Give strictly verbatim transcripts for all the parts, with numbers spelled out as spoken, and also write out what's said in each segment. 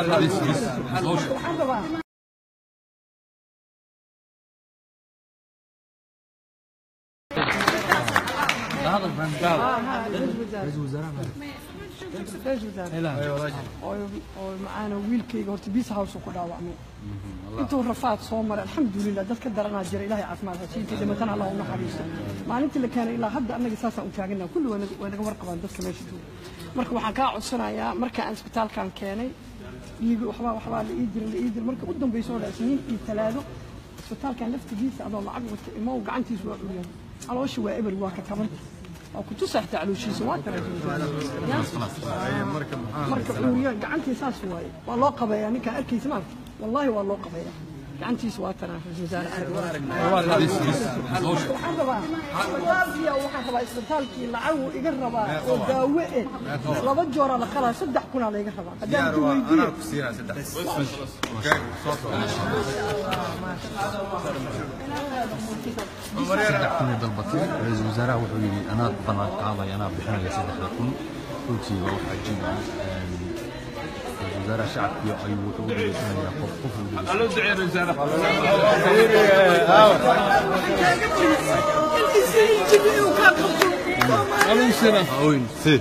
هذا الفن قال رئيس وزراء رئيس وزراء ايوه oo maana wiilkayga horta biis house ku dhaawacmay intuu rafaad soo maray alxamdulillah dadka daranaa jiray ilaahay caafimaad ha siiyo dhimatana Allah u naxariisto maalintii la keenay ilaa hadda anaga saasaan u taagnaa kullu way naga warqabaan dadka meesha jooga marka waxaan ka codsanayaa marka aan isbitaalkan keenay iyagu waxba waxba la ii diray la ii diray marka u dambeysay oo dhaasniin iyo talaado isbitaalkan laftigiisa adoo lacag wata imoo gacantiisa waa uriyay calooshi waa eber waa ka taban oo ku tusax tacluushiisa waa tarajin marka marka uriyay gacantiisa saas waay waa loo qabeeyaa ninka arkaysa maanta wallahi waa loo qabeeyaa gacantiisa waa tan raiisul wasaare waxaan rabaa waxaan rabaa isbitaalkii lacag uu iga rabaa oo daawo eh laba joor la qalaa saddex kun la iga rabaa hadaan ku weydiiyo ku siina saddex saddex kun dalbatay raiisul wasaaraha wuxuu yiri ana ballan qaaday ana bixinaya saddex kun runtii waa wax cajiib ah وزارة شعب في أيوة وغيرها يقف قفل. ألو دعي الوزارة. ألو سنة. أوين سي.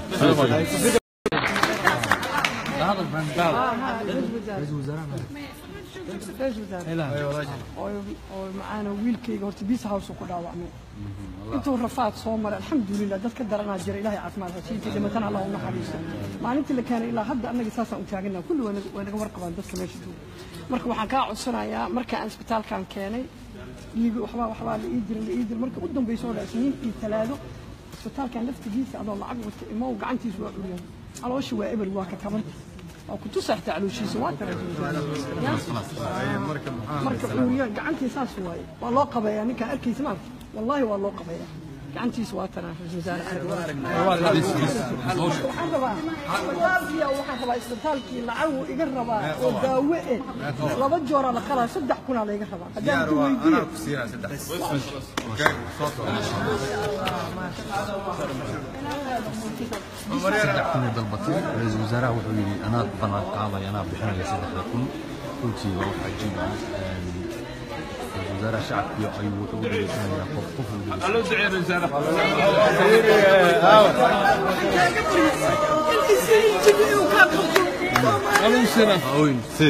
هذا الفن قال. رئيس وزراء. رئيس وزراء. أيوة. oo maana wiilkayga horta biis house ku dhaawacmay intuu rafaad soo maray alxamdulillah dadka daranaa jiray ilaahay caafimaad ha siiyo dhimatana Allah u naxariisto maalintii la keenay ilaa hadda anaga saasaan u taagnaa kullu way naga warqabaan dadka meesha jooga marka waxaan ka codsanayaa marka aan isbitaalkan keenay iyagu waxba waxba la ii diray la ii diray marka u dambeysay oo dhaasniin iyo talaado isbitaalkan laftigiisa adoo lacag wata imoo gacantiisa waa uriyay calooshi waa eber waa ka taban oo ku tusax tacluushiisa waa tarajin marka marka uriyay gacantiisa saas waay waa loo qabeeyaa ninka arkaysa maanta wallahi waa loo qabeeyaa gacantiisa waa tan raiisul wasaare waxaan rabaa waxaan rabaa isbitaalkii lacag uu iga rabaa oo daawo eh laba joor la qalaa saddex kun la iga rabaa hadaan ku weydiiyo ku siina saddex saddex kun dalbatay raiisul wasaaraha wuxuu yiri ana ballan qaaday ana bixinaya saddex kun runtii waa wax cajiib ah وزارة شعب في أيوة وغيرها يقف قفل. ألو دعي الوزارة. ألو سنة. أوين سي.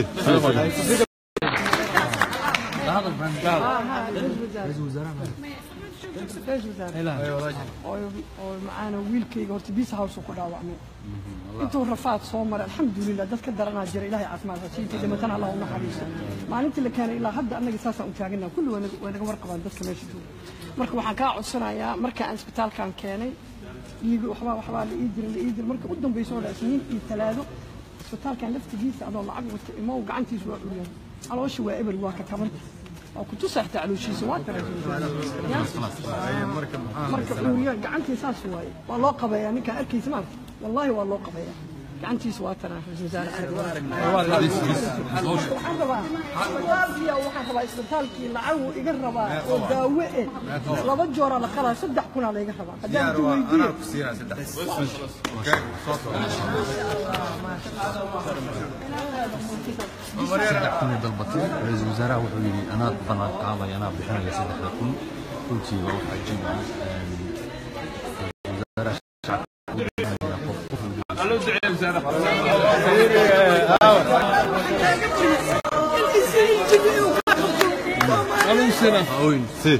هذا الفن قال. رئيس وزراء. رئيس وزراء. أيوة. oo maana wiilkayga horta biis house ku dhaawacmay intuu rafaad soo maray alxamdulillah dadka daranaa jiray ilaahay caafimaad ha siiyo dhimatana Allah u naxariisto maalintii la keenay ilaa hadda anaga saasaan u taagnaa kullu way naga warqabaan dadka meesha jooga marka waxaan ka codsanayaa marka aan isbitaalkan keenay iyagu waxba waxba la ii diray la ii diray marka u dambeysay oo dhaasniin iyo talaado isbitaalkan laftigiisa adoo lacag wata imoo gacantiisa waa uriyay calooshi waa eber waa ka taban oo ku tusax tacluushiisa waa tarajin marka marka uriyay gacantiisa saas waay waa loo qabeeyaa ninka arkaysa maanta wallahi waa loo qabeeyaa gacantiisa waa tan raiisul wasaare waxaan rabaa waxaan rabaa isbitaalkii lacag uu iga rabaa oo daawo eh laba joor la qalaa saddex kun la iga rabaa hadaan ku weydiiyo ku siina saddex saddex kun dalbatay raiisul wasaaraha wuxuu yiri ana ballan qaaday ana bixinaya saddex kun runtii waa wax cajiib ah وزارة شعب في أيوة يقف قفل. ألو دعي الوزارة. ألو سنة. أوين سي.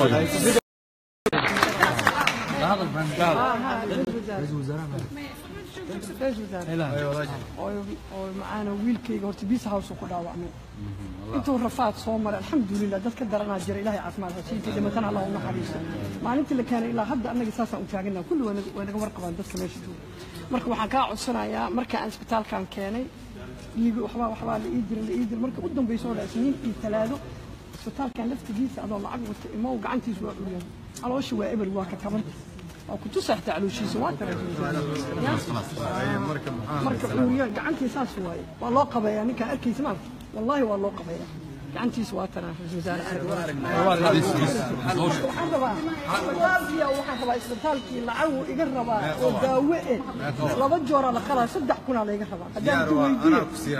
هذا الفن قال. رئيس وزراء. رئيس وزراء. أيوة. oo maana wiilkayga horta biis house ku dhaawacmay intuu rafaad soo maray alxamdulillah dadka daranaa jiray ilaahay caafimaad ha siiyo dhimatana Allah u naxariisto maalintii la keenay ilaa hadda anaga saasaan u taagnaa kullu way naga warqabaan dadka meesha jooga marka waxaan ka codsanayaa marka aan isbitaalkan keenay iyagu waxba waxba la ii diray la ii diray marka u dambeysay oo dhaasniin iyo talaado isbitaalkan laftigiisa adoo lacag wata imoo gacantiisa waa uriyay calooshi waa eber waa ka taban oo ku tusax tacluushiisa waa tarajin marka marka uriyay gacantiisa saas waay waa loo qabeeyaa ninka arkaysa maanta wallahi waa loo qabeeyaa gacantiisa waa tanaa ra-iisul wasaare waxaan rabaa walaalkiya waxaan rabaa isbitaalkii lacag uu iga rabaa oo daawo eh laba joora la qalaa saddex kun aa layga rabaa haddaan ku weydiiyo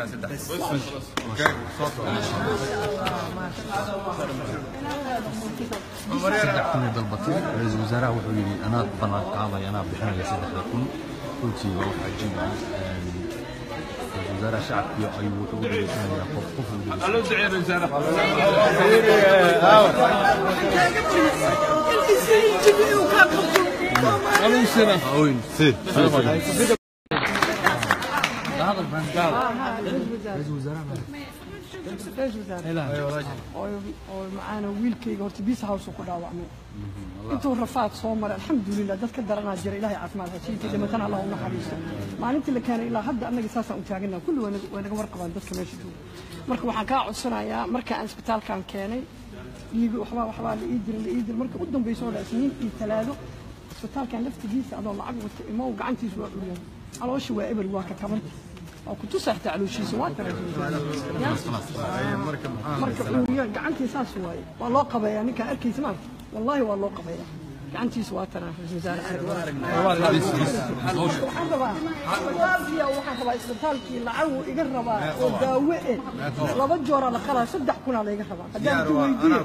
saddex kun dalbatay ra-iisul wasaaraha wuxuu yidhi anaa ballan qaadaya anaa bixinaya saddexda kun runtii waa wax cajiib ah ra-iisul wasaaraha shacabkiyo ayuu wuxuu u dhageysanayaa qof qof Allo duceeyo wasaaraha allo sena oyn si هذا البنك قال ra-iisul wasaaraha ra-iisul wasaare oo macaana wiilkayga horta biis house ku dhaawacmay intuu rafaad soo maray alxamdulilah dadka daranaa jira ilaahay caafimaad ha siiyo dhimatana allah u naxariisto maalintii la keenay ilaa hadda annaga saasaan u taaganaa kulli way naga warqabaan dadka meesha jooga marka waxaan kaa codsanayaa marka aan isbitaalkan keenay dhiigi waxbaa waxbaa la ii diray la ii diray marka u dambayso oo isniin iyo talaado isbitaalkan laftigiisa adoo lacag wata imow gacantiisa waa dhuliyaan calooshi waa eber waa ka tabanta oo ku tusaxta calooshiisa waa marka uu gacantii saas waaye waa loo qabeeyaa ninka arkaysa maanta wallahi waa loo qabeeyaa gacantiisa waa tanaa ra-iisul wasaare waxaan rabaa walaalkiya waxaan rabaa isbitaalkii lacag uu iga rabaa oo daawo eh laba joora la qalaa saddex kun aa layga rabaa haddaan ku weydiiyo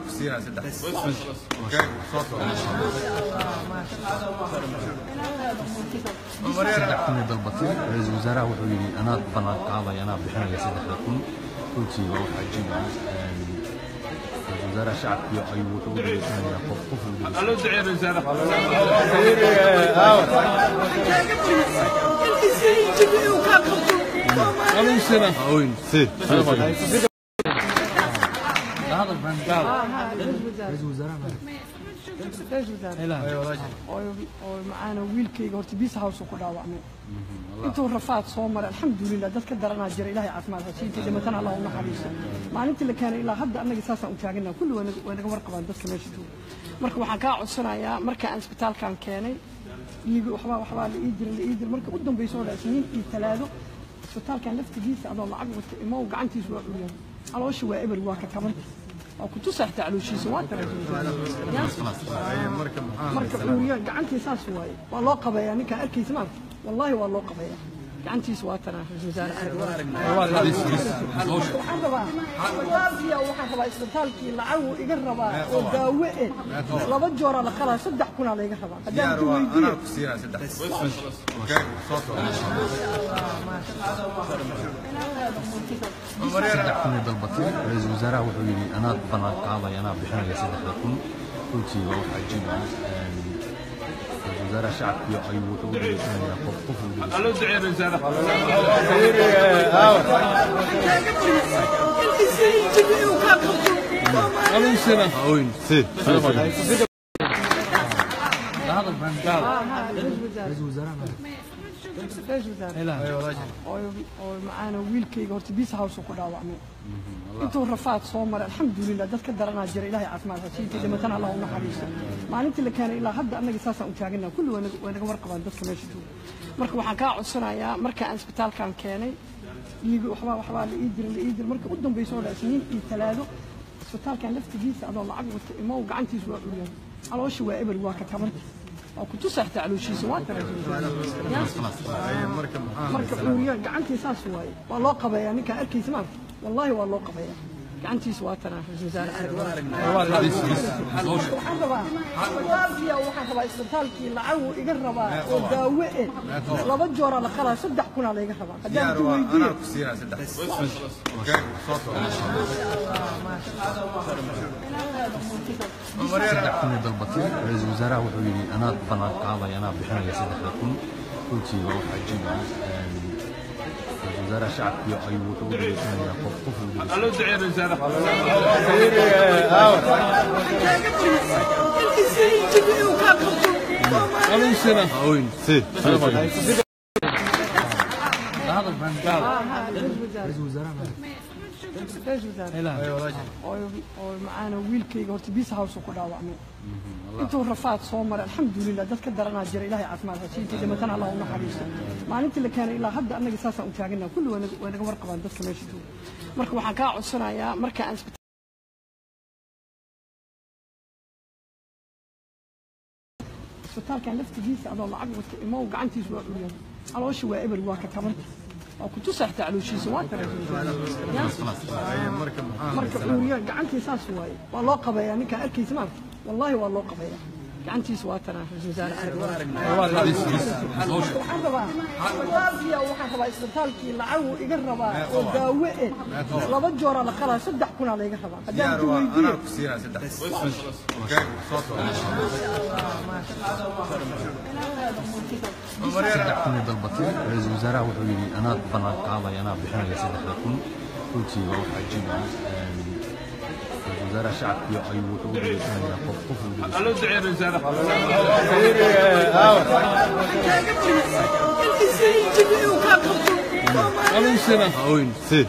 saddex kun dalbatay ra-iisul wasaaraha wuxuu yidhi anaa ballan qaadaya anaa bixinaya saddexda kun runtii waa wax cajiib ah ra-iisul wasaaraha shacabkiyo ayuu wuxuu u dhageysanayaa qof qof allo duceeyo wasaaraha allo sena oyn si هذا البنك قال ra-iisul wasaaraha ra-iisul wasaare oo macaana wiilkayga horta biis house ku dhaawacmay intuu rafaad soo maray alxamdulilah dadka daranaa jira ilaahay caafimaad ha siiyo dhimatana allah u naxariisto maalintii la keenay ilaa hadda annaga saasaan u taaganaa kulli way naga warqabaan dadka meesha jooga marka waxaan kaa codsanayaa marka aan isbitaalkan keenay dhiigi waxbaa waxbaa la ii diray la ii diray marka u dambayso oo isniin iyo talaado isbitaalkan laftigiisa adoo lacag wata imow gacantiisa waa dhuliyaan calooshi waa eber waa ka tabanta oo ku tusaxta calooshiisa waa marka uu gacantii saas waaye waa loo qabeeyaa ninka arkaysa maanta wallahi waa loo qabeeyaa gacantiisa waa tanaa ra-iisul wasaare waxaan rabaa walaalkiya waxaan rabaa isbitaalkii lacag uu iga rabaa oo daawo eh laba joora la qalaa saddex kun aa layga rabaa haddaan ku weydiiyo saddex kun dalbatay ra-iisul wasaaraha wuxuu yidhi anaa ballan qaadaya anaa bixinaya saddexda kun runtii waa wax cajiib ah ra-iisul wasaaraha shacabkiyo ayuu wuxuu u dhageysanayaa qof qof allo duceeyo wasaaraha allo sena oyn si هذا البنك قال ra-iisul wasaaraha ra-iisul wasaare oo macaana wiilkayga horta biis house ku dhaawacmay intuu rafaad soo maray alxamdulilah dadka daranaa jira ilaahay caafimaad ha siiyo dhimatana allah u naxariisto maalintii la keenay ilaa hadda annaga saasaan u taaganaa kulli way naga warqabaan dadka meesha jooga marka waxaan kaa codsanayaa marka aan isbitaalkan keenay dhiigi waxbaa waxbaa la ii diray la ii diray marka u dambayso oo isniin iyo talaado isbitaalkan laftigiisa adoo lacag wata imow gacantiisa waa dhuliyaan calooshi waa eber waa ka tabanta oo ku tusaxta calooshiisa waa marka uu gacantii saas waaye waa loo qabeeyaa ninka arkaysa maanta wallahi waa loo qabeeyaa gacantiisa waa tanaa ra-iisul wasaare waxaan rabaa walaalkiya waxaan rabaa isbitaalkii lacag uu iga rabaa oo daawo eh laba joora la qalaa saddex kun aa layga rabaa haddaan ku weydiiyo saddex kun dalbatay ra-iisul wasaaraha wuxuu yidhi anaa ballan qaadaya anaa bixinaya saddexda kun runtii waa wax cajiib ah ra-iisul wasaaraha shacabkiyo ayuu wuxuu u dhageysanayaa qof qof allo duceeyo wasaaraha allo sena oyn si هذا البنك قال ra-iisul wasaaraha ra-iisul wasaare oo macaana wiilkayga horta biis house ku dhaawacmay intuu rafaad soo maray alxamdulilah dadka daranaa jira ilaahay caafimaad ha siiyo dhimatana allah u naxariisto maalintii la keenay ilaa hadda annaga saasaan u taaganaa kulli way naga warqabaan dadka meesha jooga marka waxaan kaa codsanayaa marka aan isbitaalkan laftigiisa adoo lacag wata imoo gacantiisa waa curyan calooshi waa eber waa ka tabanta oo ku tusaxta calooshiisa waa tareeyaa marka curyan gacantiisa saas waaye waa loo qabeeyaa ninka arkaysa maanta wallahi waa loo qabeeyaa gacantiisa waa taraa ra'iisul wasaare waxaan rabaa isbitaalkii lacag uu iga rabaa oo daawo eh laba joora la qalaa saddex kun la iga rabaa haddaan ku weydiiyo saddex kun dalbatay ra'iisul wasaaraha wuxuu yidhi anaa ballan qaaday anaa bixinaya saddexda kun runtii waa wax cajiib ah وزارة شعب في أيوة وغيرها قف ألو دعي رزارة ألو سنة أوين سي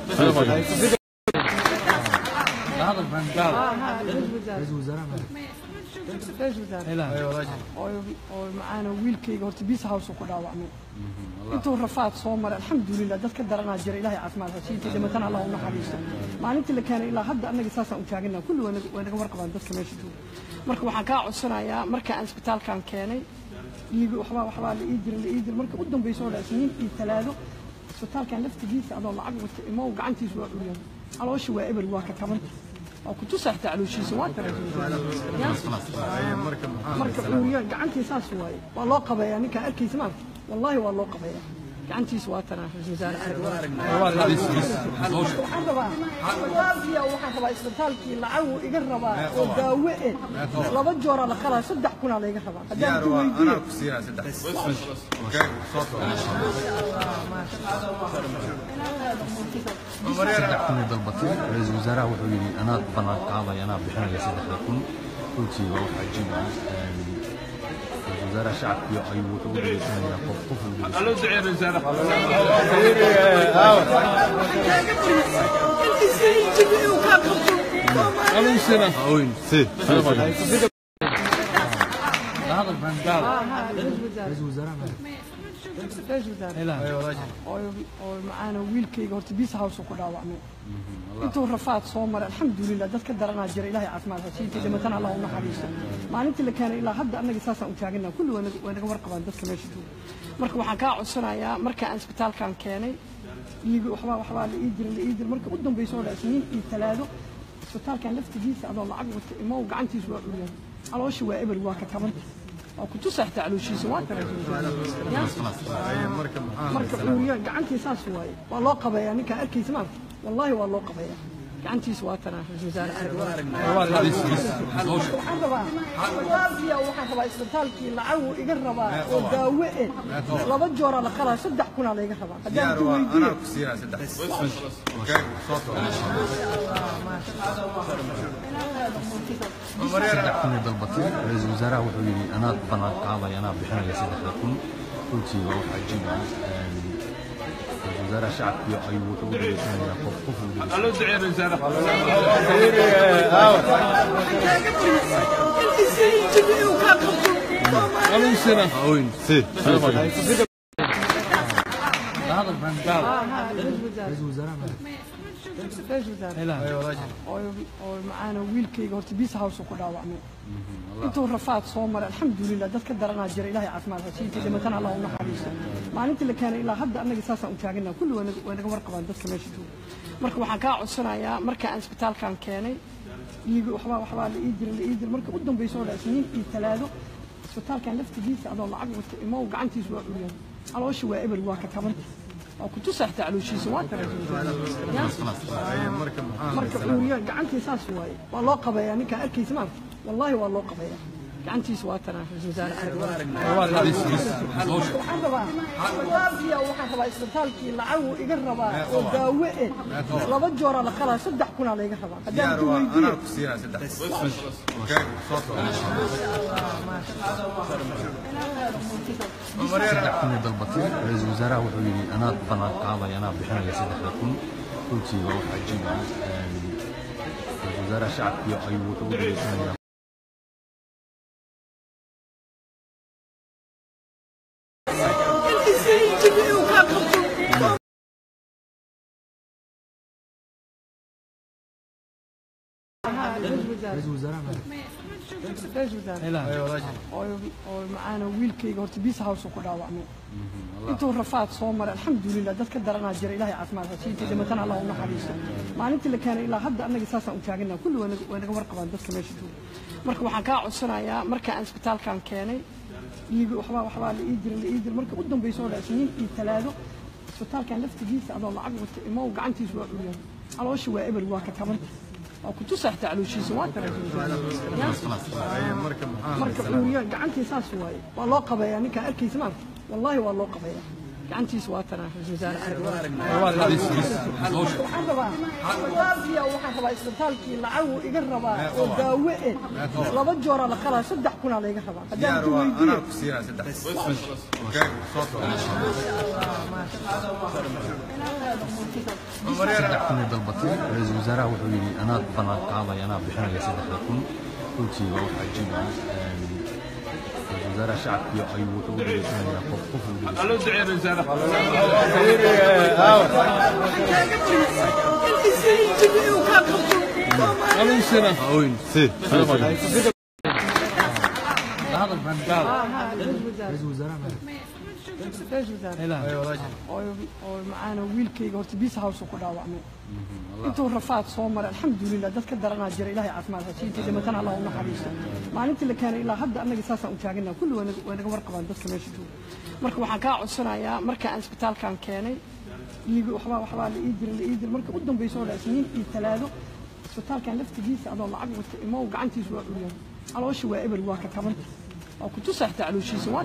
هذا الفن قال رئيس وزراء رئيس وزراء oo maana wiilkayga horta biis house ku dhaawacmay intuu rafaad soo maray alxamdulilah dadka daranaa jira ilaahay caafimaad ha siiyay dhimatana allah u naxariisto maalintii la keenay ilaa hadda annaga saasaan u taaganaa kulli waa naga warqabaan dadka meesha jooga marka waxaan kaa codsanayaa marka aan isbitaalkan keenay iiga waxbaa waxbaa la ii jira la ii jira marka u dambayso oo isniin iyo talaado isbitaalkan laftigiisa adoo lacag wata imoo gacantiisa waa curyan calooshi waa eber waa ka tabanta oo ku tusaxta calooshiisa waa tareeyaa marka curyan gacantiisa saas waaye waa loo qabeeyaa ninka arkaysa maanta wallahi waa loo qabeeyaa gacantiisa waa taraa ra'iisul wasaare waxaan rabaa isbitaalkii lacag uu iga rabaa oo daawo eh laba joora la qalaa saddex kun la iga rabaa haddaan ku weydiiyo saddex kun dalbatay ra'iisul wasaaraha wuxuu yidhi anaa ballan qaaday anaa bixinaya saddexda kun runtii waa wax cajiib ah وزارة شعب في أيوة وغيرها قف ألو دعي رزارة ألو سنة أوين سي هذا الفن قال رئيس وزراء رئيس وزراء oo maana wiilkayga horta biis house ku dhaawacmay intuu rafaad soo maray alxamdulilah dadka daranaa jira ilaahay caafimaad ha siiyay dhimatana allah u naxariisto maalintii la keenay ilaa hadda annaga saasaan u taaganaa kulli waa naga warqabaan dadka meesha jooga marka waxaan kaa codsanayaa marka aan isbitaalkan keenay iiga waxbaa waxbaa la ii jira la ii jira marka u dambayso oo isniin iyo talaado isbitaalkan laftigiisa adoo lacag wata imoo gacantiisa waa curyan calooshi waa eber waa ka tabanta oo ku tusaxta calooshiisa waa tareeyaa marka curyan gacantiisa saas waaye waa loo qabeeyaa ninka arkaysa maanta wallahi waa loo qabeeyaa gacantiisa waa taraa ra'iisul wasaare waxaan rabaa isbitaalkii lacag uu iga rabaa oo daawo eh laba joora la qalaa saddex kun la iga rabaa haddaan ku weydiiyo saddex kun dalbatay ra'iisul wasaaraha wuxuu yidhi anaa ballan qaaday anaa bixinaya saddexda kun runtii waa wax cajiib ah وزارة شعب في أيوة وغيرها قف ألو دعي رزارة ألو سنة أوين سي هذا الفن قال رئيس وزراء رئيس وزراء oo maana wiilkayga horta biis house ku dhaawacmay intuu rafaad soo maray alxamdulilah dadka daranaa jira ilaahay caafimaad ha siiyay dhimatana allah u naxariisto maalintii la keenay ilaa hadda annaga saasaan u taaganaa kulli waa naga warqabaan dadka meesha jooga marka waxaan kaa codsanayaa marka aan isbitaalkan keenay iiga waxbaa waxbaa la ii jira la ii jira marka u dambayso oo isniin iyo talaado isbitaalkan laftigiisa adoo lacag wata imoo gacantiisa waa curyan calooshi waa eber waa ka tabanta oo ku tusaxta calooshiisa waa tareeyaa marka curyan gacantiisa saas waaye waa loo qabeeyaa ninka arkaysa maanta wallahi waa loo qabeeyaa gacantiisa waa taraa ra'iisul wasaare waxaan rabaa isbitaalkii lacag uu iga rabaa oo daawo eh laba joora la qalaa saddex kun la iga rabaa haddaan ku weydiiyo saddex kun dalbatay ra'iisul wasaaraha wuxuu yidhi anaa ballan qaaday anaa bixinaya saddexda kun runtii waa wax cajiib ah وزارة شعب في أيوة وغيرها رئيس وزراء ra-iisul wasaare oo oo macaana wiilkayga horta biisa house ku dhaawacmay intuu rafaad soo maray alxamdulilah dadka daranaa jira ilaahay caafimaad ha siinta dhimatana allah u naxariisto maalintii la keenay ilaa hadda annaga saasaan u taaganaa kulli waa naga warqabaan dadka meesha jooga marka waxaan kaa codsanayaa marka aan isbitaalkan keenay iiga waxbaa waxbaa la ii jira la ii jira marka u dambayso oo isniin iyo talaado isbitaalkan laftigiisa adoo lacag wata imo gacantiisa waa curyaan calooshi waa eber waa ka tabanta oo ku tusaxta calooshiisa waa marka curyaan gacantii saas waaye waa loo qabeeyaa ninkaa arkaysa maarka والله والله قبيله كعنتي سواتنا في الوزارة waxaan rabaa waafiya waxaan rabaa isbitaalkii lacag iga rabaa oo daaweyn laba joor la kala saddex kun la iga rabaa hadaan ku weydiiyo ku siira saddex okay soo saddex kun dalbatay ra'iisul wasaaraha wuxuu yiri ana ballan qaaday ana bixinaya saddex kun runtii waa waxa jiray وزارة شعب يا أيوة تقول لي أنا قف قف قالوا دعي الوزارة قالوا سنة وين سيد هذا البندال رئيس وزراء رئيس وزراء oo macaana wiilkayga horta biisa house ku dhaawacmay intuu rafaad soo maray alxamdulilah dadka daranaa jira ilaahay caafimaad ha siinta dhimatana allah u naxariisto maalintii la keenay ilaa hadda annaga saasaan u taaganaa kulli waa naga warqabaan dadka meesha jooga marka waxaan kaa codsanayaa marka aan isbitaalkan keenay iiga waxbaa waxbaa la ii jira la ii jira marka u dambayso oo isniin iyo talaado isbitaalkan laftigiisa adoo lacag wata imo gacantiisa waa curyaan calooshi waa eber waa ka tabanta oo ku tusaxta calooshiisa waa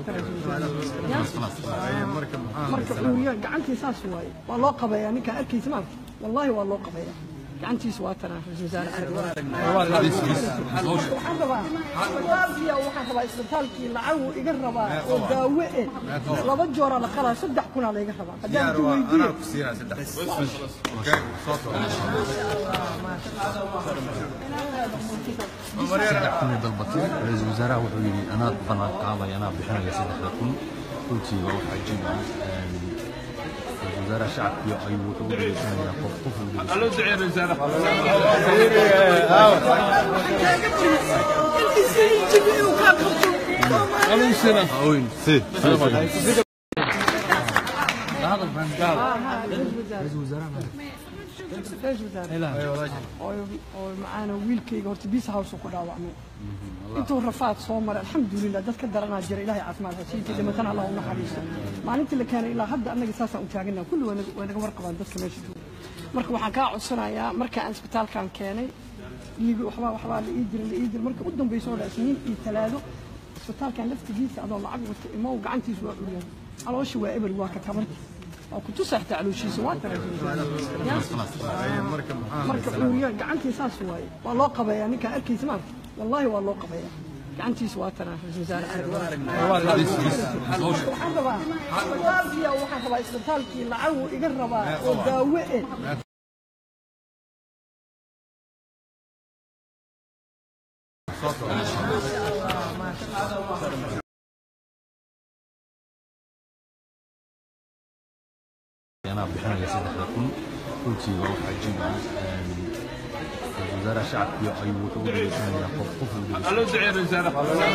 marka curyaan gacantii saas waaye waa loo qabeeyaa ninkaa arkaysa maarka والله والله قبيله كعنتي سواتنا في الوزارة waxaan rabaa waafiya waxaan rabaa isbitaalkii lacag iga rabaa oo daaweyn laba joor la kala saddex kun la iga rabaa hadaan ku weydiiyo ku siira saddex okay soo saddex kun dalbatay ra'iisul wasaaraha wuxuu yiri ana ballan qaaday ana bixinaya saddex kun runtii waa waxa jiray وزارة شعب يا أيوة تقول لي أنا قف قف قالوا دعي الوزارة قالوا سنة وين سيد هذا البندال رئيس وزراء رئيس وزراء oo macaana wiilkayga horta biisa house ku dhaawacmay intuu rafaad soo maray alxamdulilah dadka daranaa jira ilaahay caafimaad ha siinta dhimatana allah u naxariisto maalintii la keenay ilaa hadda annaga saasaan u taaganaa kulli waa naga warqabaan dadka meesha jooga marka waxaan kaa codsanayaa marka aan isbitaalkan keenay iiga waxbaa waxbaa la ii jira la ii jira marka u dambayso oo isniin iyo talaado isbitaalkan laftigiisa adoo lacag wata imo gacantiisa waa curyaan calooshi waa eber waa ka tabanta oo ku tusaxta calooshiisa waa marka curyaan gacantii saas waaye waa loo qabeeyaa ninkaa arkaysa maarka والله والله قبيله كعنتي سواتنا في الوزارة waxaan rabaa waafiya waxaan rabaa isbitaalkii lacag iga rabaa oo daaweyn أنا بحنا صدق كل كل شيء وروح عجيب وزارة شعب يا أيوة تقول لي أنا قف قف قالوا دعي الوزارة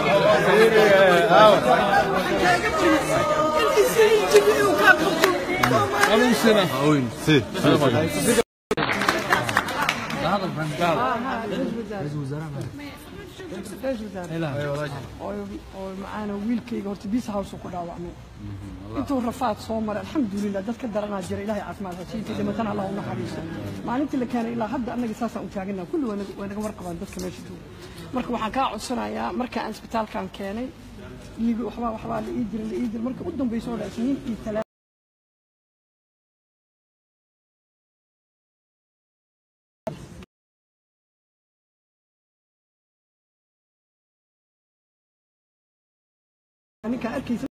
قالوا سنة وين سيد هذا البندال رئيس وزراء رئيس وزراء oo macaana wiilkayga horta biisa house ku dhaawacmay intuu rafaad soo maray alxamdulilah dadka daranaa jira ilaahay caafimaad ha siinta dhimatana allah u naxariisto maalintii la keenay ilaa hadda annaga saasaan u taaganaa kulli waa naga warqabaan dadka meesha jooga marka waxaan kaa codsanayaa marka aan isbitaalkan keenay iiga waxbaa waxbaa la ii jira la ii jira marka u dambayso oo isniin iyo talaado ninkaa arkaysa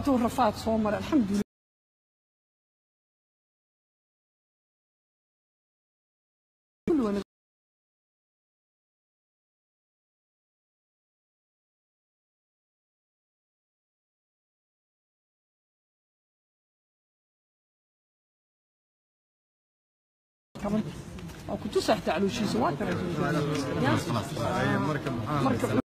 intuu rafaad soo maray alxamdulilah كمان أو كنت سحت على شيء سوات ترى مركب مركب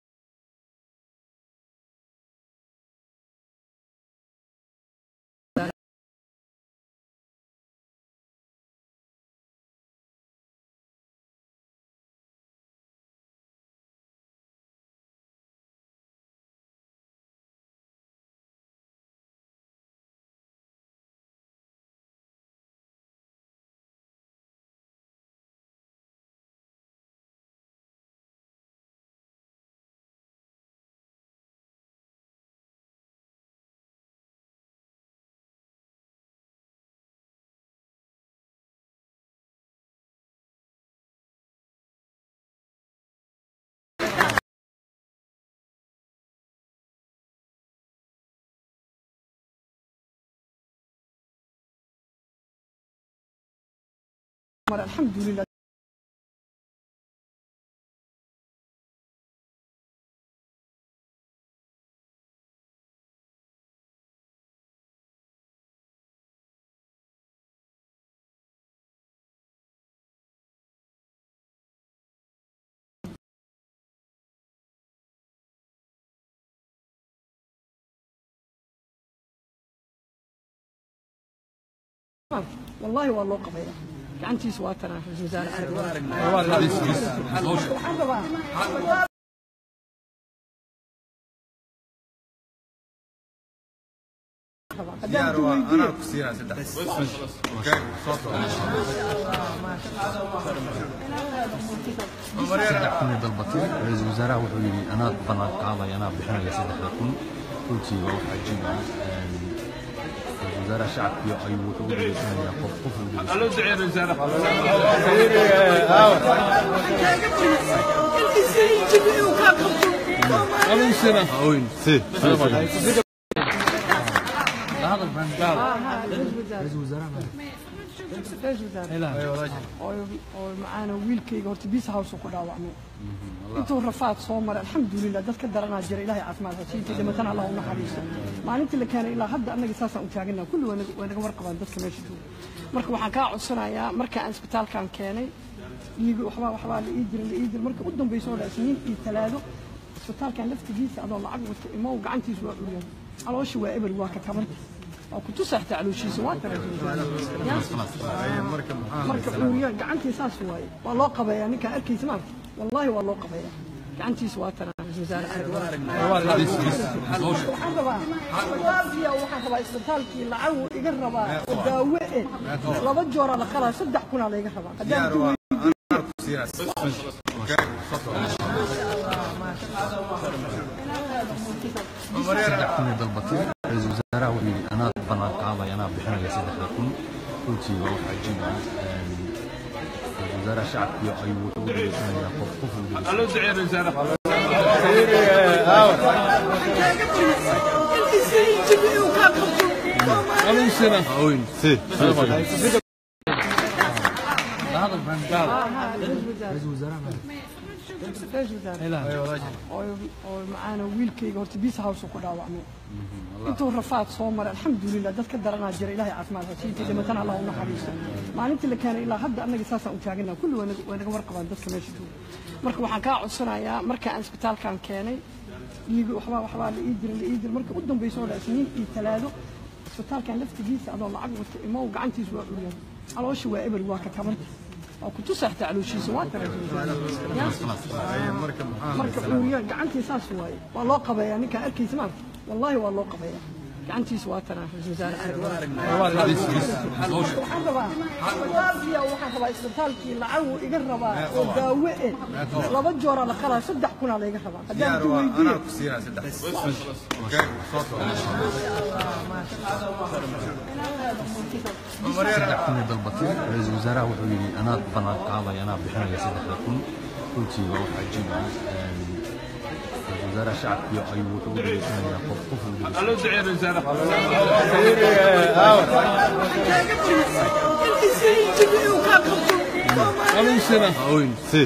الحمد لله والله والله قبيله gacantiisa waa tanaa ra'iisul wasaare ديار أنا كسيرة سدح. أوكي صوت. سدحكم بالبطيء رئيس الوزراء وحولي أنا بنا قاضي أنا بحنا سدحكم قلتي وروح عجيب رئيس الوزراء شعب يا أيوة وحولي أنا قف قف. ألو دعي الوزراء. ألو سنة. أوين سي. هذا البنجال. رئيس الوزراء. رئيس الوزراء. أيوة راجل. oo معانا wiilkayga horta bis house ku dhaawacmay intuu rafaad soo maray alxamdulilah dadka daranaa jiray ilaahay caafimaad ha siiyo dhimatana allah u naxariiso maalintii la keenay ilaa hadda annaga saasaan u taaganaa kulli waa naga warqabaan dadka meesha jooga marka waxaan kaa codsanayaa marka aan isbitaalkan keenay iigu waxba waxba la ii diray la ii diray marka u dambayso oo isniin iyo talaado isbitaalkan laftigiisa adoo lacag wata imoo gacantiisa waa uriyay calooshi waa eber waa ka taban أو كنت سحت على شيء سوات ترى مركب مركب وريان قعنتي ساس واي والله قبا يعني كأركي سمعت والله والله قبا قعنتي سوات ترى وزارة فيها واحد تبع إسبيتال كي لعو يقربا وداوئ لابد جورا لخلا صدق كنا على يقربا ديار أنا كسيرة. أوكي صوت. سدحكم بالبطيء رئيس الوزراء وحولي أنا بنا قاضي أنا بحنا سدحكم قلتي وروح عجيب رئيس الوزراء شعب يا أيوة وحولي أنا قف قف. ألو دعي الوزراء. ألو سنة. أوين سي. هذا البنجال. رئيس الوزراء. رئيس الوزراء. أيوة راجل. oo معانا wiilkayga horta bis house ku dhaawacmay intuu rafaad soo maray alxamdulilah dadka daranaa jiray ilaahay caafimaad ha siiyo dhimatana allah u naxariiso maalintii la keenay ilaa hadda annaga saasaan u taaganaa kulli waa naga warqabaan dadka meesha jooga marka waxaan kaa codsanayaa marka aan isbitaalkan keenay iigu waxba waxba la ii diray la ii diray marka u dambayso oo isniin iyo talaado isbitaalkan laftigiisa adoo lacag wata imoo gacantiisa waa uriyay calooshi waa eber waa ka taban أو كنت سحت على شيء سوات ترى مركب مركب وريان قعنتي ساس واي والله قبا يعني كأركي سمعت والله والله قبا قعنتي سوات ترى وزارة فيها واحد تبع إسبيتال كي لعو يقربا وداوئ لابد جورا لخلا صدق كنا على يقربا ديار أنا كسيرة سدح. أوكي صوت. سدحكم بالبطيء رئيس الوزراء وحولي أنا بنا قاضي أنا بحنا سدحكم قلتي وروح عجيب رئيس wasaaraha shacabka ayuu wuxuu u dhageysanayaa qof qof uu dhageysanayaa Allo duceeyo wasaaraha. Allo sina. Oyn si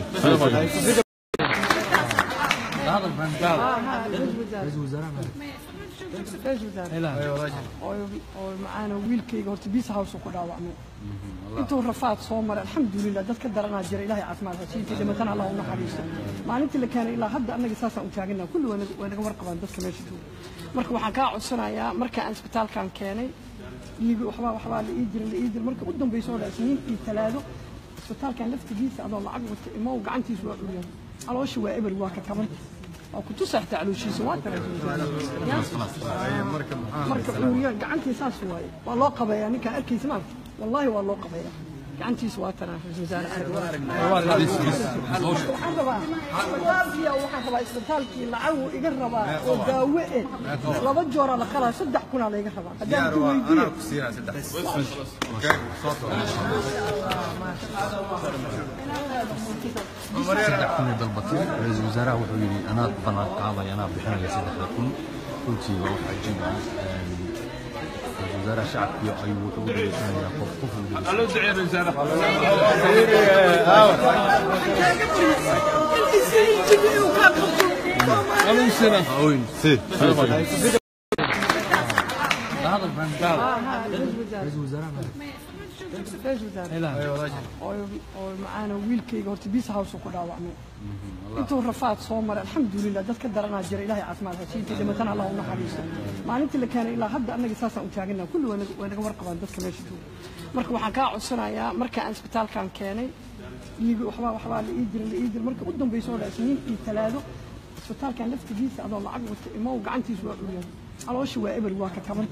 هذا من قال رئيس وزراء رئيس وزراء oo macaana wiilkayga horta biis house ku dhaawacmay intuu rafaad soo maray alxamdulilah dadka daranaa jira ilaahay caafimaad ha siiyo dhimatana allah u naxariisto maalintii la keenay ilaa hadda annaga saasaan u taaganaa kulli way naga warqabaan dadka meesha jooga marka waxaan kaa codsanayaa marka aan isbitaalkan keenay dhiig waxbaa waxbaa la ii jiray la ii jiray marka u dambayso oo isniin iyo talaado isbitaalkan laftigiisa adoo lacag wata imoo gacantiisa waa dhulyan calooshi waa eber waa ka taban oo ku tusaxta calooshiisa waa taraa marka cuuriyaan gacantiisa saas waaye waa loo qabeeyaa ninka arkaysa maanta wallahi waa loo qabeeyaa gacantiisa waa taraa ra'iisul wasaare waxaan rabaa isbitaalkii waxaan rabaa isbitaalkii lacag uu iga rabaa oo daawo eh laba joor la qalaa saddex kun la iga rabaa haddaan ku weydiiyo ku siina saddex okay saddex kun ee dalbatay ra'iisul wasaaraha wuxuu yidhi anaa ballan qaaday anaa bixinaya saddexda kun runtii waa wax cajiib ah ra'iisul wasaaraha shacabka ayuu wuxuu u dhageysanayaa qof qof uu dhageysanayaa Allo duceeyo wasaaraha. Allo sina. oyn si هذا من قال رئيس وزراء رئيس وزراء oo macaana wiilkayga horta biis house ku dhaawacmay intuu rafaad soo maray alxamdulilah dadka daranaa jira ilaahay caafimaad ha siiyo dhimatana allah u naxariisto maalintii la keenay ilaa hadda annaga saasaan u taaganaa kulli way naga warqabaan dadka meesha jooga marka waxaan kaa codsanayaa marka aan isbitaalkan keenay dhiig waxbaa waxbaa la ii jiray la ii jiray marka u dambayso oo isniin iyo talaado isbitaalkan laftigiisa adoo lacag wata imoo gacantiisa waa dhulyan calooshi waa eber waa ka taban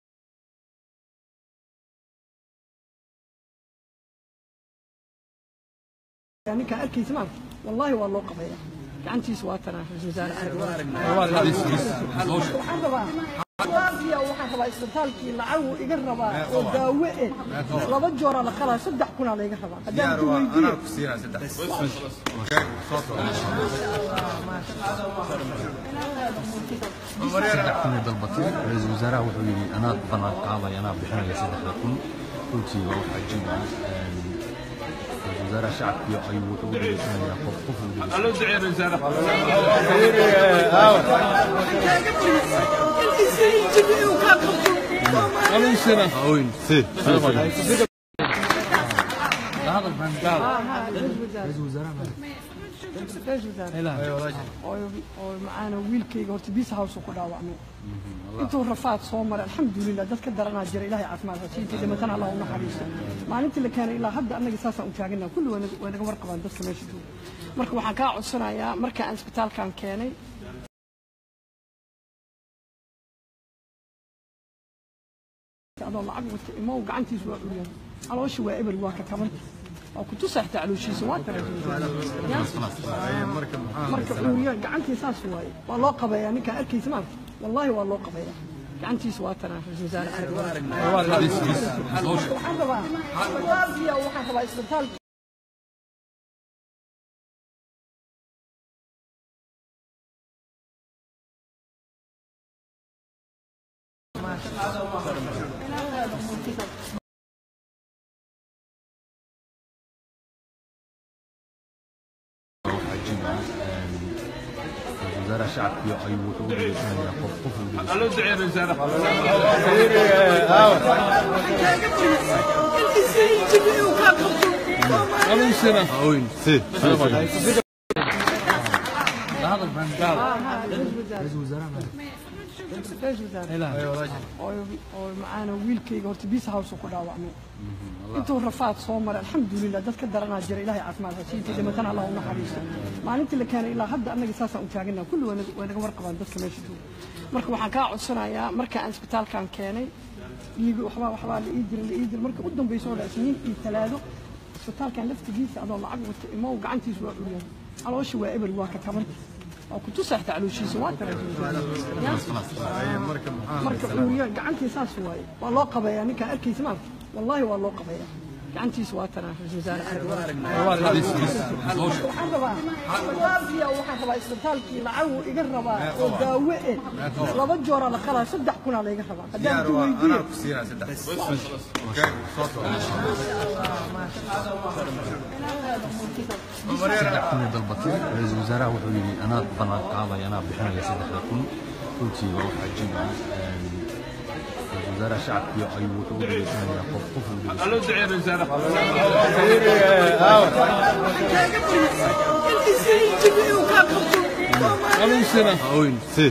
ninka arkaysa maanta wallahi waa loo qabeeyaa gacantiisa waa taraa ra'iisul wasaare waxaan rabaa isbitaalkii waxaan rabaa isbitaalkii lacag uu iga rabaa oo daawo eh laba joor la qalaa saddex kun la iga rabaa haddaan ku weydiiyo ku siina saddex okay saddex kun ee dalbatay ra'iisul wasaaraha wuxuu yidhi anaa ballan qaaday anaa bixinaya saddexda kun runtii waa wax cajiib ah ra'iisul wasaaraha shacabka ayuu wuxuu u dhageysanayaa qof qof uu dhageysanayaa Allo duceeyo wasaaraha. Allo sina. oyn si هذا من قال رئيس وزراء رئيس وزراء oo macaana wiilkayga horta biis house ku dhaawacmay intuu rafaad soo maray alxamdulilah dadka daranaa jira ilaahay caafimaad ha siiyo dhimatana allah u naxariisto maalintii la keenay ilaa hadda annaga saasaan u taaganaa kulli way naga warqabaan dadka meesha jooga marka waxaan kaa codsanayaa marka aan isbitaalkan keenay adoo lacag wata imoo gacantiisa waa dhulyan calooshi waa eber waa ka taban oo ku tusaxta calooshiisa waa taraa marka cuuriyaan gacantiisa saas waaye waa loo qabeeyaa ninka arkaysa maanta wallahi waa loo qabeeyaa gacantiisa waa taraa ra'iisul wasaare waxaan rabaa isbitaalkii waxaan rabaa isbitaalkii وزارة شعبك ayuu wuxuu u dhageysanayaa qof qof uu dhageysanayaa Allo duceeyo wasaaraha. Allo sina. oyn si هذا من قال رئيس وزراء رئيس وزراء oo macaana wiilkayga horta biis house ku dhaawacmay intuu rafaad soo maray alxamdulilah dadka daranaa jira ilaahay caafimaad ha siiyo dhimatana allah u naxariisto maalintii la keenay ilaa hadda annaga saasaan u taaganaa kulli way naga warqabaan dadka meesha jooga marka waxaan kaa codsanayaa marka aan isbitaalkan keenay dhiig waxbaa waxbaa la ii jiray la ii jiray marka u dambayso oo isniin iyo talaado isbitaalkan laftigiisa adoo lacag wata imoo gacantiisa waa dhulyan calooshi waa eber waa ka taban oo ku tusaxta calooshiisa waa taraa marka cuuriyaan gacantiisa saas waaye waa loo qabeeyaa ninka arkaysa maanta wallahi waa loo qabeeyaa gacantiisa waa tanaa ra-iisul wasaare waxaan rabaa isbitaalkiya waxaan rabaa isbitaalkii lacag uu iga rabaa oo daawo eh laba jooraa la qalaa saddex kunaa layga rabaa haddaan ku weydiiyo saddex kun dalbatay ra-iisul wasaaraha wuxuu yidhi anaa ballan qaadaya anaa bixinaya saddexda kun runtii waa wax cajiib ah ra-iisul wasaaraha shacabkiyo ayuu wuxuu u dhageysanayaa qof qof u Allo ducee wasaare. Allo isina. Oyn si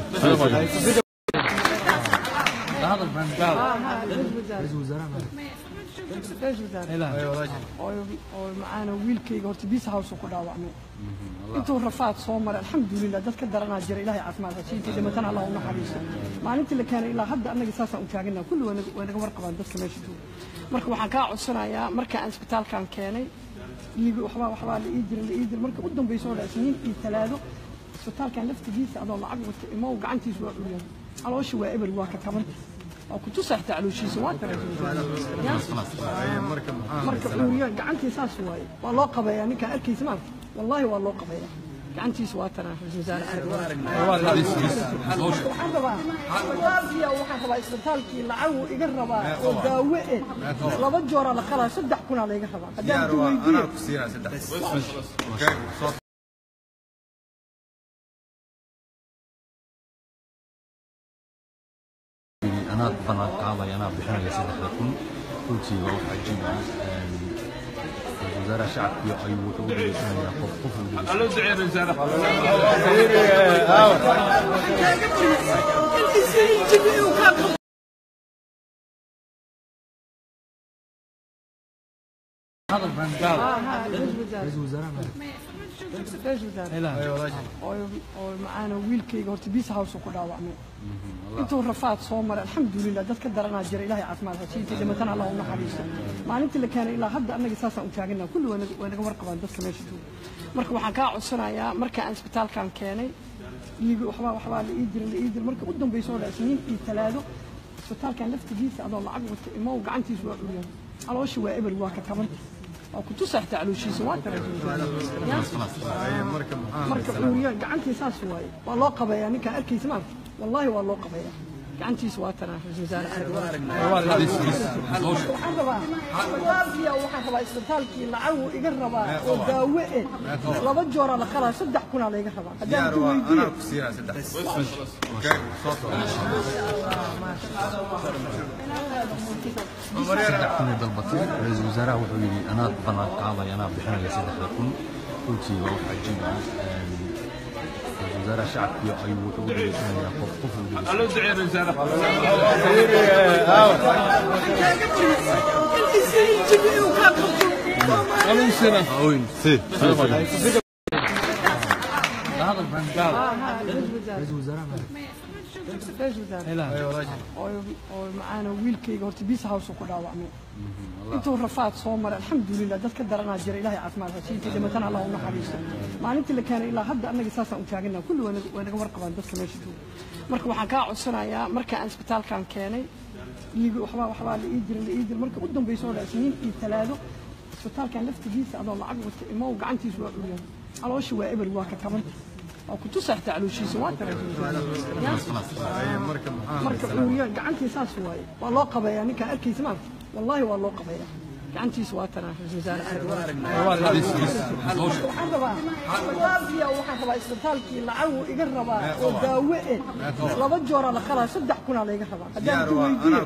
هذا البن قال ra-iisul wasaaraha ra-iisul wasaare oo macaana wiilkayga horta biis house ku dhaawacmay intuu rafaad soo maray alxamdulilah dadka daranaa jira ilaahay caafimaad ha siintii dhimatana allah u naxariiso maalintii la keenay ilaa hadda annaga saasaan u taaganaa kulli way naga warqabaan dadka meesha jooga marka waxaan kaa codsanayaa marka aan isbitaalkan keenay liibi waxbaa waxbaa la ii jiray la ii jiray marka u dambayso oo dha isniin iyo talaado isbitaalkan laftigiisa adoo lacag wata imow gacantiisa waa dhulyan calooshi waa eber waa ka tabanta oo ku tusaxta calooshiisa waa taraa marka dhulyan gacantiisa saas waaye waa loo qabeeyaa ninkaan arkaysa maanta wallahi waa loo qabeeyaa gacantiisa waa tanaa ra-iisul wasaare waxaan rabaa isbitaalkiya waxaan rabaa isbitaalkii lacag uu iga rabaa oo daawo eh laba jooraa la qalaa saddex kunaa layga rabaa haddaan ku weydiiyo anaa ballan qaadaya anaa bixinaya saddexda kun runtii waa wax cajiib ah ra-iisul wasaaraha shacabkiyo ayuu wuxuu u dhageysanayaa qof qof u Allo ducee wasaare. هذا البن قال ra-iisul wasaaraha ra-iisul wasaare oo macaana wiilkayga horta biis house ku dhaawacmay intuu rafaad soo maray alxamdulilah dadka daranaa jira ilaahay caafimaad ha siintii dhimatana allah u naxariiso maalintii la keenay ilaa hadda annaga saasaan u taaganaa kulli way naga warqabaan dadka meesha jooga marka waxaan kaa codsanayaa marka aan isbitaalkan keenay liibi waxbaa waxbaa la ii jiray la ii jiray marka u dambayso oo dha isniin iyo talaado isbitaalkan laftigiisa adoo lacag wata imow gacantiisa waa dhulyan calooshi waa eber waa ka tabanta oo ku tusaxta calooshiisa waa taraa marka dhulyan gacantiisa saas waaye waa loo qabeeyaa ninkaan arkaysa maanta wallahi waa loo qabeeyaa gacantiisa waa tanaa ra-iisul wasaare waxaan rabaa isbitaalkiya waxaan rabaa isbitaalkii lacag uu iga rabaa oo daawo eh laba jooraa la qalaa saddex kunaa layga rabaa haddaan ku weydiiyo saddex kun dalbatay ra-iisul wasaaraha wuxuu yidhi anaa ballan qaadaya anaa bixinaya saddexda kun runtii waa wax cajiib ah ra-iisul wasaaraha shacabkiyo ayuu wuxuu u dhageysanayaa qof qof u Allo ducee wasaare. Allo isina. Oyn si هذا البن قال ra-iisul wasaaraha ra-iisul wasaare oo macaana wiilkayga horta biis house ku dhaawacmay intuu rafaad soo maray alxamdulilah dadka daranaa jira ilaahay caafimaad ha siintii dhimatana allah u naxariiso maalintii la keenay ilaa hadda annaga saasaan u taaganaa kulli way naga warqabaan dadka meesha jooga marka waxaan kaa codsanayaa marka aan isbitaalkan keenay liibi waxbaa waxbaa la ii jiray la ii jiray marka u dambayso oo dha isniin iyo talaado isbitaalkan laftigiisa adoo lacag wata imow gacantiisa waa dhulyan calooshi waa eber waa ka tabanta oo ku tusaxta calooshiisa waa taraa marka dhulyan gacantiisa saas waaye waa loo qabeeyaa ninkaan arkaysa maanta wallahi waa loo qabeeyaa gacantiisa waa tanaa ra-iisul wasaare waxaan rabaa isbitaalkiya waxaan rabaa isbitaalkii lacag uu iga rabaa oo daawo eh laba jooraa la qalaa saddex kunaa layga rabaa haddaan ku weydiiyo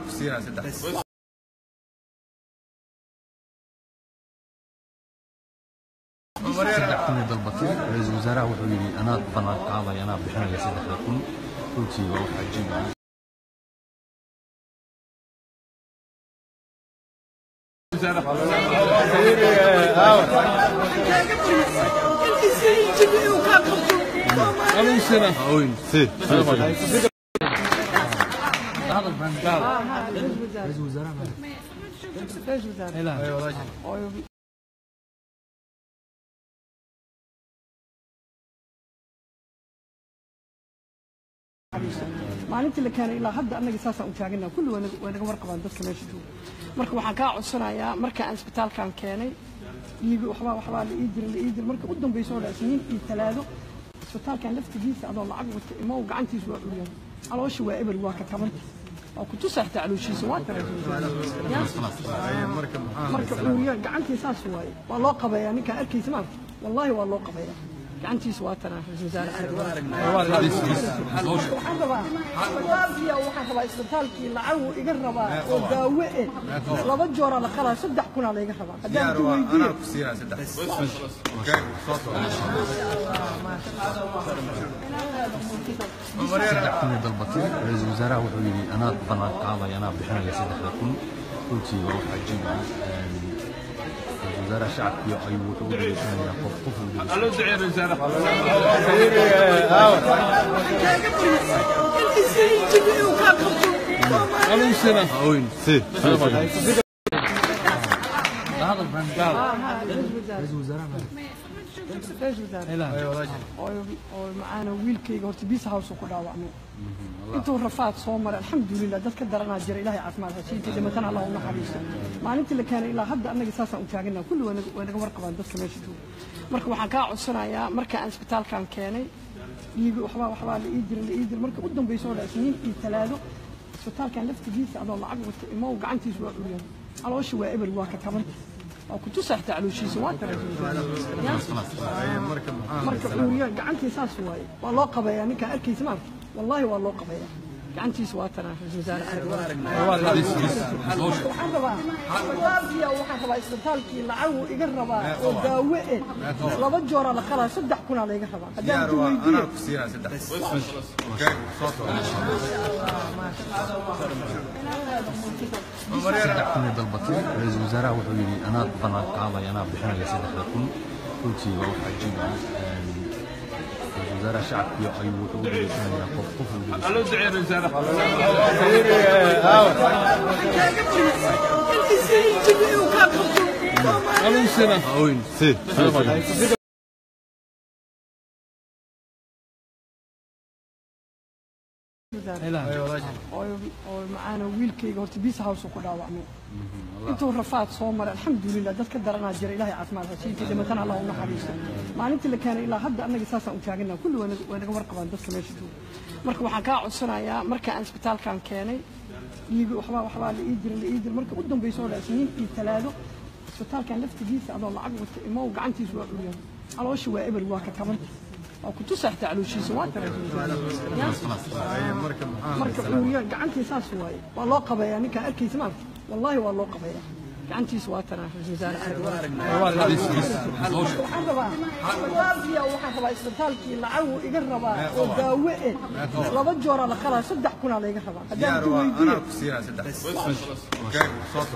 saddex kun dalbatay ra-iisul wasaaraha wuxuu yidhi anaa ballan qaadaya anaa bixinaya saddexda kun runtii waa wax cajiib ah Allo isina. Oyn si هذا البن قال ra-iisul wasaaraha ra-iisul wasaare oo maalintii la keenay ilaa hadda annaga saasaan u taaganaa kulli way naga warqabaan dadka meesha jooga marka waxaan kaa codsanayaa marka aan isbitaalkan keenay dhiigi waxbaa waxbaa la ii jiray la ii jiray marka u dambayso oo isniin iyo talaado isbitaalkan laftigiisa adoo lacag wata imo gacantiisa waa uriyay calooshi waa eber waa ka tabanta oo ku tusaxta calooshiisa waa taraajin marka uriyay gacantiisa saas waaye waa loo qabeeyaa ninka arkaysa ma wallahi waa loo qabeeyaa gacantiisa waa taraajin wasaare waxaan rabaa waxaan rabaa isbitaalkii lacag uu iga rabaa oo daawo eh laba joora la qalaa saddex kun la iga rabaa hadaan ku weydiiyo أنا كسيرة صدق أوكي صوت saddex kun dalbatay ra'iisul wasaaraha wuxuu yiri anaa ballan qaaday anaa bixinaya saddexda kun runtii waa wax cajiib ah ra'iisul wasaaraha shacabka ayuu wuxuu u dhiganayaa qof qof u dhigay Allo duceeyo wasaaraha Allo sena oyn si هذا البراند قال ra'iisul wasaaraha oo macaana wiilkayga horta biis house ku dhaawacmay intuu rafaad soo maray alxamdulilah dadka daranaa jira ilaahay caafimaad hasiintii dhimatana allah u naxariisto maalintii la keenay ilaa hadda annaga saasaan u taaganaa kulli way naga warqabaan dadka meesha jooga marka waxaan kaa codsanayaa marka aan isbitaalkan keenay dhiigi waxbaa waxbaa la ii jiray la ii jiray marka u dambayso oo isniin iyo talaado isbitaalkan laftigiisa adoo lacag wata imo gacantiisa waa uriyay calooshi waa eber waa ka tabanta oo ku tusaxta calooshiisa waa taraajin marka uriyay gacantiisa saas waaye waa loo qabeeyaa ninka arkaysa ma wallahi waa loo qabeeyaa gacantiisa waa taraajin wasaare waxaan rabaa waxaan rabaa isbitaalkii lacag uu iga rabaa oo daawo eh laba joora la qalaa saddex kun la iga rabaa hadaan ku weydiiyo أنا كسيرة صدق أوكي صوت saddex kun dalbatay ra'iisul wasaaraha wuxuu yiri anaa ballan qaaday anaa bixinaya saddexda kun runtii waa wax cajiib ah ra'iisul wasaaraha shacabka ayuu wuxuu u dhiganayaa qof qof u dhigay Allo duceeyo wasaaraha Allo sena oyn si oo macaana wiilkayga horta biis house ku dhaawacmay intuu rafaad soo maray alxamdulilah dadka daranaa jira ilaahay caafimaad hasiintii dhimatana allah u naxariisto maalintii la keenay ilaa hadda annaga saasaan u taaganaa kulli way naga warqabaan dadka meesha jooga marka waxaan kaa codsanayaa marka aan isbitaalkan keenay dhiigi waxbaa waxbaa la ii jiray la ii jiray marka u dambayso oo isniin iyo talaado isbitaalkan laftigiisa adoo lacag wata imo gacantiisa waa uriyay calooshi waa eber waa ka tabanta oo ku tusaxta calooshiisa waa taraajin marka uriyay gacantiisa saas waaye waa loo qabeeyaa ninka arkaysa ma wallahi waa loo qabeeyaa gacantiisa waa taraajin wasaare waxaan rabaa waxaan rabaa isbitaalkii lacag uu iga rabaa oo daawo eh laba joora la qalaa saddex kun la iga rabaa hadaan ku weydiiyo أنا كسيرة صدق أوكي صوت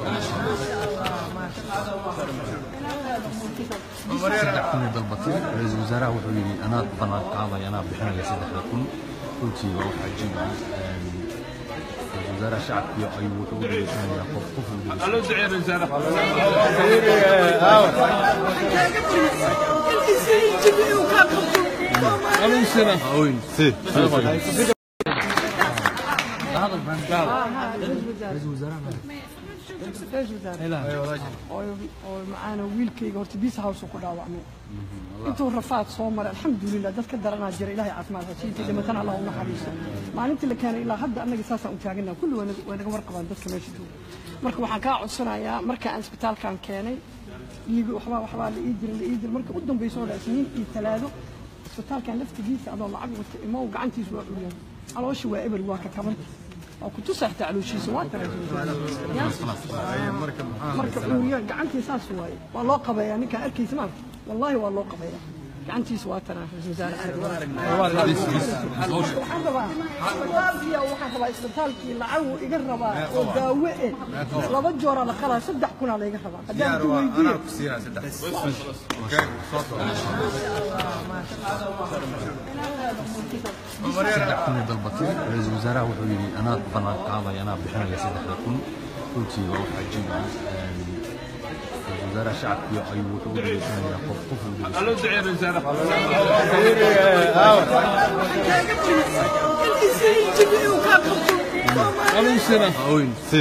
saddex kun dalbatay ra'iisul wasaaraha wuxuu yiri anaa ballan qaaday anaa bixinaya saddexda kun runtii waa wax cajiib ah ra'iisul wasaaraha shacabka ayuu wuxuu u dhiganayaa qof qof u dhigay Allo duceeyo wasaaraha Allo sena oyn si هذا البراند قال ra'iisul wasaaraha oo macaana wiilkayga horta biis house ku dhaawacmay intuu rafaad soo maray alxamdulilah dadka daranaa jira ilaahay caafimaad hasiintii dhimatana allah u naxariisto maalintii la keenay ilaa hadda annaga saasaan u taaganaa kulli way naga warqabaan dadka meesha jooga marka waxaan kaa codsanayaa marka aan isbitaalkan keenay dhiigi waxbaa waxbaa la ii jiray la ii jiray marka u dambayso oo isniin iyo talaado isbitaalkan laftigiisa adoo lacag wata imo gacantiisa waa uriyay calooshi waa eber waa ka tabanta oo ku tusaxta calooshiisa waa taraajin marka uriyay gacantiisa saas waaye waa loo qabeeyaa ninka arkaysa ma wallahi waa loo qabeeyaa gacantiisa waa taraajin wasaare waxaan rabaa waxaan rabaa isbitaalkii lacag uu iga rabaa oo daawo eh laba joora la qalaa saddex kun la iga rabaa hadaan ku weydiiyo أنا كسيرة صدق أوكي صوت saddex kun dalbatay ra'iisul wasaaraha wuxuu yiri anaa ballan qaaday anaa bixinaya saddexda kun runtii waa wax cajiib ah ra'iisul وزارة شعب iyo ayuu wuxuu u dhiganayaa qof qof u dhigay Allo duceeyo wasaare. Allo sena. Oyn si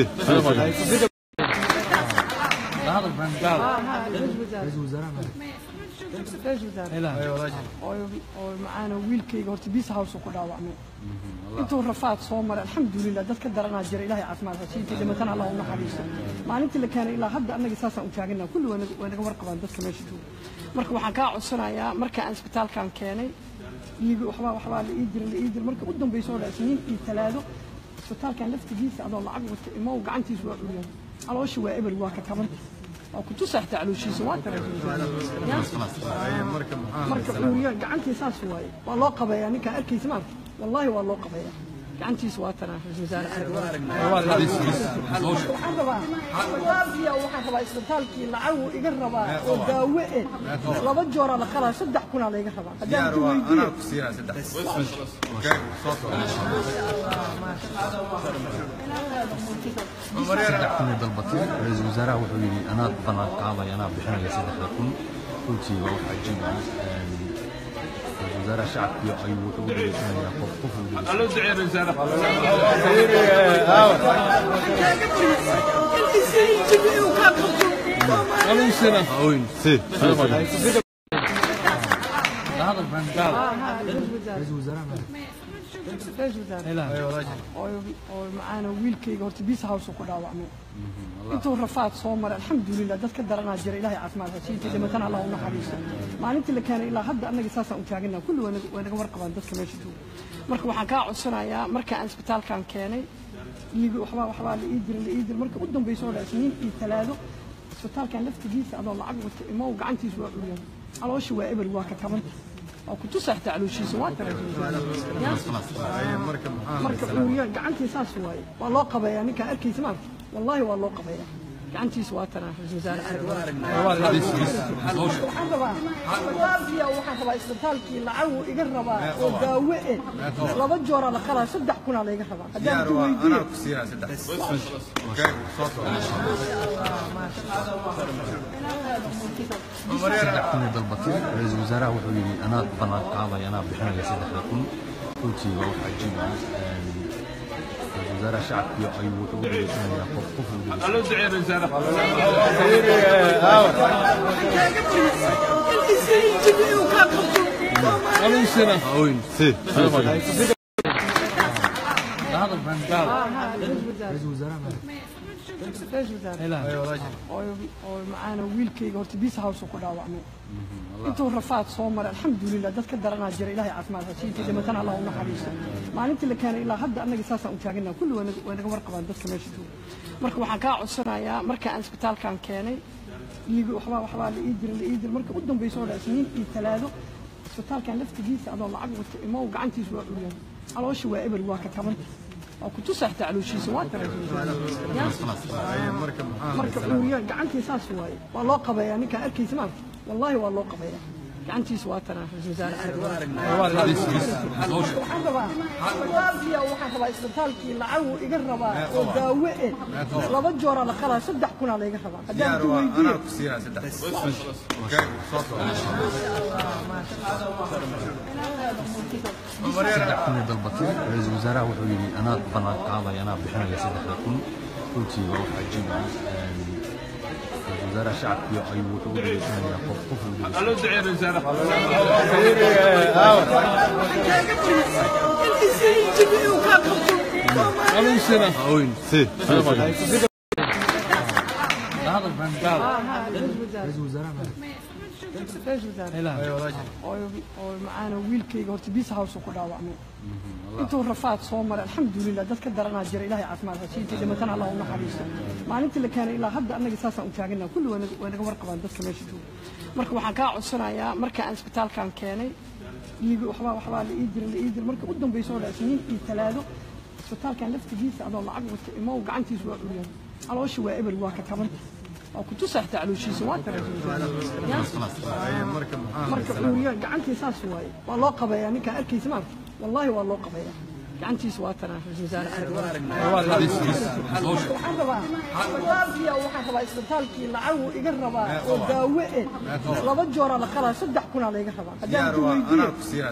هذا بان قال. رئيس وزراء رئيس وزراء oo macaana wiilkayga horta biis house ku dhaawacmay intuu rafaad soo maray alxamdulilah dadka daranaa jira ilaahay caafimaad ha siiyo dhimatana allah u naxariiso maalintii la keenay ilaa hadda annaga saasaan u taaganaa kulli waa naga warqabaan dadka meesha jooga marka waxaan kaa codsanayaa marka aan isbitaalkan keenay iyaga waxbaa waxbaa la ii diray la ii diray marka u dambaysa oo isniin iyo talaado isbitaalkan laftigiisa adoo lacag wata imow gacantiisa waa curiyaan calooshi waa eber waa ka kabanta oo ku tusaxta calooshiisa waa tareeyay marka curiyaan gacantiisa saas waaye waa loo qabeeyaa ninka arkaysa maarka wallahi waa loo qabeeyaa gacantiisa waa tanaa ra'iisul wasaare waxaan rabaa waxaan rabaa isbitaalkii lacag uu iga rabaa oo daawo eh laba joora la qalaa saddex kun aa la iga rabaa haddaan ku weydiiyo saddex kun iyo dalbatay ra'iisul wasaaraha wuxuu yidhi anaa ballan qaadaya anaa bixinaya saddexda kun runtii waa wax cajiib ah ra'iisul wasaaraha shacabka iyo ayuu wuxuu u dhiganayaa qof qof u dhigay Allo duceeyo wasaare. Allo sena. Oyn si هذا بان قال. رئيس وزراء رئيس وزراء oo macaana wiilkayga horta biis house ku dhaawacmay intuu rafaad soo maray alxamdulilah dadka daranaa jira ilaahay caafimaad ha siiyo dhimatana allah u naxariiso maalintii la keenay ilaa hadda annaga saasaan u taaganaa kulli waa naga warqabaan dadka meesha jooga marka waxaan kaa codsanayaa marka aan isbitaalkan keenay iyaga waxbaa waxbaa la ii diray la ii diray marka u dambaysa oo isniin iyo talaado isbitaalkan laftigiisa adoo lacag wata imow gacantiisa waa curiyaan calooshi waa eber waa ka kabanta oo ku tusaxta calooshiisa waa tareeyay marka curiyaan gacantiisa saas waaye waa loo qabeeyaa ninka arkaysa maarka wallahi waa loo qabeeyaa gacantiisa waa tanaa ra'iisul wasaare waxaan rabaa waxaan rabaa isbitaalkii lacag uu iga rabaa oo daawo eh laba joora la qalaa saddex kun aa la iga rabaa haddaan ku weydiiyo saddex kun iyo dalbatay ra'iisul wasaaraha wuxuu yidhi anaa ballan qaadaya anaa bixinaya saddexda kun runtii waa wax cajiib ah ra'iisul wasaaraha shacabka iyo ayuu wuxuu u dhiganayaa qof qof u dhigay Allo duceeyo wasaare. Allo sena. Oyn si هذا بان قال. رئيس وزراء رئيس وزراء oo macaana wiilkayga horta biis house ku dhaawacmay intuu rafaad soo maray alxamdulilah dadka daranaa jira ilaahay caafimaad ha siiyo dhimatana allah u naxariiso maalintii la keenay ilaa hadda annaga saasaan u taaganaa kulli waa naga warqabaan dadka meesha jooga marka waxaan kaa codsanayaa marka aan isbitaalkan keenay iyaga waxbaa waxbaa la ii diray la ii diray marka u dambaysa oo isniin iyo talaado isbitaalkan laftigiisa adoo lacag wata imow gacantiisa waa curiyaan calooshi waa eber waa ka kabanta oo ku tusaxta calooshiisa waa tareeyay marka curiyaan gacantiisa saas waaye waa loo qabeeyaa ninka arkaysa maarka wallahi waa loo qabeeyaa gacantiisa waa tanaa ra'iisul wasaare waxaan rabaa waxaan rabaa isbitaalkii lacag uu iga rabaa oo daawo eh laba joora la qalaa saddex kun aa la iga rabaa haddaan ku weydiiyo saddex kun iyo dalbatay ra'iisul wasaaraha wuxuu yidhi anaa ballan qaadaya anaa bixinaya saddexda kun runtii waa wax cajiib ah ra'iisul wasaaraha shacabka iyo ayuu wuxuu u dhiganayaa qof qof u dhigay Allo duceeyo wasaare. Allo sena. Oyn si هذا بان قال. رئيس وزراء رئيس وزراء oo macaana wiilkayga horta biis house ku dhaawacmay intuu rafaad soo maray alxamdulilah dadka daranaa jira ilaahay caafimaad ha siiyo dhimatana allah u naxariiso maalintii la keenay ilaa hadda annaga saasaan u taaganaa kulli waa naga warqabaan dadka meesha jooga marka waxaan kaa codsanayaa marka aan isbitaalkan keenay iyaga waxbaa waxbaa la ii diray la ii diray marka u dambaysa oo isniin iyo talaado isbitaalkan laftigiisa adoo lacag wata imow gacantiisa waa curiyaan calooshi waa eber waa ka kabanta oo ku tusaxta calooshiisa waa tareeyay marka curiyaan gacantiisa saas waaye waa loo qabeeyaa ninka arkaysa maarka wallahi waa loo qabeeyaa gacantiisa waa tanaa ra-iisul wasaare waxaan rabaa isbitaalkii waxaan rabaa isbitaalkii lacag uu iga rabaa oo daawo eh laba jooraa la qalaa saddex kunaa layga rabaa haddaan ku weydiiyo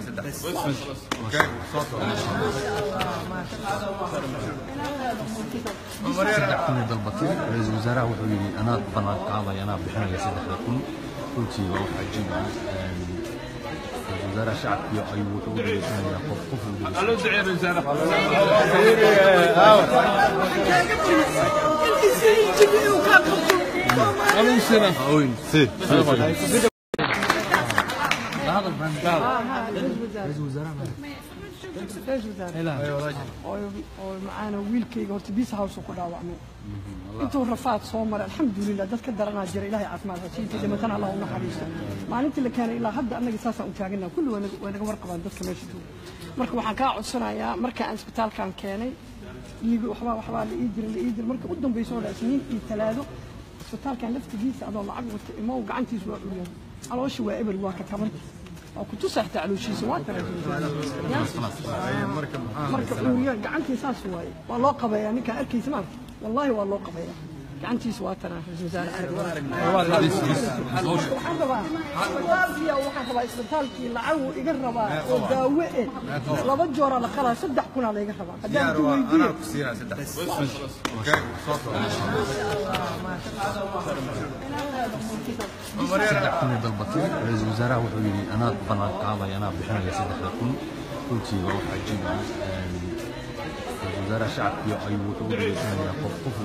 saddex kun ay dalbatay ra-iisul wasaaraha wuxuu yidhi anaa ballan qaaday anaa bixinaya saddexda kun runtii waa wax cajiib ah ra-iisul wasaaraha shacabkiyo ayuu wuxuu u dhageysanayaa qof qof u oo macaana wiilkayga horta biisa house ku dhaawacmay intuu rafaad soo maray alxamdulilah dadka daranaa jira ilahay caafimaad hasiintii dhimatana allah u naxariisto maalintii la keenay ilaa hadda annaga saasaan u taaganaa kulli way naga warqabaan dadka meesha jooga marka waxaan kaa codsanayaa marka aan isbitaalkan keenay iigu waxbaa waxbaa la ii jira la ii jira marka u dambayso oo dha isniin iyo talaado isbitaalkan laftigiisa adoo lacag wata imow gacantiisa waa dhulyan calooshi waa eber waa ka tabanta oo ku tusaxta calooshiisa waa taraajiyay marka uuriyaan gacantii saas waaye waa loo qabeeyaa ninkaa arkaysa maanta wallaahi waa loo qabeeyaa gacantiisa waa tanaa ra-iisul wasaare waxaan rabaa isbitaalkii waxaan rabaa isbitaalkii lacag uu iga rabaa oo daawo eh laba jooraa la qalaa saddex kunaa layga rabaa haddaan ku weydiiyo saddex kun ay dalbatay ra-iisul wasaaraha wuxuu yidhi anaa ballan qaaday anaa bixinaya saddexda kun runtii waa wax cajiib ah ra-iisul wasaaraha shacabkiyo ayuu wuxuu u dhageysanayaa qof qof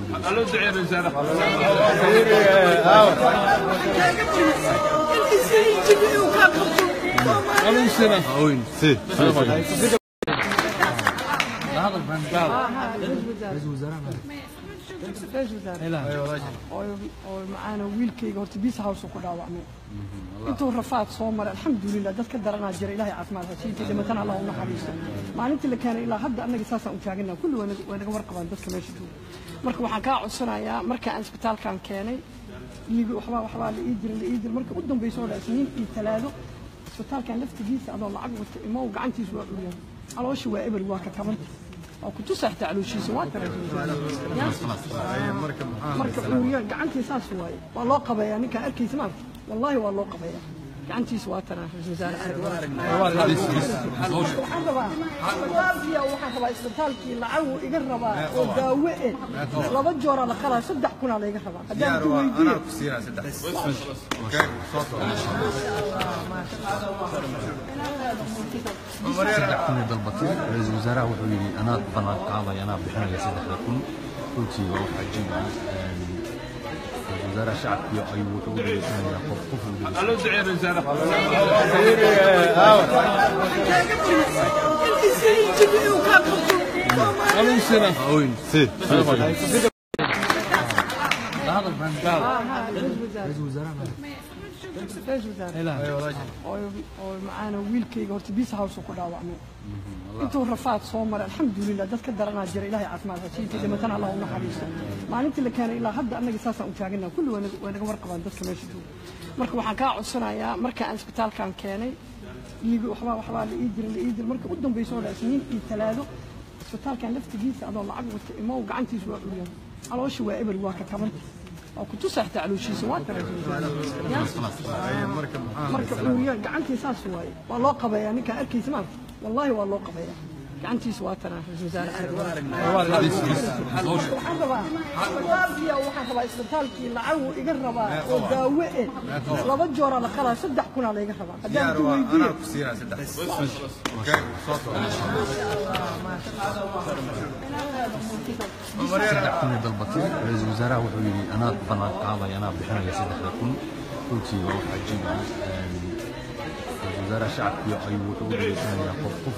oo macaana wiilkayga horta biisa house ku dhaawacmay intuu rafaad soo maray alxamdulilah dadka daranaa jira ilahay caafimaad hasiintii dhimatana allah u naxariisto maalintii la keenay ilaa hadda annaga saasaan u taaganaa kulli way naga warqabaan dadka meesha jooga marka waxaan kaa codsanayaa marka aan isbitaalkan keenay iigu waxbaa waxbaa la ii jira la ii jira marka u dambayso oo dha isniin iyo talaado isbitaalkan laftigiisa adoo lacag wata imow gacantiisa waa dhulyan calooshi waa eber waa ka tabanta oo ku tusaxta calooshiisa waa taraajiyay marka uuriyaan gacantii saas waaye waa loo qabeeyaa ninkaa arkaysa maanta wallaahi waa loo qabeeyaa gacantiisa waa tanaa ra-iisul wasaare waxaan rabaa isbitaalkii waxaan rabaa isbitaalkii lacag uu iga rabaa oo daawo eh laba jooraa la qalaa saddex kunaa layga rabaa haddaan ku weydiiyo saddex kun ay dalbatay ra-iisul wasaaraha wuxuu yidhi anaa ballan qaaday anaa bixinaya saddexda kun runtii waa wax cajiib ah ra-iisul wasaaraha shacabkiyo ayuu wuxuu u dhageysanayaa qof qof oo macaana wiilkayga horta biisa house ku dhaawacmay intuu rafaad soo maray alxamdulilah dadka daranaa jira ilahay caafimaad hasiintii dhimatana allah u naxariisto maalintii la keenay ilaa hadda annaga saasaan u taaganaa kulli way naga warqabaan dadka meesha jooga marka waxaan kaa codsanayaa marka aan isbitaalkan keenay iigu waxbaa waxbaa la ii jira la ii jira marka u dambayso oo dha isniin iyo talaado isbitaalkan laftigiisa adoo lacag wata imow gacantiisa waa dhulyan calooshi waa eber waa ka tabanta oo ku tusaxta calooshiisa waa taraajiyay marka uuriyaan gacantii saas waaye waa loo qabeeyaa ninkaa arkaysa maanta wallaahi waa loo qabeeyaa gacantiisa waa tanaa ra-iisul wasaare waxaan rabaa isbitaalkii waxaan rabaa isbitaalkii lacag uu iga rabaa oo daawo eh laba jooraa la qalaa saddex kunaa layga rabaa haddaan ku weydiiyo saddex kun ay dalbatay ra-iisul wasaaraha wuxuu yidhi anaa ballan qaaday anaa bixinaya saddexda kun runtii waa wax cajiib ah ra-iisul wasaaraha shacabkiyo ayuu wuxuu u dhageysanayaa qof qof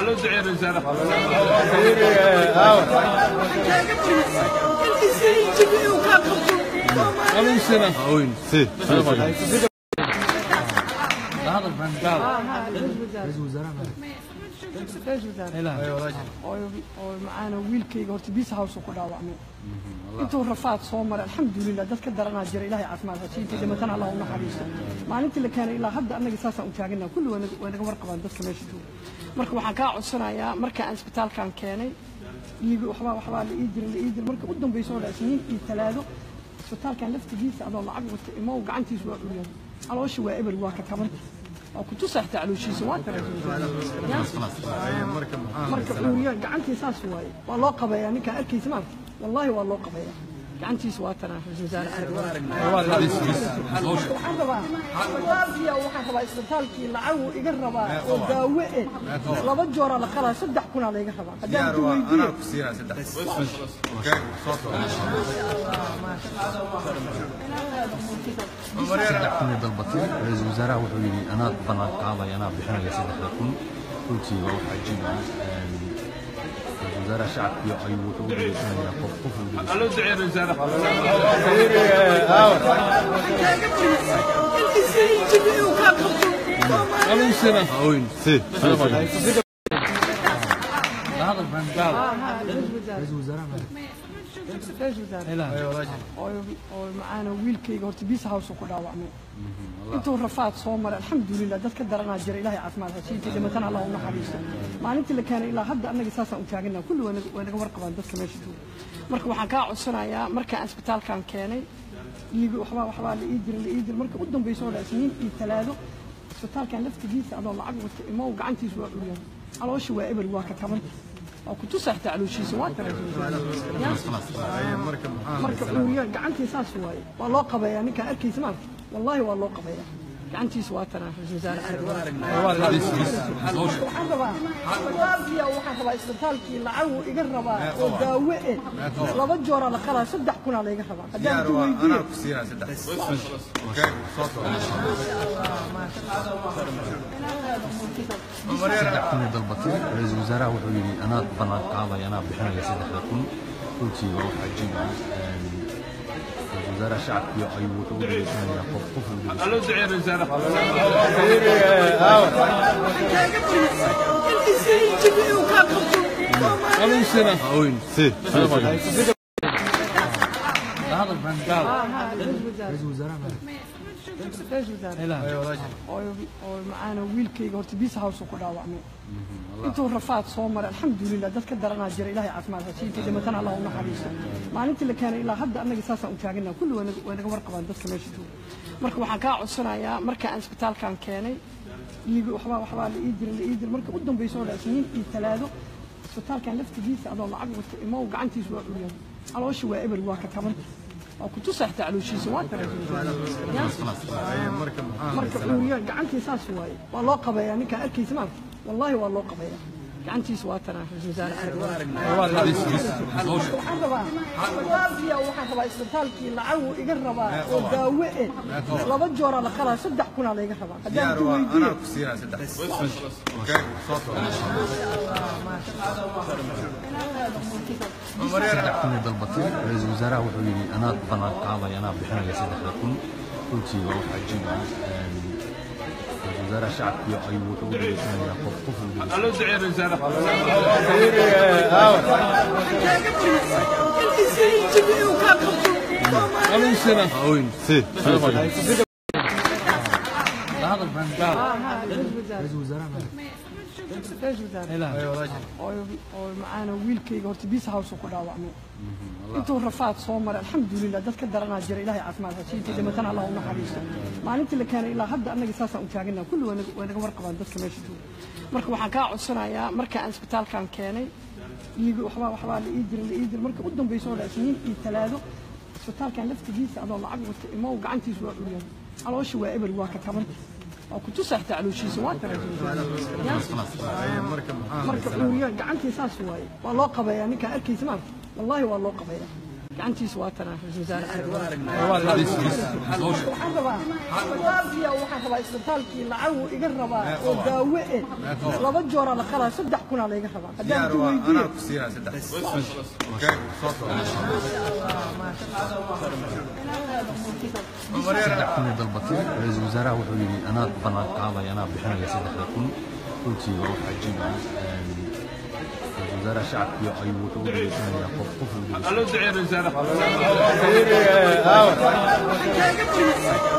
oo macaana wiilkayga horta biisa house ku dhaawacmay intuu rafaad soo maray alxamdulilah dadka daranaa jira ilahay caafimaad hasiintii dhimatana allah u naxariisto maalintii la keenay ilaa hadda annaga saasaan u taaganaa kulli way naga warqabaan dadka meesha jooga marka waxaan kaa codsanayaa marka aan isbitaalkan keenay iyagu waxba waxba la ii dirin la ii dirin marka u dambayso oo isniin iyo talaado isbitaalkan laftigiisa adoo lacag wata imo gacantiisa waa uriyay calooshi waa eber waa ka taban oo ku tusaxta calooshiisa waa taraa marka uriyay gacantiisa saas waaye waa loo qabeeyaa ninka arkaysa maanta wallahi waa loo qabeeyaa gacantiisa waa taraa ra'iisul wasaare waxaan rabaa walaalkiya waxaan rabaa isbitaalkii lacag uu iga rabaa oo daawo eh laba joora la qalaa saddex kun la iga rabaa haddaan ku weydiiyo ku siina saddex okay soo soo saddex kun ee dalbatay ra'iisul wasaaraha wuxuu yidhi anaa ballan qaaday anaa bixinaya saddexda kun runtii waa wax cajiib ah ra'iisul wasaaraha shacabkii ayuu wuxuu u dhageysanayaa qof qof u dhageysanayaa Allo ducee ra'iisul wasaaraha أوين سي هذا فان قال رئيس وزراء oo macana wiilkayga horta biis house ku dhaawacmay intuu rafaad soo maray alxamdulilah dadka daranaa jira ilaahay caafimaad hasiintii dhimatana allah u naxariisto maalintii la keenay ilaa hadda annaga saasaan u taaganaa kulli waa naga warqabaan dadka meesha jooga marka waxaan kaa codsanayaa marka aan isbitaalkan keenay iyagu waxba waxba la ii dirin la ii dirin marka u dambayso oo isniin iyo talaado isbitaalkan laftigiisa adoo lacag wata imo gacantiisa waa uriyay calooshi waa eber waa ka taban oo ku tusaxta calooshiisa waa taraa marka uriyay gacantiisa saas waaye waa loo qabeeyaa ninka arkaysa maanta wallahi waa loo qabeeyaa gacantiisa waa taraa ra'iisul wasaare waxaan rabaa walaalkiya waxaan rabaa isbitaalkii lacag uu iga rabaa oo daawo eh laba joora la qalaa saddex kun la iga rabaa haddaan ku weydiiyo ku siina saddex okay soo soo saddex kun ee dalbatay ra'iisul wasaaraha wuxuu yidhi anaa ballan qaaday anaa bixinaya saddexda kun runtii waa wax cajiib ah ra'iisul wasaaraha shacabkii ayuu wuxuu u dhageysanayaa qof qof u dhageysanayaa Allo ducee ra'iisul wasaaraha أوين سي هذا فان قال رئيس وزراء oo macana wiilkayga horta biis house ku dhaawacmay intuu rafaad soo maray alxamdulilah dadka daranaa jira ilaahay caafimaad hasiintii dhimatana allah u naxariisto maalintii la keenay ilaa hadda annaga saasaan u taaganaa kulli waa naga warqabaan dadka meesha jooga marka waxaan kaa codsanayaa marka aan isbitaalkan keenay iyagu waxba waxba la ii dirin la ii dirin marka u dambayso oo isniin iyo talaado isbitaalkan laftigiisa adoo lacag wata imo gacantiisa waa uriyay calooshi waa eber waa ka taban oo ku tusaxta calooshiisa waa taraa marka uriyay gacantiisa saas waaye waa loo qabeeyaa ninka arkaysa maanta wallahi waa loo qabeeyaa gacantiisa waa taraa ra'iisul wasaare waxaan rabaa walaalkiya waxaan rabaa isbitaalkii lacag uu iga rabaa oo daawo eh laba joora la qalaa saddex kun la iga rabaa haddaan ku weydiiyo ku siina saddex okay soo soo saddex kun ee dalbatay ra'iisul wasaaraha wuxuu yidhi anaa ballan qaaday anaa bixinaya saddexda kun runtii waa wax cajiib ah ra'iisul wasaaraha shacabkii ayuu wuxuu u dhageysanayaa qof qof u dhageysanayaa Allo ducee ra'iisul wasaaraha أوين سي هذا فان قال رئيس وزراء oo macana wiilkayga horta biis house ku dhaawacmay intuu rafaad soo maray alxamdulilah dadka daranaa jira ilaahay caafimaad hasiintii dhimatana allah u naxariisto maalintii la keenay ilaa hadda annaga saasaan u taaganaa kulli waa naga warqabaan dadka meesha jooga marka waxaan kaa codsanayaa marka aan isbitaalkan keenay iyagu waxba waxba la ii dirin la ii dirin marka u dambayso oo isniin iyo talaado isbitaalkan laftigiisa adoo lacag wata imo gacantiisa waa uriyay calooshi waa eber waa ka taban oo ku tusaxta calooshiisa waa taraa marka uriyay gacantiisa saas waaye waa loo qabeeyaa ninka arkaysa maanta wallahi waa loo qabeeyaa gacantiisa waa taraa ra'iisul wasaare waxaan rabaa walaalkiya waxaan rabaa isbitaalkii lacag uu iga rabaa oo daawo eh laba joora la qalaa saddex kun la iga rabaa haddaan ku weydiiyo ku siina saddex okay soo soo saddex kun ee dalbatay ra'iisul wasaaraha wuxuu yidhi anaa ballan qaaday anaa bixinaya saddexda kun runtii waa wax cajiib ah ra'iisul wasaaraha shacabkii ayuu wuxuu u dhageysanayaa qof qof u dhageysanayaa Allo ducee ra'iisul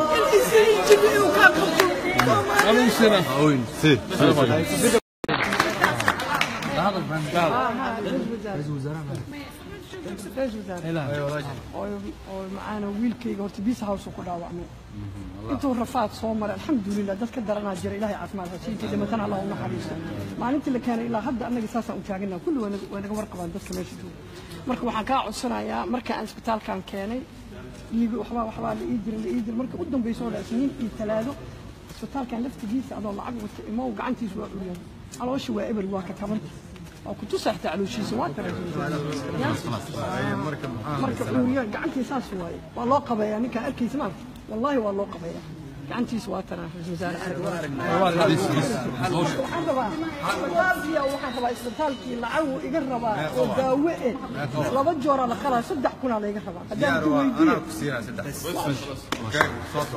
wasaaraha أوين سي هذا البنجال رئيس وزراء رئيس وزراء ايوه راجل oo macaana wiilkayga horta bis house ku dhaawacmay intuu rafaad soo maray alxamdulilah dadka daranaa jira ilaahay caafimaad ha siiyo dhimatana allah u naxariisto maalintii la keenay ilaa hadda annaga saasaan u taaganaa kulli waa naga warqabaan dadka meesha jooga marka waxaan kaa codsanayaa marka aan isbitaalkan keenay iigu waxba waxba la ii dirin la ii dirin marka u dambayso oo isniin iyo talaado isbitaalkan laftigiisa adoo lacag wata imoo gacantiisa waa uriyay calooshi waa eber waa ka tabanta oo ku tusaxta calooshiisa waa tarajiyay marka marka uriyay gacantiisa saas waaye waa loo qabeeyaa ninka arkaysa maanta wallahi waa loo qabeeyaa gacantiisa waa tanaa raiisul wasaare waxaan rabaa isbitaalkii waxaan rabaa isbitaalkii lacag uu iga rabaa oo daawo eh laba joora la qalaa saddex kuna la iga rabaa haddaan ku weydiiyo انا كسيره صدق اوكي صوت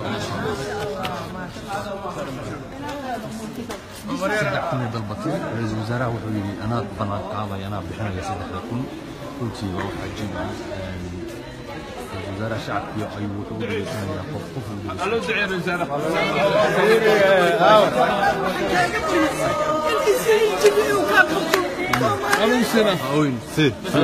saddex kun iyo dalbatay ra-iisul wasaaraha wuxuu yidhi anaa ballan qaaday anaa bixinaya saddexda kun runtii waa wax cajiib ah ra-iisul wasaaraha shacabkiyo ayuu wuxuu u dhageysanayaa qof qof u قالوا ادعي الرسالة قالوا سنة oyn si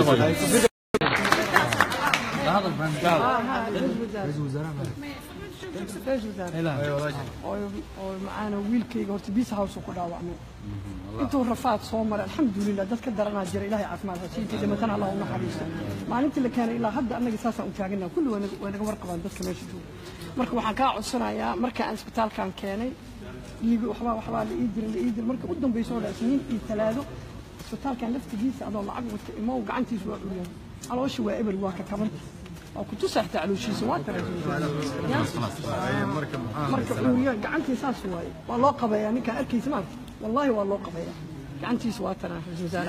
هذا البنجال ra-iisul wasaaraha رئيس وزراء ايوه راجل oo macaana wiilkayga horta bis house ku dhaawacmay intuu rafaad soo maray alxamdulilah dadka daranaa jira ilaahay caafimaad ha siiyo dhimatana allah u naxariisto maalintii la keenay ilaa hadda annaga saasaan u taaganaa kulli waa naga warqabaan dadka meesha jooga marka waxaan kaa codsanayaa marka aan isbitaalkan keenay iigu waxba waxba la ii dirin la ii dirin marka u dambayso oo isniin iyo talaado isbitaalkan laftigiisa adoo lacag wata imoo gacantiisa waa uriyay calooshi waa eber waa ka tabanta oo ku tusaxta calooshiisa waa tarajiyay marka marka uriyay gacantiisa saas waaye waa loo qabeeyaa ninka arkaysa maanta wallahi waa loo qabeeyaa gacantiisa waa tanaa raiisul wasaare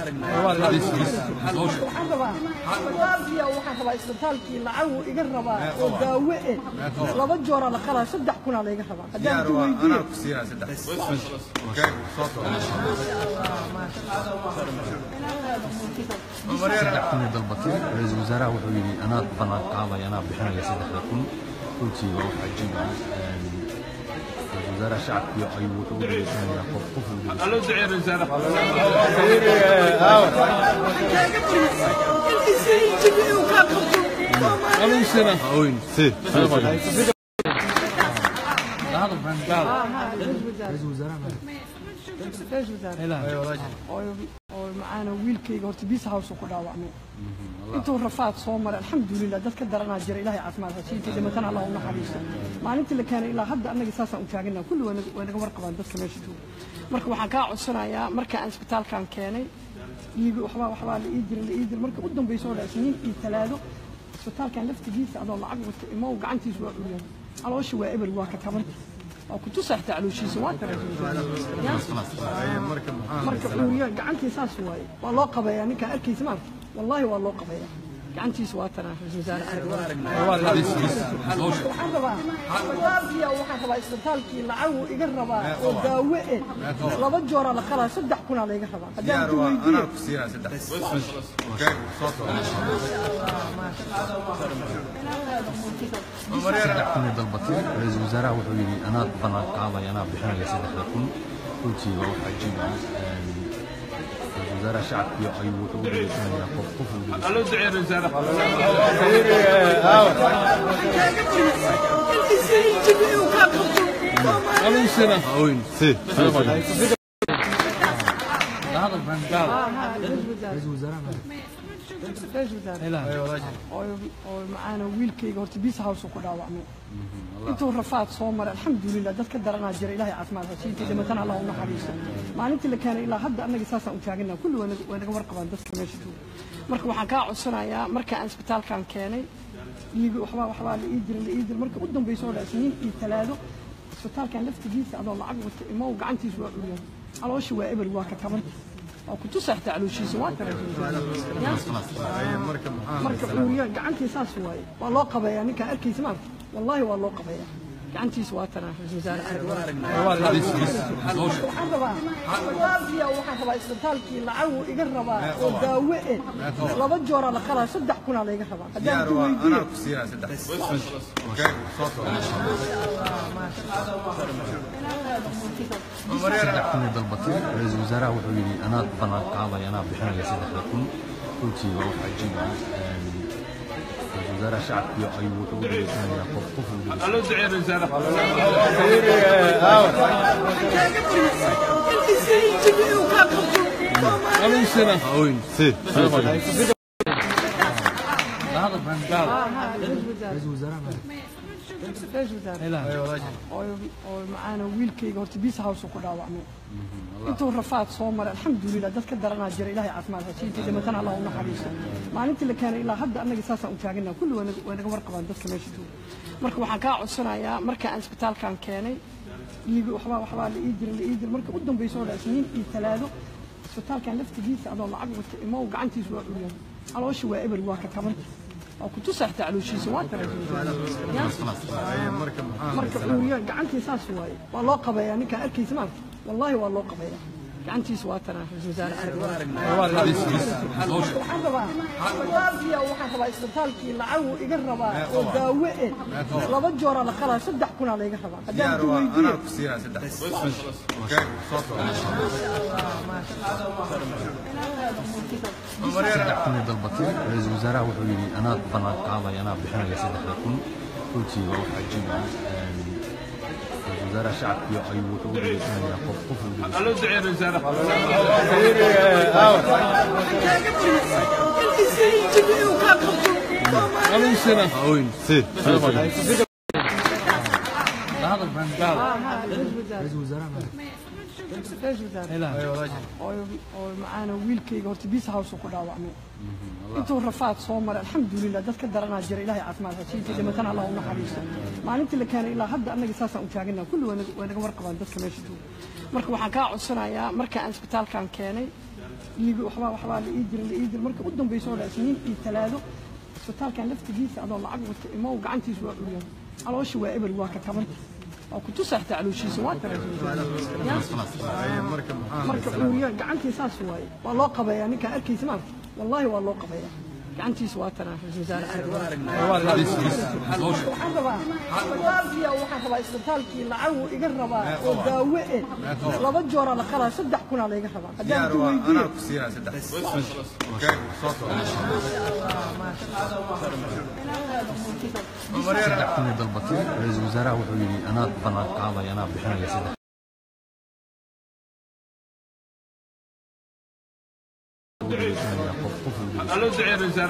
waxaan rabaa isbitaalkii waxaan rabaa isbitaalkii lacag uu iga rabaa oo daawo eh laba joora la qalaa saddex kuna la iga rabaa haddaan ku weydiiyo انا كسيره صدق اوكي صوت saddex kun iyo dalbatay ra-iisul wasaaraha wuxuu yidhi anaa ballan qaaday anaa bixinaya saddexda kun runtii waa wax cajiib ah ra-iisul wasaaraha shacabkiyo ayuu wuxuu u dhageysanayaa qof qof u قالوا ادعي الرسالة قالوا سنة oyn si هذا البنجال ra-iisul wasaaraha رئيس وزراء ايوه راجل oo macaana wiilkayga horta bis house ku dhaawacmay intuu rafaad soo maray alxamdulilah dadka daranaa jira ilaahay caafimaad ha siiyo dhimatana allah u naxariisto maalintii la keenay ilaa hadda annaga saasaan u taaganaa kulli waa naga warqabaan dadka meesha jooga marka waxaan kaa codsanayaa marka aan isbitaalkan keenay iigu waxba waxba la ii dirin la ii dirin marka u dambayso oo isniin iyo talaado isbitaalkan laftigiisa adoo lacag wata imoo gacantiisa waa uriyay calooshi waa eber waa ka tabanta oo ku tusaxta calooshiisa waa tarajiyay marka marka uriyay gacantiisa saas waaye waa loo qabeeyaa ninka arkaysa maanta wallahi waa loo qabeeyaa gacantiisa waa tanaa raiisul wasaare waxaan rabaa isbitaalkii waxaan rabaa isbitaalkii lacag uu iga rabaa oo daawo eh laba joora la qalaa saddex kuna la iga rabaa haddaan ku weydiiyo انا كسيره صدق اوكي صوت saddex kun iyo dalbatay ra-iisul wasaaraha wuxuu yidhi anaa ballan qaaday anaa bixinaya saddexda kun runtii waa wax cajiib ah ra-iisul wasaaraha shacabkiyo ayuu wuxuu u dhageysanayaa qof qof u قالوا ادعي الرسالة قالوا سنة oyn si هذا البنجال ra-iisul wasaaraha رئيس وزراء ايوه راجل oo macaana wiilkayga horta bis house ku dhaawacmay intuu rafaad soo maray alxamdulilah dadka daranaa jira ilaahay caafimaad ha siiyo dhimatana allah u naxariisto maalintii la keenay ilaa hadda annaga saasaan u taaganaa kulli waa naga warqabaan dadka meesha jooga marka waxaan kaa codsanayaa marka aan isbitaalkan keenay iigu waxba waxba la ii dirin la ii dirin marka u dambayso oo isniin iyo talaado isbitaalkan laftigiisa adoo lacag wata imoo gacantiisa waa uriyay calooshi waa eber waa ka tabanta oo ku tusaxta calooshiisa waa tarajiyay marka uriyay gacantiisa saas waaye waa loo qabeeyaa ninka arkaysa maanta wallahi waa loo qabeeyaa gacantiisa waa tanaa ra-iisul wasaare waxaan rabaa waafiya waxaan rabaa isbitaalkii lacag uu iga rabaa oo daawo eh laba joora la qalaa saddex kunaa la iga rabaa haddaan ku weydiiyo أنا كسيرة صدق أوكي صوت saddex kun dalbatay ra-iisul wasaaraha wuxuu yidhi anaa ballan qaaday anaa bixinaya saddexda kun runtii waa wax cajiib ah ra-iisul wasaaraha shacabkiyo ayuu wuxuu u dhageysanayaa qof qof uu dhegeysanaya Allo ducee Rasaara. Allo isena. oyn si Dahada ben gaal. ra-iisul wasaaraha ra-iisul wasaare oo macaana wiilkayga horta biis house ku dhaawacmay intuu rafaad soo maray alxamdulilah dad ka daranaa jira ilaahay caafimaad hasiintii dhimatana allah u naxariiso maalintii la keenay ilaa hadda annaga saasaan u taaganaa kulli waa naga warqabaan dadka meesha jooga marka waxaan kaa codsanayaa marka aan isbitaalkan keenay dhiigi waxbaa waxbaa la ii jira la ii jira marka u dambayso oo dha isniin iyo talaado isbitaalkan laftigiisa adoo lacag wata imow gacantiisa waa curyaan calooshi waa eber waa ka tabanta oo ku tusaxta calooshiisa waa tara marka curyaan gacantii saas waaye waa loo qabeeyaa ninkaan arkaysa maarta والله والله قبيله gacantiisa waa tanaa ra-iisul wasaare waxaan rabaa waafiya waxaan rabaa isbitaalkii lacag uu iga rabaa oo daawo eh laba joora la qalaa saddex kunaa la iga rabaa haddaan ku weydiiyo أنا كسيرة صدق أوكي صوت saddex kun dalbatay ra-iisul wasaaraha wuxuu yidhi anaa ballan qaaday anaa bixinaya saddexda kun runtii waa wax cajiib ah ra-iisul wasaaraha shacabkiyo ayuu wuxuu u dhageysanayaa qof qof uu dhegeysanaya Allo ducee Rasaara. Allo isena. oyn si Dahada ben gaal. ra-iisul wasaaraha ra-iisul wasaare oo macaana wiilkayga horta biis house ku dhaawacmay intuu rafaad soo maray alxamdulilah dad ka daranaa jira ilaahay caafimaad hasiintii dhimatana allah u naxariiso maalintii la keenay ilaa hadda annaga saasaan u taaganaa kulli waa naga warqabaan dadka meesha jooga marka waxaan kaa codsanayaa marka aan isbitaalkan keenay dhiigi waxbaa waxbaa la ii jira la ii jira marka u dambayso oo dha isniin iyo talaado isbitaalkan laftigiisa adoo lacag wata imow gacantiisa waa curyaan calooshi waa eber waa ka tabanta oo ku tusaxta calooshiisa waa tara marka curyaan gacantii saas waaye waa loo qabeeyaa ninkaan arkaysa maarta wallahi waa loo qabeeyaa gacantiisa waa tanaa ra-iisul wasaare waxaan rabaa waafiya waxaan rabaa isbitaalkii lacag uu iga rabaa oo daawo eh laba joora la qalaa saddex kunaa la iga rabaa haddaan ku weydiiyo أنا كسيرة صدق أوكي صوت saddex kun dalbatay ra-iisul wasaaraha wuxuu yidhi anaa ballan qaaday anaa bixinaya saddex qof qof uu dhegeysanaya Allo ducee Rasaara.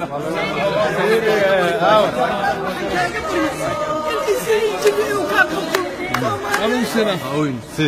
Allo isena. oyn si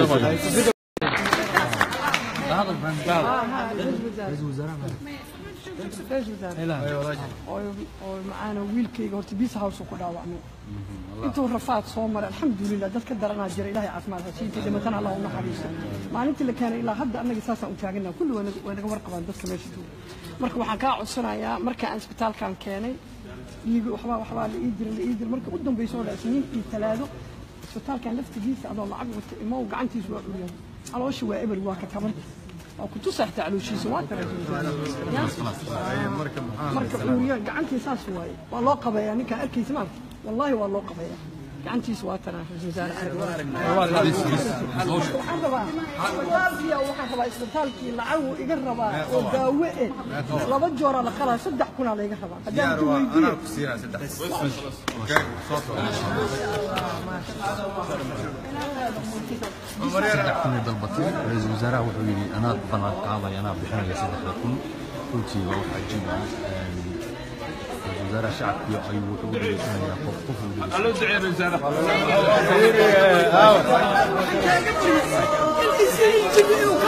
Dahada ben gaal. ra-iisul wasaaraha ra-iisul wasaare oo macaana wiilkayga horta biis house ku dhaawacmay intuu rafaad soo maray alxamdulilah dad ka daranaa jira ilaahay caafimaad hasiintii dhimatana allah u naxariiso maalintii la keenay ilaa hadda annaga saasaan u taaganaa kulli waa naga warqabaan dadka meesha jooga marka waxaan kaa codsanayaa marka aan isbitaalkan keenay dhiigi waxbaa waxbaa la ii jira la ii jira marka u dambayso oo dha isniin iyo talaado isbitaalkan laftigiisa adoo lacag wata imow gacantiisa waa curyaan calooshi waa eber waa ka tabanta oo ku tusaxta calooshiisa waa tara marka curyaan gacantii saas waaye waa loo qabeeyaa ninkaan arkaysa maarta wallahi waa loo qabeeyaa gacantiisa waa tanaa ra-iisul wasaare waxaan rabaa waafiya waxaan rabaa isbitaalkii lacag uu iga rabaa oo daawo eh laba joora la qalaa saddex kunaa la iga rabaa haddaan ku weydiiyo أنا كسيرة صدق أوكي صوت saddex kun dalbatay ra-iisul wasaaraha wuxuu yidhi anaa ballan qaaday anaa bixinaya saddexda kun runtii waa wax cajiib ah ra-iisul wasaaraha shacabkiyo ayuu wuxuu u dhageysanayaa qof qof uu dhegeysanaya Allo ducee Rasaara.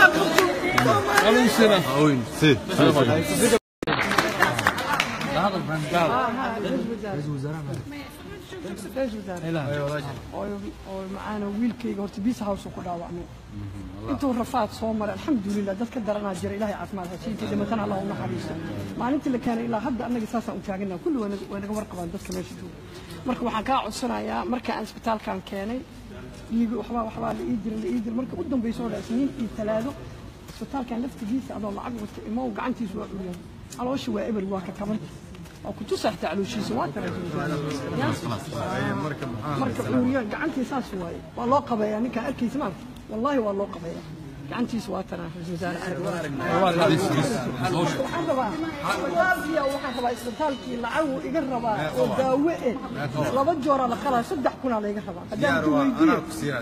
Allo isena. oyn si Dahada ben رئيس وزراء رئيس وزراء oo macaana wiilkayga horta biis house ku dhaawacmay intuu rafaad soo maray alxamdulilah dadka daranaa jira ilaahay caafimaad ha siinta dhimatana allah u naxariisto maalintii la keenay ilaa hadda annaga saasaan u taaganaa kulli way naga warqabaan dadka meesha jooga marka waxaan kaa codsanayaa marka aan isbitaalkan keenay dhiig waxbaa waxbaa la ii jiray la ii jiray marka u dambayso oo isniin iyo talaado isbitaalkan laftigiisa adoo lacag wata imo gacantiisu waa dhuliyay calooshi waa eber waa ka kabanta oo ku tusaxta calooshiisa waa taraajin marka uriyaan gacantiisa saas waaye waa loo qabeeyaa ninka arkaysa maanta wallahi waa loo qabeeyaa gacantiisa waa tanaa raiisul wasaare waxaan rabaa isbitaalkiya waxaan rabaa isbitaalkii lacag uu iga rabaa oo daawo eh laba jooraa la qalaa saddex kunaa layga rabaa haddaan ku weydiiyo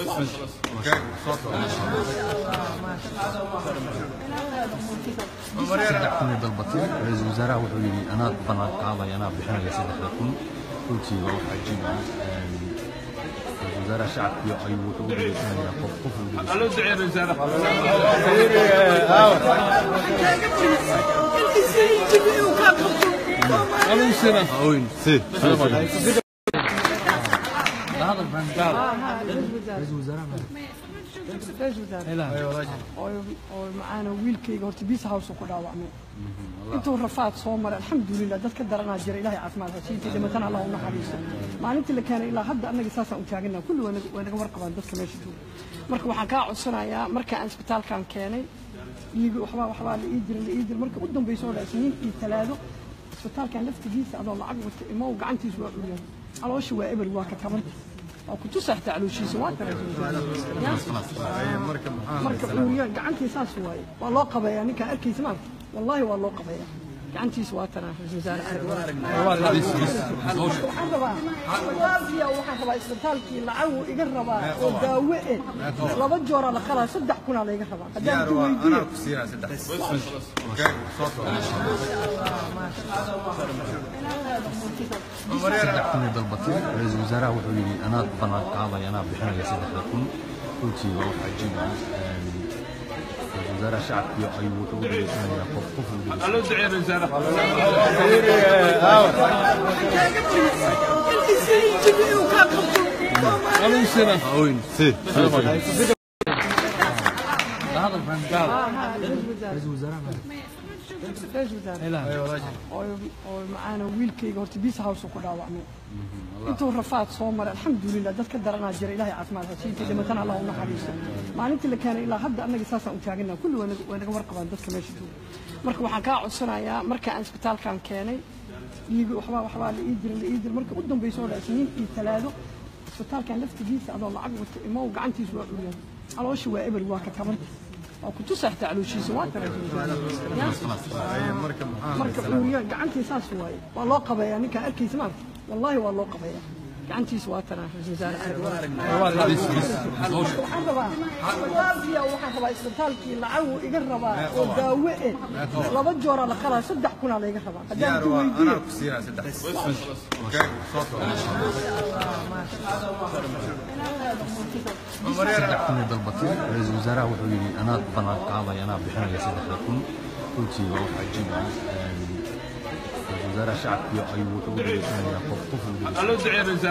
saddex kun iyo dalbatay raiisul wasaaraha wuxuu yidhi anaa ballan qaadaya anaa bixinaya saddexda kun runtii waa wax cajiib ah raiisul wasaaraha shacabkiyo ayuu wuxuu u dhageysanayaa qof qof Allo ducee raiisul رئيس وزراء oo macaana wiilkayga horta biis house ku dhaawacmay intuu rafaad soo maray alxamdulilah dadka daranaa jira ilaahay caafimaad ha siinta dhimatana allah u naxariisto maalintii la keenay ilaa hadda annaga saasaan u taaganaa kulli way naga warqabaan dadka meesha jooga marka waxaan kaa codsanayaa marka aan isbitaalkan keenay dhiig waxbaa waxbaa la ii jiray la ii jiray marka u dambayso oo isniin iyo talaado isbitaalkan laftigiisa adoo lacag wata imo gacantiisu waa dhuliyay calooshi waa eber waa ka kabanta oo ku tusaxta calooshiisa waa taraajin marka uriyaan gacantiisa saas waaye waa loo qabeeyaa ninka arkaysa maanta wallahi waa loo qabeeyaa gacantiisa waa tanaa raiisul wasaare waxaan rabaa isbitaalkiya waxaan rabaa isbitaalkii lacag uu iga rabaa oo daawo eh laba jooraa la qalaa saddex kunaa layga rabaa haddaan ku weydiiyo saddex kun iyo dalbatay raiisul wasaaraha wuxuu yidhi anaa ballan qaadaya anaa bixinaya saddexda kun runtii waa wax cajiib ah raiisul wasaaraha shacabkiyo ayuu wuxuu u dhageysanayaa qof qof Allo ducee raiisul رئيس وزراء رئيس وزراء oo macaana wiilkayga horta biis house ku dhaawacmay intuu rafaad soo maray alxamdulilah dadka daranaa jira ilaahay caafimaad ha siinta dhimatana allah u naxariisto maalintii la keenay ilaa hadda annaga saasaan u taaganaa kulli way naga warqabaan dadka meesha jooga marka waxaan kaa codsanayaa marka aan isbitaalkan keenay dhiig waxbaa waxbaa la ii jiray la ii jiray marka u dambayso oo isniin iyo talaado isbitaalkan laftigiisa adoo lacag wata imo gacantiisu waa dhuliyay calooshi waa eber waa ka kabanta oo ku tusaxta calooshiisa waa taraajin marka uriyaan gacantiisa saas waaye waa loo qabeeyaa ninka arkaysa maanta wallahi waa loo qabeeyaa gacantiisa waa tanaa raiisul wasaare waxaan rabaa isbitaalkiya waxaan rabaa isbitaalkii lacag uu iga rabaa oo daawo eh laba jooraa la qalaa saddex kunaa layga rabaa haddaan ku weydiiyo saddex kun iyo dalbatay raiisul wasaaraha wuxuu yidhi anaa ballan qaadaya anaa bixinaya saddexda kun runtii waa wax cajiib ah raiisul wasaaraha shacabkiyo ayuu wuxuu u dhageysanayaa qof qof Allo ducee raiisul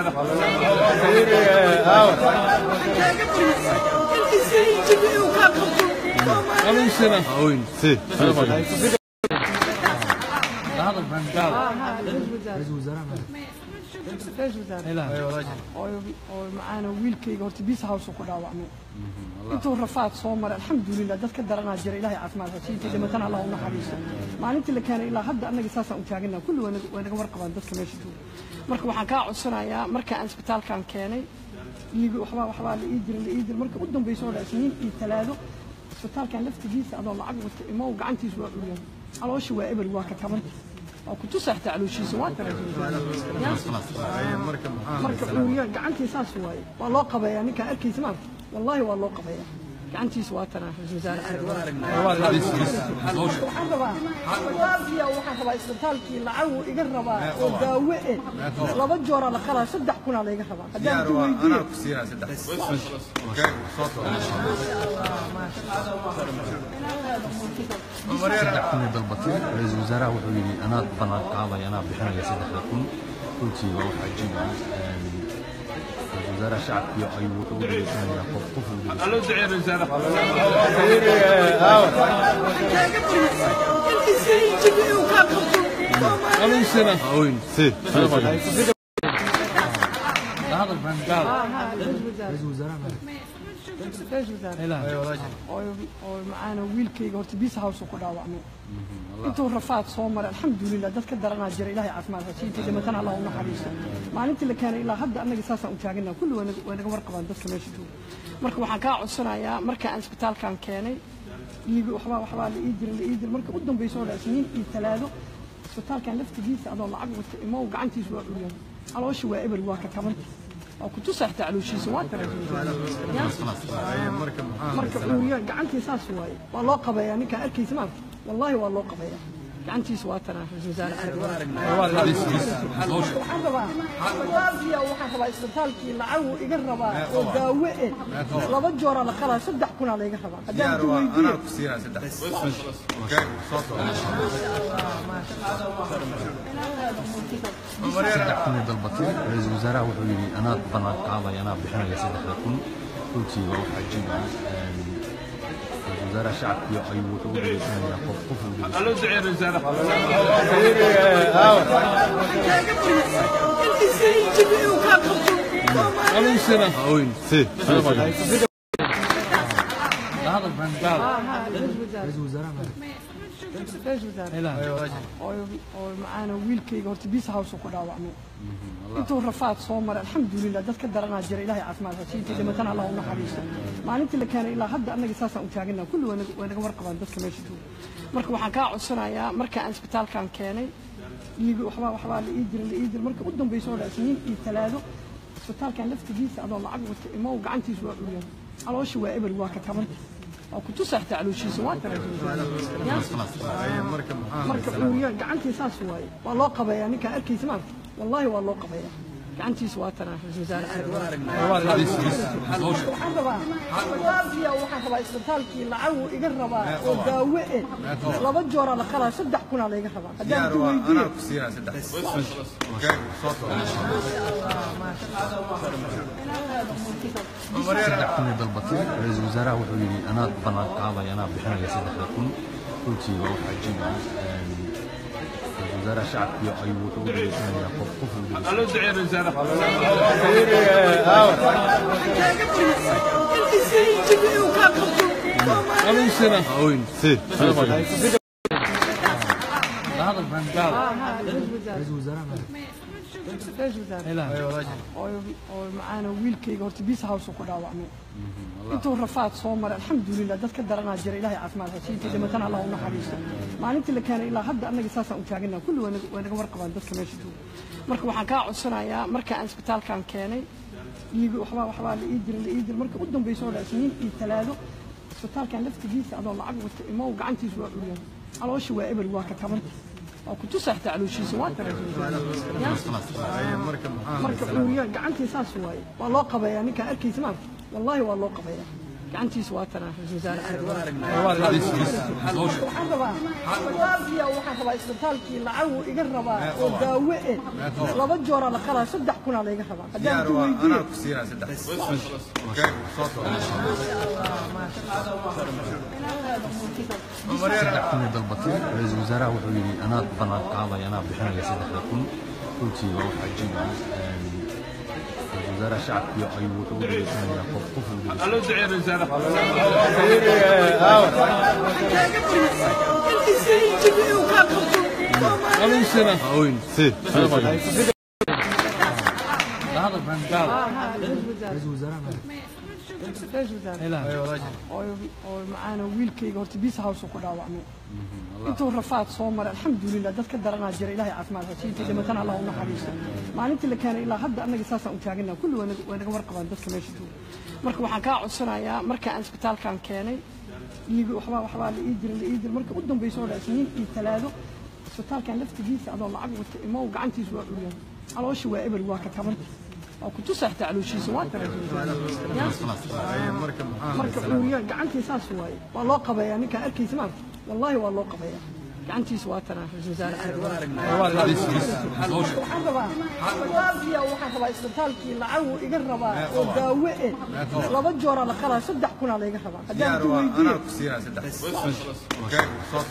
رئيس وزراء رئيس وزراء oo macaana wiilkayga horta biis house ku dhaawacmay intuu rafaad soo maray alxamdulilah dadka daranaa jira ilaahay caafimaad ha siinta dhimatana allah u naxariisto maalintii la keenay ilaa hadda annaga saasaan u taaganaa kulli way naga warqabaan dadka meesha jooga marka waxaan kaa codsanayaa marka aan isbitaalkan keenay dhiig waxbaa waxbaa la ii jiray la ii jiray marka u dambayso oo isniin iyo talaado isbitaalkan laftigiisa adoo lacag wata imo gacantiisu waa dhuliyay calooshi waa eber waa ka kabanta oo ku tusaxta calooshiisa waa taraajin marka uriyaan gacantiisa saas waaye waa loo qabeeyaa ninka arkaysa maanta wallahi waa loo qabeeyaa gacantiisa waa tanaa ra-iisul wasaare waxaan rabaa isbitaalkiya waxaan rabaa isbitaalkii lacagu iga rabaa oo daawo eh laba joora la qalaa saddex kunaa layga rabaa haddaan ku weydiiyo saddex kun ay dalbatay ra-iisul wasaaraha wuxuu yidhi anaa ballan qaaday anaa bixinaya saddexda kun runtii waa wax cajiib ah ra-iisul wasaaraha shacabkiyo ayuu wuxuu u dhageysanayaa qof qof uu Allo ducee ra-isul oo macaana wiilkayga horta biis house ku dhaawacmay intuu rafaad soo maray alxamdulilah dad ka daranaa jira ilaahay caafimaad hasiintii dhimatana allah u naxariisto maalintii la keenay ilaa hadda annaga saasaan u taaganaa kulli waa naga warqabaan dadka meesha jooga marka waxaan kaa codsanayaa marka aan isbitaalkan keenay iiga waxbaa waxbaa la ii jira la ii jira marka u dambayso oo isniin iyo talaado isbitaalkan laftigiisa adoo lacag wata imow gacantiisa waa curyaan calooshi waa eber waa ka tabanta oo ku tusaxta calooshiisa waa tara marka curyaan gacantii saas waaye waa loo qabeeyaa ninkaan arkaysa maarka والله والله قبيله gacantiisa waa tanaa ra-iisul wasaare waxaan rabaa isbitaalkiya waxaan rabaa isbitaalkii lacagu iga rabaa oo daawo eh laba joora la qalaa saddex kunaa layga rabaa haddaan ku weydiiyo saddex kun ay dalbatay ra-iisul wasaaraha wuxuu yidhi anaa ballan qaaday anaa bixinaya saddexda kun runtii waa wax cajiib ah وزارة شعب يا أيوة وتقول لي أنا يا خوف خوف Allo ducee ra-isul oo macaana wiilkayga horta biis house ku dhaawacmay intuu rafaad soo maray alxamdulilah dad ka daranaa jira ilaahay caafimaad hasiintii dhimatana allah u naxariisto maalintii la keenay ilaa hadda annaga saasaan u taaganaa kulli waa naga warqabaan dadka meesha jooga marka waxaan kaa codsanayaa marka aan isbitaalkan keenay iiga waxbaa waxbaa la ii jira la ii jira marka u dambayso oo isniin iyo talaado isbitaalkan laftigiisa adoo lacag wata imow gacantiisa waa curyaan calooshi waa eber waa ka tabanta oo ku tusaxta calooshiisa waa tara marka curyaan gacantii saas waaye waa loo qabeeyaa ninkaan arkaysa maarka wallahi waa loo qabeeyaa gacantiisa waa tanaa ra-iisul wasaare waxaan rabaa isbitaalkiya waxaan rabaa isbitaalkii lacagu iga rabaa oo daawo eh laba joora la qalaa saddex kunaa layga rabaa haddaan ku weydiiyo saddex kun ay dalbatay ra-iisul wasaaraha wuxuu yidhi anaa ballan qaaday anaa bixinaya saddexda kun runtii waa wax cajiib ah ra-iisul wasaaraha shacabkiyo ayuu wuxuu u dhageysanayaa qof qof Allo ducee ra-isul oo macaana wiilkayga horta biis house ku dhaawacmay intuu rafaad soo maray alxamdulilah dad ka daranaa jira ilaahay caafimaad hasiintii dhimatana allah u naxariisto maalintii la keenay ilaa hadda annaga saasaan u taaganaa kulli waa naga warqabaan dadka meesha jooga marka waxaan kaa codsanayaa marka aan isbitaalkan keenay iiga waxbaa waxbaa la ii jira la ii jira marka u dambayso oo isniin iyo talaado isbitaalkan laftigiisa adoo lacag wata imow gacantiisa waa curyaan calooshi waa eber waa ka tabanta oo ku tusaxta calooshiisa waa tara marka curyaan gacantii saas waaye waa loo qabeeyaa ninkaan arkaysa maarka wallahi waa loo qabeeyaa gacantiisa waa tanaa ra-iisul wasaare waxaan rabaa isbitaalkiya waxaan rabaa isbitaalkii lacagu iga rabaa oo daawo eh laba joora la qalaa saddex kunaa layga rabaa haddaan ku weydiiyo saddex kun ay dalbatay ra-iisul wasaaraha wuxuu yidhi anaa ballan qaaday anaa bixinaya saddexda kun runtii waa wax cajiib ah ra-iisul wasaaraha shacabkiyo ayuu wuxuu u dhageysanayaa qof qof Allo ducee ra-isul ra-iisul wasaaraha رئيس وزراء ايوه راجل oo macaana wiilkayga horta biis house ku dhaawacmay intuu rafaad soo maray alxamdulilah dadka daranaa jira ilaahay caafimaad ha siiyo dhimatana allah u naxariisto maalintii la keenay ilaa hadda annaga saasaan u taaganaa kulli waa naga warqabaan dadka meesha jooga marka waxaan kaa codsanayaa marka aan isbitaalkan keenay iyaga waxbaa waxbaa la ii jiray la ii jiray marka u dambayso oo isniin iyo talaado isbitaalkan laftigiisa adoo lacag wata imo gacantiisa waa curyaan calooshi waa eber waa ka tabanta oo ku tusaxta calooshiisa waa tarajumay marka curyaan gacantiisa saas waaye waa loo qabeeyaa ninkaan arkaysa maarta wallahi waa loo qabeeyaa gacantiisa waa tanaa ra'iisul wasaare waxaan rabaa walaalkiya waxaan rabaa isbitaalkii lacag iga rabaa oo daawo eh laba joora la qalaa saddex kun aa iga rabaa haddaan ku weydiiyo انا كثير صدق اوكي صوت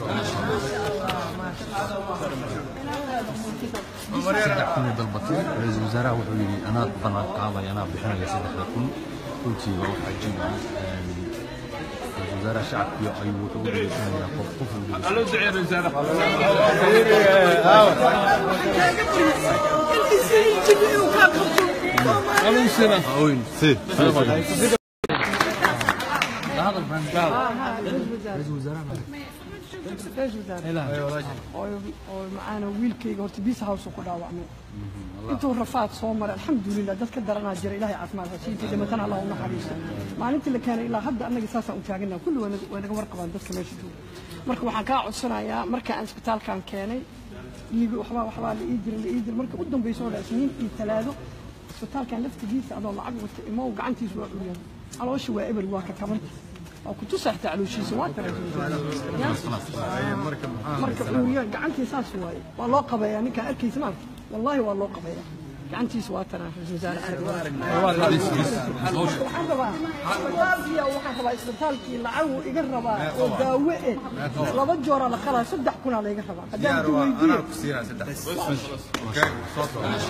saddex kun dalbatay ra'iisul wasaaraha wuxuu yidhi anaa ballan qaaday anaa bixinaya saddexda kun runtii waa wax cajiib ah ra'iisul wasaaraha shacabkiyo ayuu wuxuu u dhegeysanayaa qof qof u Allo ducee Ra'iisul رئيس وزراء ايوه راجل oo macaana wiilkayga horta biis house ku dhaawacmay intuu rafaad soo maray alxamdulilah dadka daranaa jira ilaahay caafimaad ha siiyo dhimatana allah u naxariisto maalintii la keenay ilaa hadda annaga saasaan u taaganaa kulli waa naga warqabaan dadka meesha jooga marka waxaan kaa codsanayaa marka aan isbitaalkan keenay iyaga waxbaa waxbaa la ii jiray la ii jiray marka u dambayso oo isniin iyo talaado isbitaalkan laftigiisa adoo lacag wata imo gacantiisa waa curyaan calooshi waa eber waa ka tabanta oo ku tusaxta calooshiisa waa tarajumay marka curyaan gacantiisa saas waaye waa loo qabeeyaa ninkaan arkaysa maarta wallahi waa loo qabeeyaa gacantiisa waa tanaa ra'iisul wasaare waxaan rabaa walaalkiya waxaan rabaa isbitaalkii lacag iga rabaa oo daawo eh laba joora la qalaa saddex kun aa iga rabaa haddaan ku weydiiyo انا كثير صدق اوكي صوت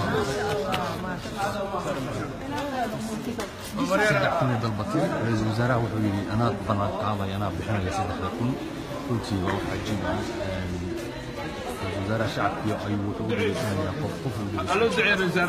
saddex kun dalbatay ra'iisul wasaaraha wuxuu yidhi anaa ballan qaaday anaa bixinaya saddexda kun runtii waa wax cajiib ah ra'iisul wasaaraha shacabkiyo ayuu wuxuu u dhegeysanayaa qof qof u Allo ducee Ra'iisul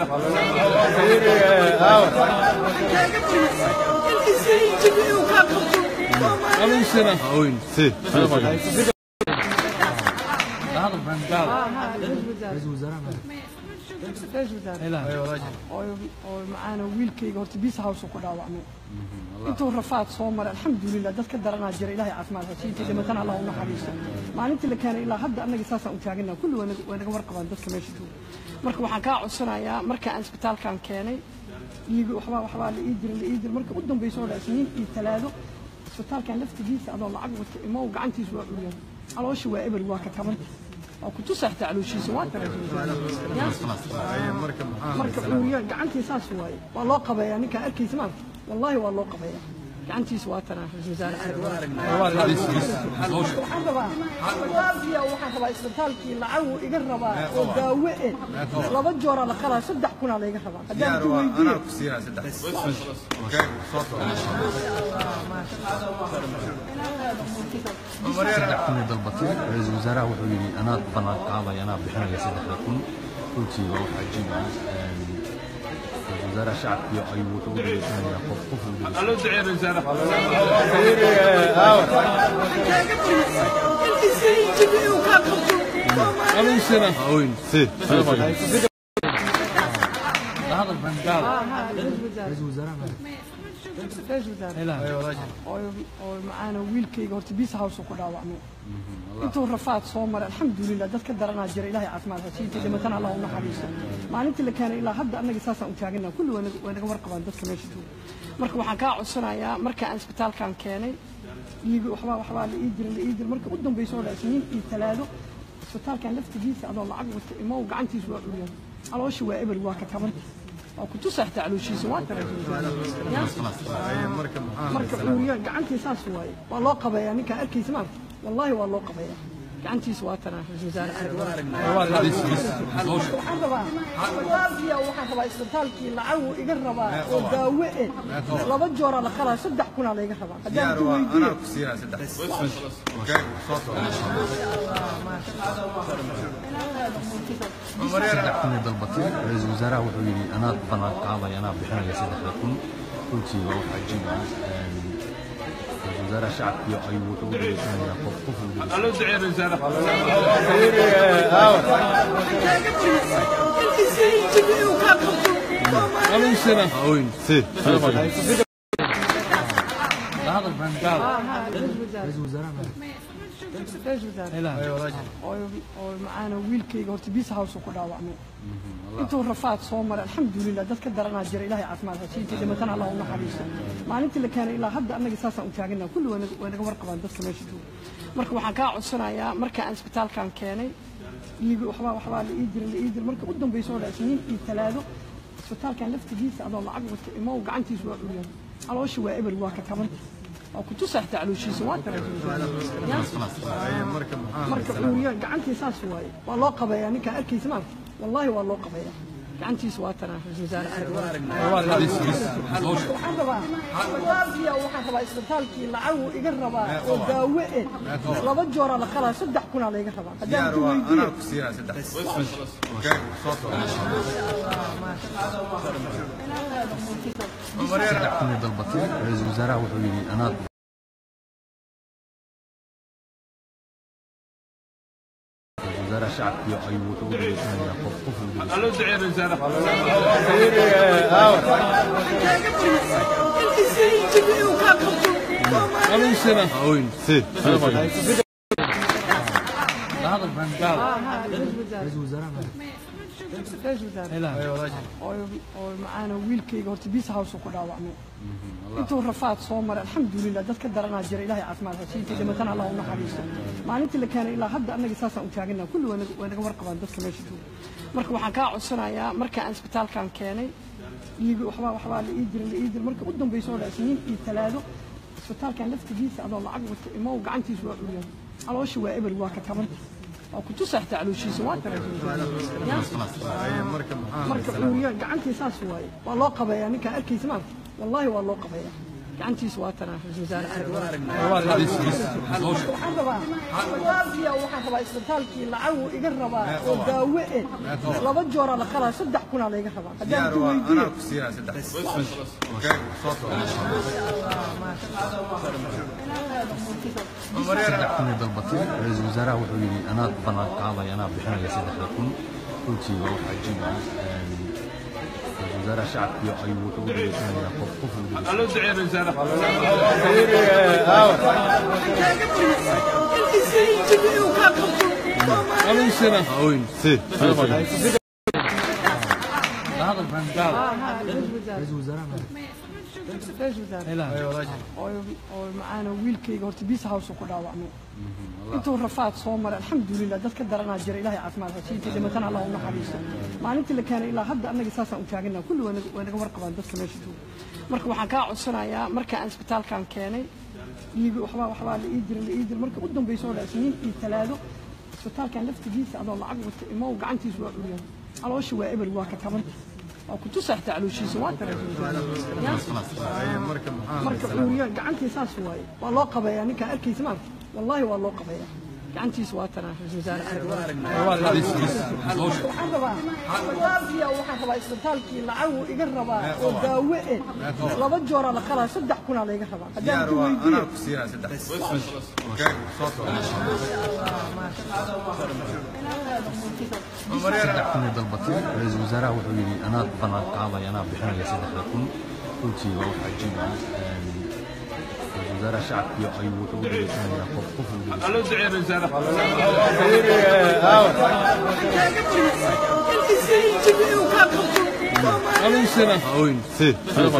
ra'iisul wasaaraha رئيس وزراء ايوه راجل oo macaana wiilkayga horta biis house ku dhaawacmay intuu rafaad soo maray alxamdulilah dadka daranaa jira ilaahay caafimaad ha siiyo dhimatana allah u naxariisto maalintii la keenay ilaa hadda annaga saasaan u taaganaa kulli waa naga warqabaan dadka meesha jooga marka waxaan kaa codsanayaa marka aan isbitaalkan keenay iyaga waxbaa waxbaa la ii jiray la ii jiray marka u dambayso oo isniin iyo talaado isbitaalkan laftigiisa adoo lacag wata imo gacantiisa waa curyaan calooshi waa eber waa ka tabanta oo ku tusaxta calooshiisa waa tarajumay marka curyaan gacantiisa saas waaye waa loo qabeeyaa ninkaan arkaysa maarta wallahi waa loo qabeeyaa gacantiisa waa tanaa ra'iisul wasaare waxaan rabaa walaalkiya waxaan rabaa isbitaalkii lacag iga rabaa oo daawo eh laba joora la qalaa saddex kun aa iga rabaa haddaan ku weydiiyo انا كثير صدق اوكي صوت saddex kun dalbatay ra'iisul wasaaraha wuxuu yidhi anaa ballan qaaday anaa bixinaya saddexda kun runtii waa wax cajiib ah ra'iisul wasaaraha shacabkiyo ayuu wuxuu u dhegeysanayaa qof qof u Allo ducee Ra'iisul ra'iisul wasaaraha رئيس وزراء ايوه راجل oo macaana wiilkayga horta biis house ku dhaawacmay intuu rafaad soo maray alxamdulilah dadka daranaa jira ilaahay caafimaad ha siiyo dhimatana allah u naxariisto maalintii la keenay ilaa hadda annaga saasaan u taaganaa kulli waa naga warqabaan dadka meesha jooga marka waxaan kaa codsanayaa marka aan isbitaalkan keenay iyaga waxbaa waxbaa la ii jiray la ii jiray marka u dambayso oo isniin iyo talaado isbitaalkan laftigiisa adoo lacag wata imo gacantiisa waa curyaan calooshi waa eber waa ka tabanta oo ku tusaxta calooshiisa waa tarajumay marka curyaan gacantiisa saas waaye waa loo qabeeyaa ninkaan arkaysa maarta wallahi waa loo qabeeyaa gacantiisa waa tanaa ra'iisul wasaare waxaan rabaa walaalkiya waxaan rabaa isbitaalkii lacag iga rabaa oo daawo eh laba joora la qalaa saddex kun aa iga rabaa haddaan ku weydiiyo انا كثير صدق اوكي صوت saddex kun dalbatay ra'iisul wasaaraha wuxuu yidhi anaa ballan qaaday anaa bixinaya saddexda kun runtii waa wax cajiib ah ra-iisul wasaaraha shacabkiyo ayuu wuxuu u dhageysanayaa qof qof uu dhegeysanaya. Allo ducee wasaare. Allo sina. Oyn si رئيس وزراء رئيس وزراء oo macaana wiilkayga horta biis house ku dhaawacmay intuu rafaad soo maray alxamdulilah dadka daranaa jira ilaahay caafimaad ha siiyo dhimatana allah u naxariisto maalintii la keenay ilaa hadda annaga saasaan u taaganaa kulli waa naga warqabaan dadka meesha jooga marka waxaan kaa codsanayaa marka aan isbitaalkan keenay dhiig waxbaa waxbaa la ii jiray la ii jiray marka u dambayso oo isniin iyo talaado isbitaalkan laftigiisa adoo lacag wata imo gacantiisu waa curyaan calooshi waa eber waa ka kabanta oo ku tusaxta calooshiisa waa marka curyaan gacantii saas waaye waa loo qabeeyaa ninka arkaysa maanta wallahi waa loo qabeeyaa gacantiisa waa tanaa ra-iisul wasaare waxaan rabaa isbitaalkii waxaan rabaa isbitaalkii lacag uu iga rabaa oo daawo eh laba jooraa la qalaa saddex kunaa layga rabaa haddaan ku weydiiyo saddex kun iyo dalbatay ra-iisul wasaaraha wuxuu yidhi anaad ra-iisul wasaaraha shacabkiyo ayuu wuxuu u dhageysanayaa qof qof uu dhegeysanaya. Allo ducee wasaare. Allo sina. Oyn si رئيس وزراء رئيس وزراء oo macaana wiilkayga horta biis house ku dhaawacmay intuu rafaad soo maray alxamdulilah dadka daranaa jira ilaahay caafimaad ha siiyo dhimatana allah u naxariisto maalintii la keenay ilaa hadda annaga saasaan u taaganaa kulli waa naga warqabaan dadka meesha jooga marka waxaan kaa codsanayaa marka aan isbitaalkan keenay dhiig waxbaa waxbaa la ii jiray la ii jiray marka u dambayso oo isniin iyo talaado isbitaalkan laftigiisa adoo lacag wata imo gacantiisu waa curyaan calooshi waa eber waa ka kabanta oo ku tusaxta calooshiisa waa marka curyaan gacantii saas waaye waa loo qabeeyaa ninka arkaysa maanta wallahi waa loo qabeeyaa gacantiisa waa tanaa ra-iisul wasaare waxaan rabaa isbitaalkii waxaan rabaa isbitaalkii lacag uu iga rabaa oo daawo eh laba jooraa la qalaa saddex kunaa layga rabaa haddaan ku weydiiyo saddex kun iyo dalbatay ra-iisul wasaaraha wuxuu yidhi anaad ballan qaadaya anaa bixinaya saddexda kun runtii waa wax cajiib ah ra-iisul wasaaraha shacabkiyo ayuu wuxuu u dhageysanayaa qof qof uu dhegeysanaya. Allo ducee wasaare. Allo sina. Oyn si رئيس وزراء رئيس وزراء oo macaana wiilkayga horta biis house ku dhaawacmay intuu rafaad soo maray alxamdulilah dadka daranaa jira ilaahay caafimaad ha siiyo dhimatana allah u naxariisto maalintii la keenay ilaa hadda annaga saasaan u taaganaa kulli waa naga warqabaan dadka meesha jooga marka waxaan kaa codsanayaa marka aan isbitaalkan keenay dhiig waxbaa waxbaa la ii jiray la ii jiray marka u dambayso oo isniin iyo talaado isbitaalkan laftigiisa adoo lacag wata imo gacantiisu waa curyaan calooshi waa eber waa ka kabanta oo ku tusaxta calooshiisa waa marka curyaan gacantii saas waaye waa loo qabeeyaa ninka arkaysa maanta wallahi waa loo qabeeyaa gacantiisa waa tanaa ra-iisul wasaare waxaan rabaa isbitaalkii waxaan rabaa isbitaalkii lacag uu iga rabaa oo daawo eh laba jooraa la qalaa saddex kunaa layga rabaa haddaan ku weydiiyo saddex kun iyo dalbatay ra-iisul wasaaraha wuxuu yidhi anaad ballan qaadaya anaa bixinaya saddexda kun runtii waa wax cajiib ah ra-iisul wasaaraha shacabkiyo ayuu wuxuu u dhageysanayaa qof qof uu dhegeysanaya. Allo ducee wasaare. Allo sina. Oyn si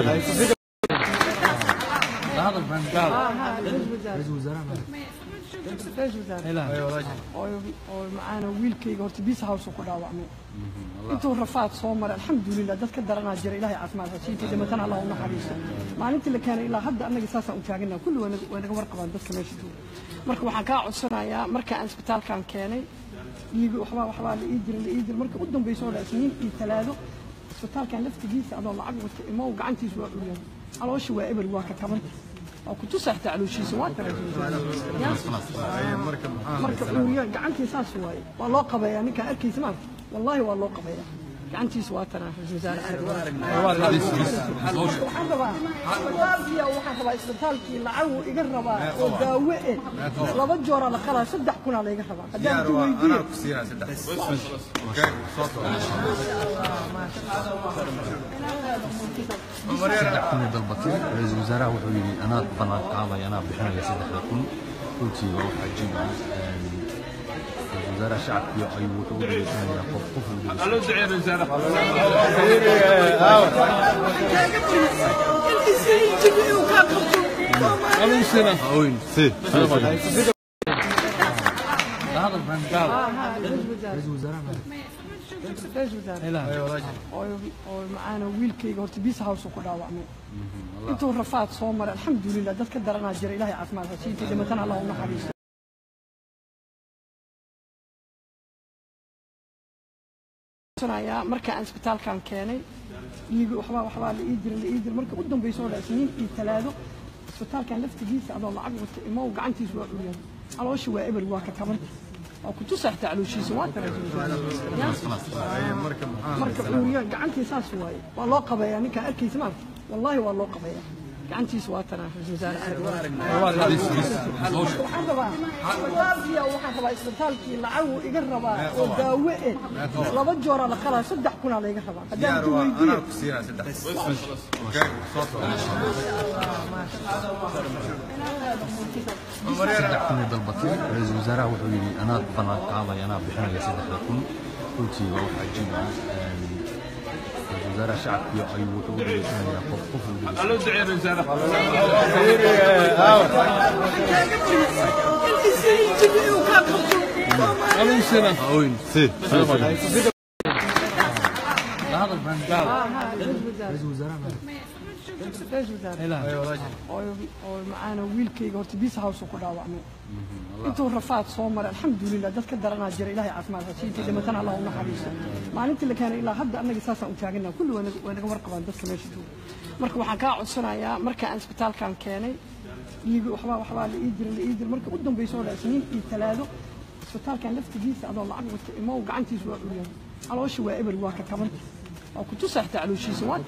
رئيس وزراء رئيس وزراء oo macaana wiilkayga horta biis house ku dhaawacmay intuu rafaad soo maray alxamdulilah dadka daranaa jira ilaahay caafimaad ha siiyo dhimatana allah u naxariisto maalintii la keenay ilaa hadda annaga saasaan u taaganaa kulli waa naga warqabaan dadka meesha jooga marka waxaan kaa codsanayaa marka aan isbitaalkan keenay dhiig waxbaa waxbaa la ii jiray la ii jiray marka u dambayso oo isniin iyo talaado isbitaalkan laftigiisa adoo lacag wata imo gacantiisu waa curyaan calooshi waa eber waa ka kabanta oo ku tusaxta calooshiisa waa marka curyaan gacantii saas waaye waa loo qabeeyaa ninka arkaysa maanta wallahi waa loo qabeeyaa gacantiisa waa tanaa ra-iisul wasaare waxaan rabaa isbitaalkii waxaan rabaa isbitaalkii lacag uu iga rabaa oo daawo eh laba jooraa la qalaa saddex kunaa layga rabaa haddaan ku weydiiyo saddex kun ay dalbatay ra-iisul wasaaraha wuxuu yidhi anaad ballan qaaday anaa bixinaya saddexda kun runtii waa wax cajiib ah ra-iisul wasaaraha shacabkii ayuu wuxuu u dhageysanayaa qof qof uu Allo ducee ra-iisul oo macaana wiilkayga horta biis house ku dhaawacmay intuu rafaad soo maray alxamdulilah dad ka daranaa jira ilaahay caafimaad ha siintay dhimatana allah u naxariisto marka aan isbitaalkan keenay dhiig waxba waxba la ii diray la ii diray marka u dambeysay oo isniin iyo talaado isbitaalkan laftigiisa adoo lacag wata imo gacantiisa waa u yahay calooshi waa eber waa ka taban oo ku tusaxta calooshiisa waa marka uuriya gacantiisa saas waaye waa loo qabeeyaa ninka arkaysa maarka wallahi waa loo qabeeyaa gacantiisa waa tanaa ra-iisul wasaare waxaan rabaa isbitaalkii waxaan rabaa isbitaalkii lacag uu iga rabaa oo daawo eh laba jooraa la qalaa saddex kunaa layga rabaa haddaan ku weydiiyo saddex kun ay dalbatay ra-iisul wasaaraha wuxuu yidhi anaad ballan qaaday anaa bixinaya saddexda kun runtii waa wax cajiib ah ra-iisul wasaaraha shacabkii ayuu wuxuu u dhageysanayaa qof qof uu Allo ducee ra-iisul oo macaana wiilkayga horta biis house ku dhaawacmay intuu rafaad soo maray alxamdulilah dad ka daranaa jira ilaahay caafimaad ha siintay dhimatana allah u naxariisto maalintii la keenay ilaa hadda annaga saasaan u taaganaa kulli waa naga warqabaan dadka meesha jooga marka waxaan kaa codsanayaa marka aan isbitaalkan keenay dhiig waxba waxba la ii diray la ii diray marka u dambeysay oo isniin iyo talaado isbitaalkan laftigiisa adoo lacag wata imo gacantiisa waa u yahay calooshi waa eber waa ka taban oo ku tusaxta calooshiisa waa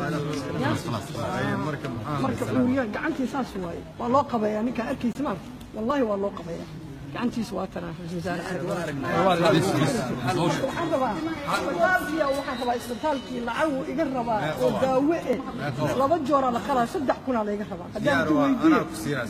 marka uuriya gacantiisa saas waaye waa loo qabeeyaa ninka arkaysa maarka wallahi waa loo qabeeyaa gacantiisa waa tanaa ra-iisul wasaare waxaan rabaa isbitaalkii waxaan rabaa isbitaalkii lacag uu iga rabaa oo daawo eh laba jooraa la qalaa saddex kunaa layga rabaa haddaan ku weydiiyo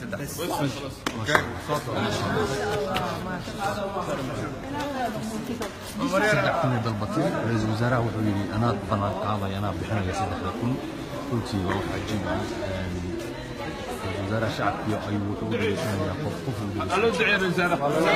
saddex kun ay dalbatay ra-iisul wasaaraha wuxuu yidhi anaad ballan qaaday anaa bixinaya saddexda kun runtii waa wax cajiib ah ra-iisul wasaaraha shacabkii ayuu wuxuu u dhageysanayaa qof qof uu Allo ducee ra-iisul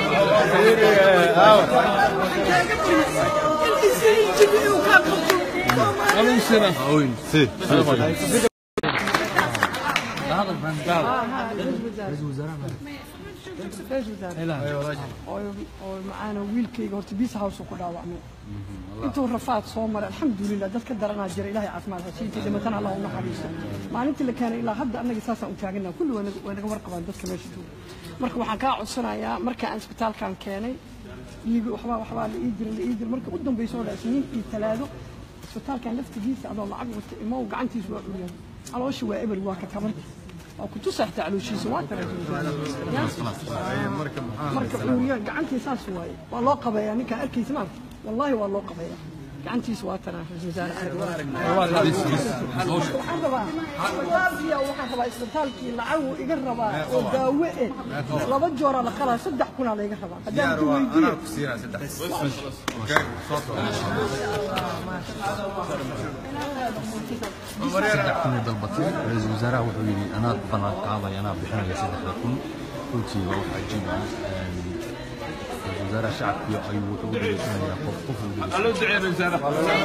oo macaana wiilkayga horta biis house ku dhaawacmay intuu rafaad soo maray alxamdulilah dad ka daranaa jira ilaahay caafimaad ha siintay dhimatana allah u naxariisto maalintii la keenay ilaa hadda annaga saasaan u taaganaa kulli waa naga warqabaan dadka meesha jooga marka waxaan kaa codsanayaa marka aan isbitaalkan keenay dhiig waxba waxba la ii diray la ii diray marka u dambeysay oo isniin iyo talaado isbitaalkan laftigiisa adoo lacag wata imo gacantiisa waa u yahay calooshi waa eber waa ka taban oo ku tusaxta calooshiisa waa marka uuriya gacantiisa saas waaye waa loo qabeeyaa ninka arkaysa maarka wallahi waa loo qabeeyaa gacantiisa waa tanaa ra-iisul wasaare waxaan rabaa isbitaalkii waxaan rabaa isbitaalkii lacag uu iga rabaa oo daawo eh laba jooraa la qalaa saddex kunaa layga rabaa haddaan ku weydiiyo saddex kun ay dalbatay ra-iisul wasaaraha wuxuu yidhi anaad ballan qaaday anaa bixinaya saddexda kun runtii waa wax cajiib ah ra-iisul wasaaraha shacabkii ayuu wuxuu u dhageysanayaa qof qof uu Allo ducee ra-iisul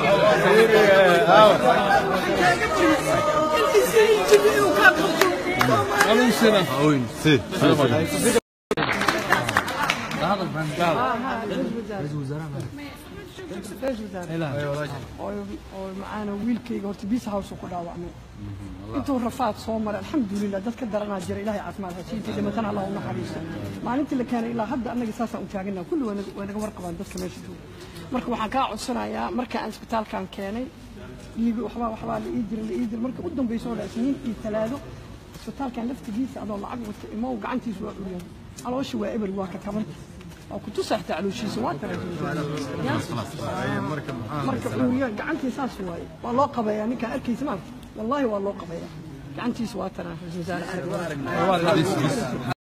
oo macaana wiilkayga horta biis house ku dhaawacmay intuu rafaad soo maray alxamdulilah dad ka daranaa jira ilaahay caafimaad ha siintay dhimatana allah u naxariisto maalintii la keenay ilaa hadda annaga saasaan u taaganaa kulli waa naga warqabaan dadka meesha jooga marka waxaan kaa codsanayaa marka aan isbitaalkan keenay dhiig waxbaa waxbaa la ii diray la ii diray marka u dambeysoo la isniin iyo talaado isbitaalkan laftigiisa adoo lacag wata imo gacantiisa waa uriyay calooshi waa eber waa ka tabanta oo ku tusaxta calooshiisa waa taraajin marka uriyay gacantiisa saas waaye waa loo qabeeyaa ninka arkaysa ma wallahi waa loo qabeeyaa gacantiisa waa taraajin wasaare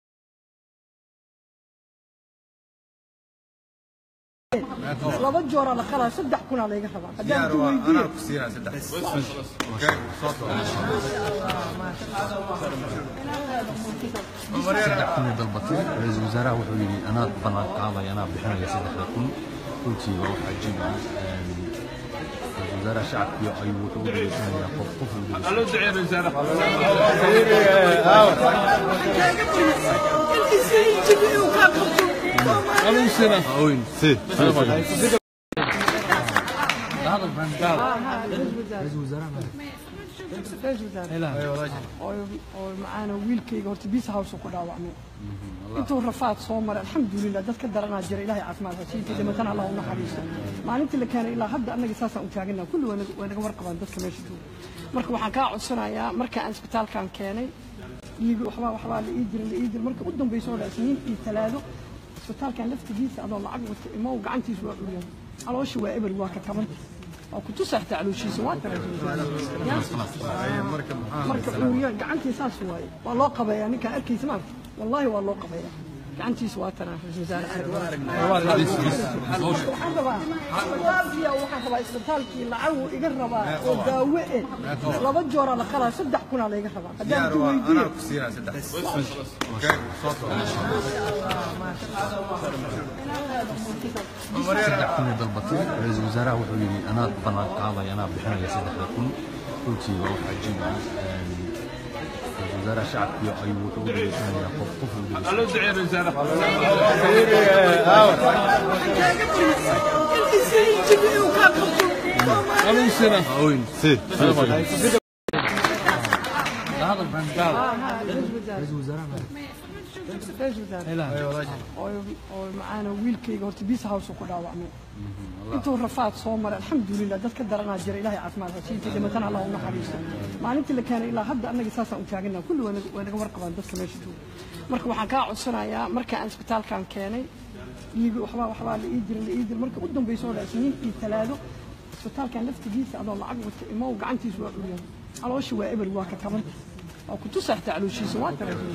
laba joor la kala saddex kun la iga rabaa hadaan ku weydiiyo ana ku siina saddex okay soo saddex kun dalbatay ra'iisul wasaaraha wuxuu yiri anaa ballan qaaday anaa bixinaya saddex kun runtii waa wax cajiib ah ra'iisul wasaaraha shacabka ayuu wuxuu u dhiganayaa qof qof allo ducee wasaaraha أنا سنة أوين سي هذا البند قال رئيس وزراء رئيس وزراء أو أو معانا ويلكي قلت بيس هاوس وكذا وعمل أنتوا رفعت صومر الحمد لله ده كدر أنا جري إلهي عثمان هالشيء كذا مثلا الله ونحريسه ما أنت اللي كان إلى هبدا أنا قصاصا وتاجنا كله وأنا وأنا مركب عند بس ماشي تو مركب وحكا عصنا يا مركب أسبتال كان كاني يجي وحبا وحبا اللي يجري اللي يجري مركب قدام بيسول سنين في ثلاثة isbitaalkan laftigiisa adoo lacag wata imo gacantiisa waa uriyay calooshi waa eber waa ka taban oo ku tusaxta calooshiisa waa taraajin marka uriyay gacantiisa saas waaye waa loo qabeeyaa ninka arkaysa ma wallahi waa loo qabeeyaa gacantiisa waa taraajin wasaare waxaan rabaa waafiya waxaan rabaa isbitaalkii lacag uu iga rabaa oo daawo eh laba joor la kala saddex kun la iga rabaa hadaan ku weydiiyo ana ku siina saddex okay soo saddex kun dalbatay ra'iisul wasaaraha wuxuu yiri anaa ballan qaaday anaa bixinaya saddex kun runtii waa wax cajiib ah ra'iisul wasaaraha shacabka ayuu wuxuu u dhiganayaa qof qof allo ducee wasaaraha أنا سنة أوين سي هذا البند قال رئيس وزراء رئيس وزراء أو أو معانا ويلكي قلت بيس هاوس وكذا وعمل أنتوا رفعت صومر الحمد لله ده كدر أنا جري إلهي عثمان هالشيء كذا مثلا الله ونحريسه ما أنت اللي كان إلى هبدا أنا قصاصا وتاجنا كله وأنا وأنا مركب عند بس ماشي تو مركب وحكا عصنا يا مركب أسبتال كان كاني يجي وحبا وحبا اللي يجري اللي يجري مركب قدام بيسول سنين في ثلاثة isbitaalkan laftigiisa adoo lacag wata imo gacantiisa waa uriyay calooshi waa eber waa ka taban oo ku tusaxta calooshiisa waa taraajin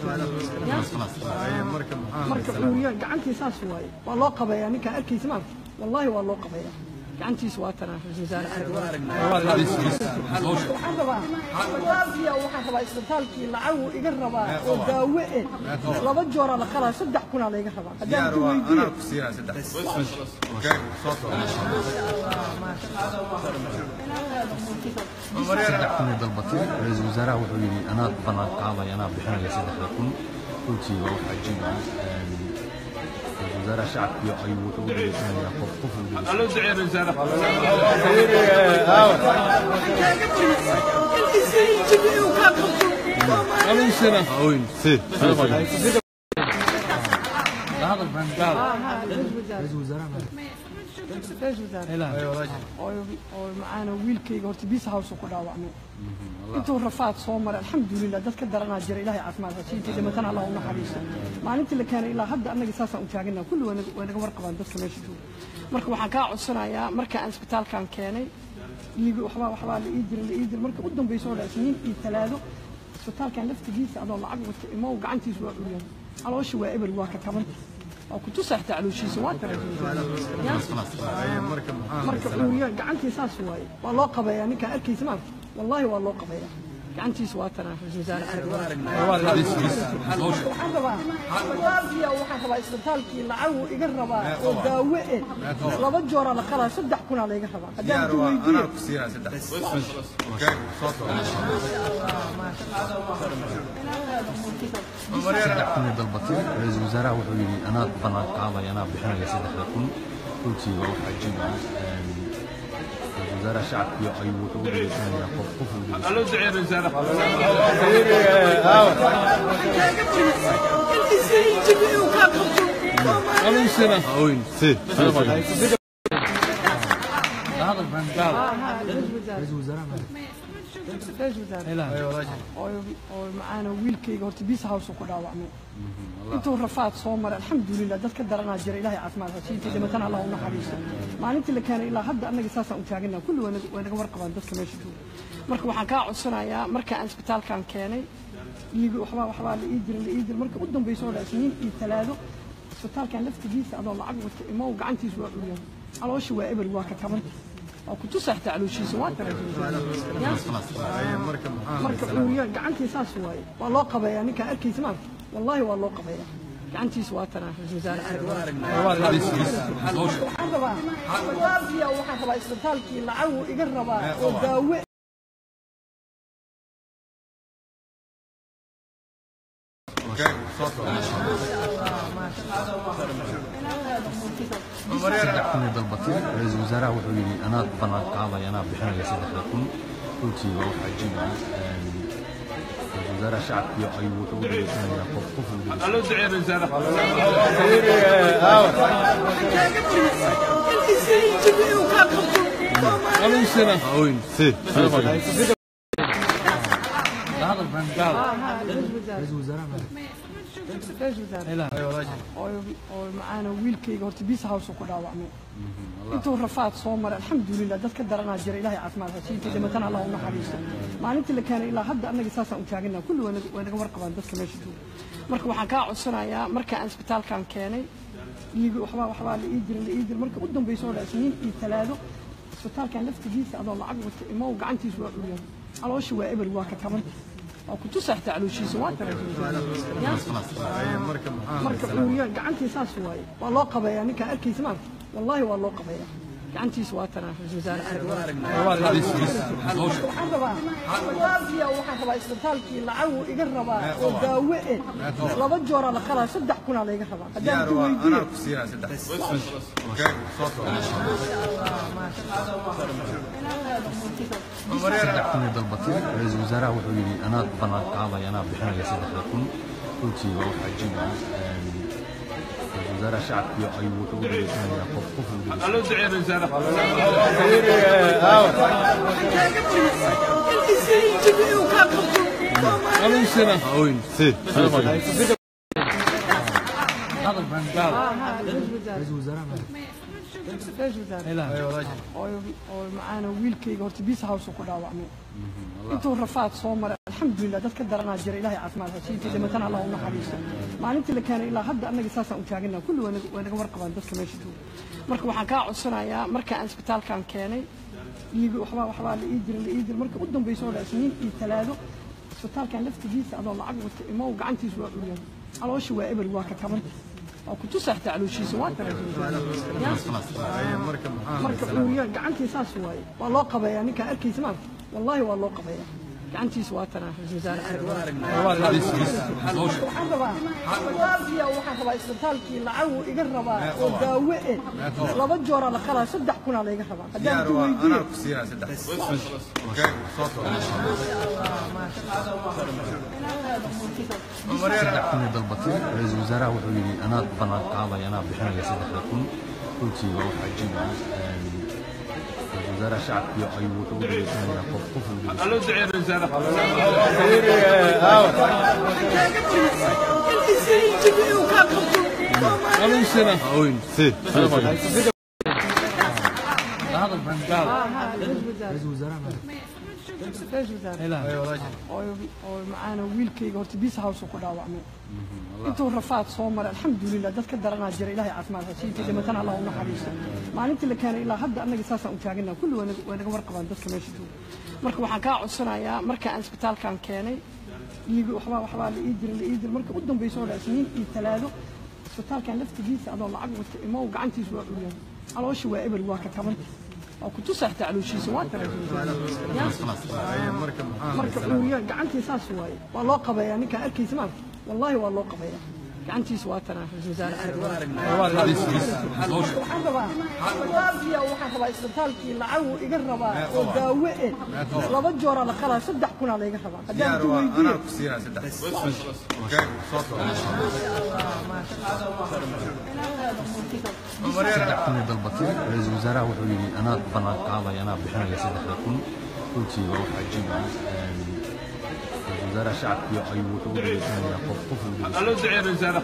marka uriyay gacantiisa saas waaye waa loo qabeeyaa ninka arkaysa ma wallahi waa loo qabeeyaa gacantiisa waa taraajin wasaare waxaan rabaa waafiya waxaan rabaa isbitaalkii lacag uu iga rabaa oo daawo eh laba joor la kala saddex kun la iga rabaa hadaan ku weydiiyo ana ku siina saddex okay soo saddex kun dalbatay ra'iisul wasaaraha wuxuu yiri anaa ballan qaaday anaa bixinaya saddex kun runtii waa wax cajiib ah ra'iisul wasaaraha shacabka ayuu wuxuu u dhiganayaa qof qof allo ducee wasaaraha أنا سنة أوين سي هذا البند قال رئيس وزراء رئيس وزراء أو أو معانا ويلكي قلت بيس هاوس وكذا وعمل أنتوا رفعت صومر الحمد لله ده كدر أنا جري إلهي عثمان هالشيء كذا مثلا الله ونحريسه ما أنت اللي كان إلى هبدا أنا قصاصا وتاجنا كله وأنا وأنا مركب عند بس ماشي تو مركب وحكا عصنا يا مركب اسبتال كان كاني يجي وحبا وحبا اللي يجري اللي يجري مركب قدام بيسول سنين في ثلاثة isbitaalkan laftigiisa adoo lacag wata imo gacantiisa waa uriyay calooshi waa eber waa ka taban oo ku tusaxta calooshiisa waa taraajin marka uriyay gacantiisa saas waaye waa loo qabeeyaa ninka arkaysa ma wallahi waa loo qabeeyaa gacantiisa waa taraajin wasaare waxaan rabaa waafiya waxaan rabaa isbitaalkii lacag uu iga rabaa oo daawo eh laba joor la kala saddex kun la iga rabaa hadaan ku weydiiyo ana ku siina saddex okay soo saddex kun dalbatay ra'iisul wasaaraha wuxuu yiri anaa ballan qaaday anaa bixinaya saddex kun runtii waa wax cajiib ah ra'iisul wasaaraha shacabka ayuu wuxuu u dhiganayaa qof qof allo ducee wasaaraha أنا سنة أوين سي هذا الفن ها رئيس وزراء رئيس وزراء رئيس وزراء oo macaana wiilkayga horta biis house ku dhaawacmay intuu rafaad soo maray alxamdulilah dadka daranaa jira ilaahay caafimaad ha siiyo dhimatana allah u naxariisto maalintii la keenay ilaa hadda annaga saasaan u taaganaa kulli way naga warqabaan dadka meesha jooga marka waxaan kaa codsanayaa marka aan isbitaalkan keenay dhiig waxba waxba la ii diray la ii diray marka u dambayso oo isniin iyo talaado isbitaalkan laftigiisa adoo lacag wata imoo gacantiisa waa dhuliyay calooshi waa eber waa ka taban oo ku tusaxta calooshiisa waa tareeyay marka uu gacantiisa saas waay waa loo qabeeyaa ninka arkaysa ma wallahi waa loo qabeeyaa gacantiisa waa taraa wasaare waxaan rabaa waxaan rabaa isbitaalkii lacag uu iga rabaa oo daawo sadexkuni dalbatay ra-iisul wasaaraha wuxuu yidhi anaa ballan qaaday anaa bixinaya saddexda kun runtii waa wax cajiib ah ra-iisul wasaaraha shacabkii ayuu wuxuu u dhageysanayaa qof qof Allo ducee ra-isul wasaaraha هذا الفن رئيس وزراء رئيس وزراء oo macaana wiilkayga horta biis house ku dhaawacmay intuu rafaad soo maray alxamdulilah dadka daranaa jira ilaahay caafimaad ha siiyo dhimatana allah u naxariisto maalintii la keenay ilaa hadda annaga saasaan u taaganaa kulli way naga warqabaan dadka meesha jooga marka waxaan kaa codsanayaa marka aan isbitaalkan keenay dhiig waxba waxba la ii diray la ii diray marka u dambayso oo isniin iyo talaado isbitaalkan laftigiisa adoo lacag wata imoo gacantiisa waa dhuliyay calooshi waa eber waa ka taban oo ku tusaxta calooshiisa waa tareeyay marka uu gacantiisa saas waay waa loo qabeeyaa ninka arkaysa ma wallahi waa loo qabeeyaa gacantiisa waa taraa wasaare waxaan rabaa waxaan rabaa isbitaalkii lacag uu iga rabaa oo daawo eh laba joora la qalaa saddex kun la iga rabaa haddaan ku weydiiyo sadexkuni dalbatay ra-iisul wasaaraha wuxuu yidhi anaa ballan qaaday anaa bixinaya saddexda kun runtii waa wax cajiib ah ra-iisul wasaaraha shacabkii ayuu wuxuu u dhageysanayaa qof qof Allo ducee ra-isul wasaaraha هذا الفن رئيس وزراء رئيس وزراء oo macaana wiilkayga horta biis house ku dhaawacmay intuu rafaad soo maray alxamdulilah dadka daranaa jira ilaahay caafimaad ha siiyo dhimatana allah u naxariisto maalintii la keenay ilaa hadda annaga saasaan u taaganaa kulli way naga warqabaan dadka meesha jooga marka waxaan kaa codsanayaa marka aan isbitaalkan keenay dhiig waxba waxba la ii diray la ii diray marka u dambayso oo isniin iyo talaado isbitaalkan laftigiisa adoo lacag wata imoo gacantiisa waa dhuliyay calooshi waa eber waa ka taban oo ku tusaxta calooshiisa waa tareeyay marka uu gacantiisa saas waay waa loo qabeeyaa ninka arkaysa ma wallahi waa loo qabeeyaa gacantiisa waa taraa wasaare waxaan rabaa waxaan rabaa isbitaalkii lacag uu iga rabaa oo daawo eh laba joora la qalaa saddex kun la iga rabaa haddaan ku weydiiyo sadexkuni dalbatay ra-iisul wasaaraha wuxuu yidhi anaa ballan qaaday anaa bixinaya saddexda kun runtii waa wax cajiib ah ra-iisul wasaaraha shacabkii ayuu wuxuu u dhageysanayaa qof qof Allo ducee ra-isul wasaaraha هذا الفن رئيس وزراء رئيس وزراء oo macaana wiilkayga horta biis house ku dhaawacmay intuu rafaad soo maray alxamdulilah dadka daranaa jira ilaahay caafimaad ha siiyo dhimatana allah u naxariisto maalintii la keenay ilaa hadda annaga saasaan u taaganaa kulli way naga warqabaan dadka meesha jooga marka waxaan kaa codsanayaa marka aan isbitaalkan keenay dhiig waxba waxba la ii diray la ii diray marka u dambayso oo isniin iyo talaado isbitaalkan laftigiisa adoo lacag wata imoo gacantiisa waa dhuliyay calooshi waa eber waa ka taban oo ku tusaxta calooshiisa waa tareeyay marka uu gacantiisa saas waay waa loo qabeeyaa ninka arkaysa ma wallahi waa loo qabeeyaa gacantiisa waa tanaa ra-iisul wasaare waxaan rabaa waafiya waxaan rabaa isbitaalkii lacag uu iga rabaa oo daawo eh laba joora la qalaa saddex kunaa la iga rabaa haddaan ku weydiiyo أنا كسيرة سدح أوكي صوت saddex kun dalbatay ra-iisul wasaaraha wuxuu yidhi anaa ballan qaaday anaa bixinaya saddexda kun runtii waa wax cajiib ah ra-iisul wasaaraha shacabkii ayuu wuxuu u dhageysanayaa qof qof u dhegeysanaya لو دعي الوزارة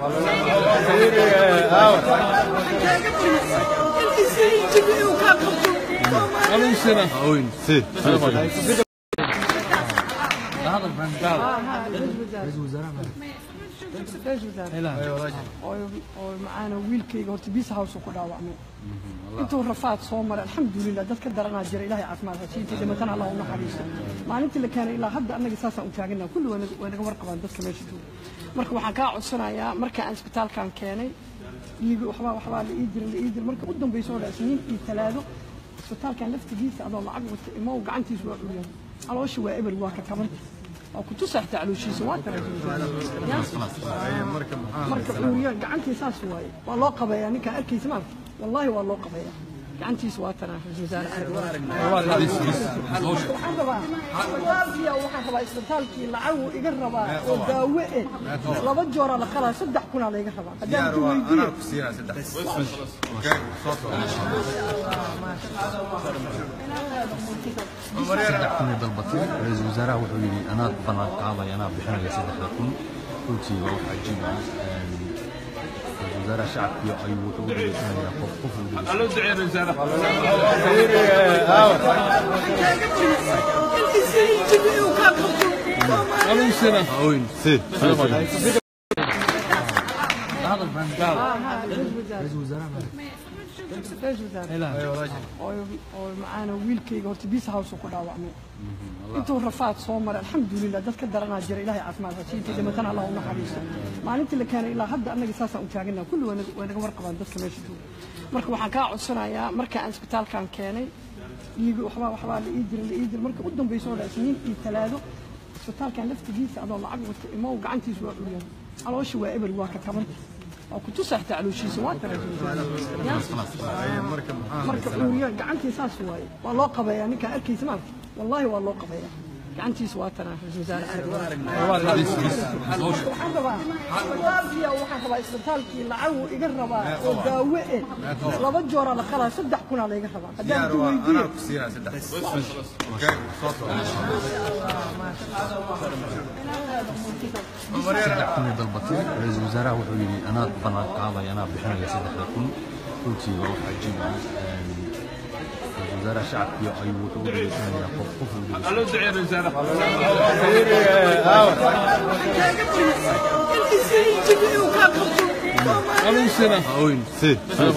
أنا سنة وين سي هذا البرنامج رئيس وزراء رئيس وزراء oo macaana wiilkayga horta biis house ku dhaawacmay intuu rafaad soo maray alxamdulilah dadka daranaa jira ilaahay caafimaad ha siiyo dhimatana allah u naxariisto maalintii la keenay ilaa hadda annaga saasaan u taaganaa kulli waa naga warqabaan dadka meesha jooga marka waxaan kaa codsanayaa marka aan isbitaalkan keenay dhiigi waxbaa waxbaa la ii jiray la ii jiray marka u dambayso oo isniin iyo talaado isbitaalkan laftigiisa adoo lacag wata imoo gacantiisa waa curiyaan calooshi waa eber waa ka tabanta oo ku tusaxta calooshiisa waa taraa marka curiyaan gacantiisa saas waaye waa loo qabeeyaa ninka arkaysa maanta wallahi waa loo qabeeyaa gacantiisa waa tanaa ra-iisul wasaare waxaan rabaa waafiya waxaan rabaa isbitaalkii lacag uu iga rabaa oo daawo eh laba joora la qalaa saddex kunaa la iga rabaa haddaan ku weydiiyo أنا كسيرة سدح أوكي صوت saddex kun dalbatay ra-iisul wasaaraha wuxuu yidhi anaa ballan qaaday anaa bixinaya saddexda kun runtii waa wax cajiib ah ra-iisul wasaaraha shacabkii ayuu wuxuu u dhageysanayaa qof qof u dhegeysanaya لو دعي الوزارة أنا سنة وين سي هذا البرنامج رئيس وزراء رئيس وزراء oo macaana wiilkayga horta biis house ku dhaawacmay intuu rafaad soo maray alxamdulilah dadka daranaa jira ilaahay caafimaad ha siiyo dhimatana allah u naxariisto maalintii la keenay ilaa hadda annaga saasaan u taaganaa kulli waa naga warqabaan dadka meesha jooga marka waxaan kaa codsanayaa marka aan isbitaalkan keenay dhiigi waxbaa waxbaa la ii jiray la ii jiray marka u dambayso oo isniin iyo talaado isbitaalkan laftigiisa adoo lacag wata imoo gacantiisa waa curiyaan calooshi waa eber waa ka tabanta oo ku tusaxta calooshiisa waa taraa marka curiyaan gacantiisa saas waaye waa loo qabeeyaa ninka arkaysa maanta wallahi waa loo qabeeyaa gacantiisa waa tanaa ra-iisul wasaare waxaan rabaa waafiya waxaan rabaa isbitaalkii lacag uu iga rabaa oo daawo eh laba joora la qalaa saddex kunaa la iga rabaa haddaan ku weydiiyo أنا كسيرة سدح أوكي صوت saddex kun dalbatay ra-iisul wasaaraha wuxuu yidhi anaa ballan qaaday anaa bixinaya saddexda kun runtii waa wax cajiib ah ra-iisul wasaaraha shacabkii ayuu wuxuu u dhageysanayaa qof qof u dhegeysanaya لو دعي الوزارة أنا سنة وين سي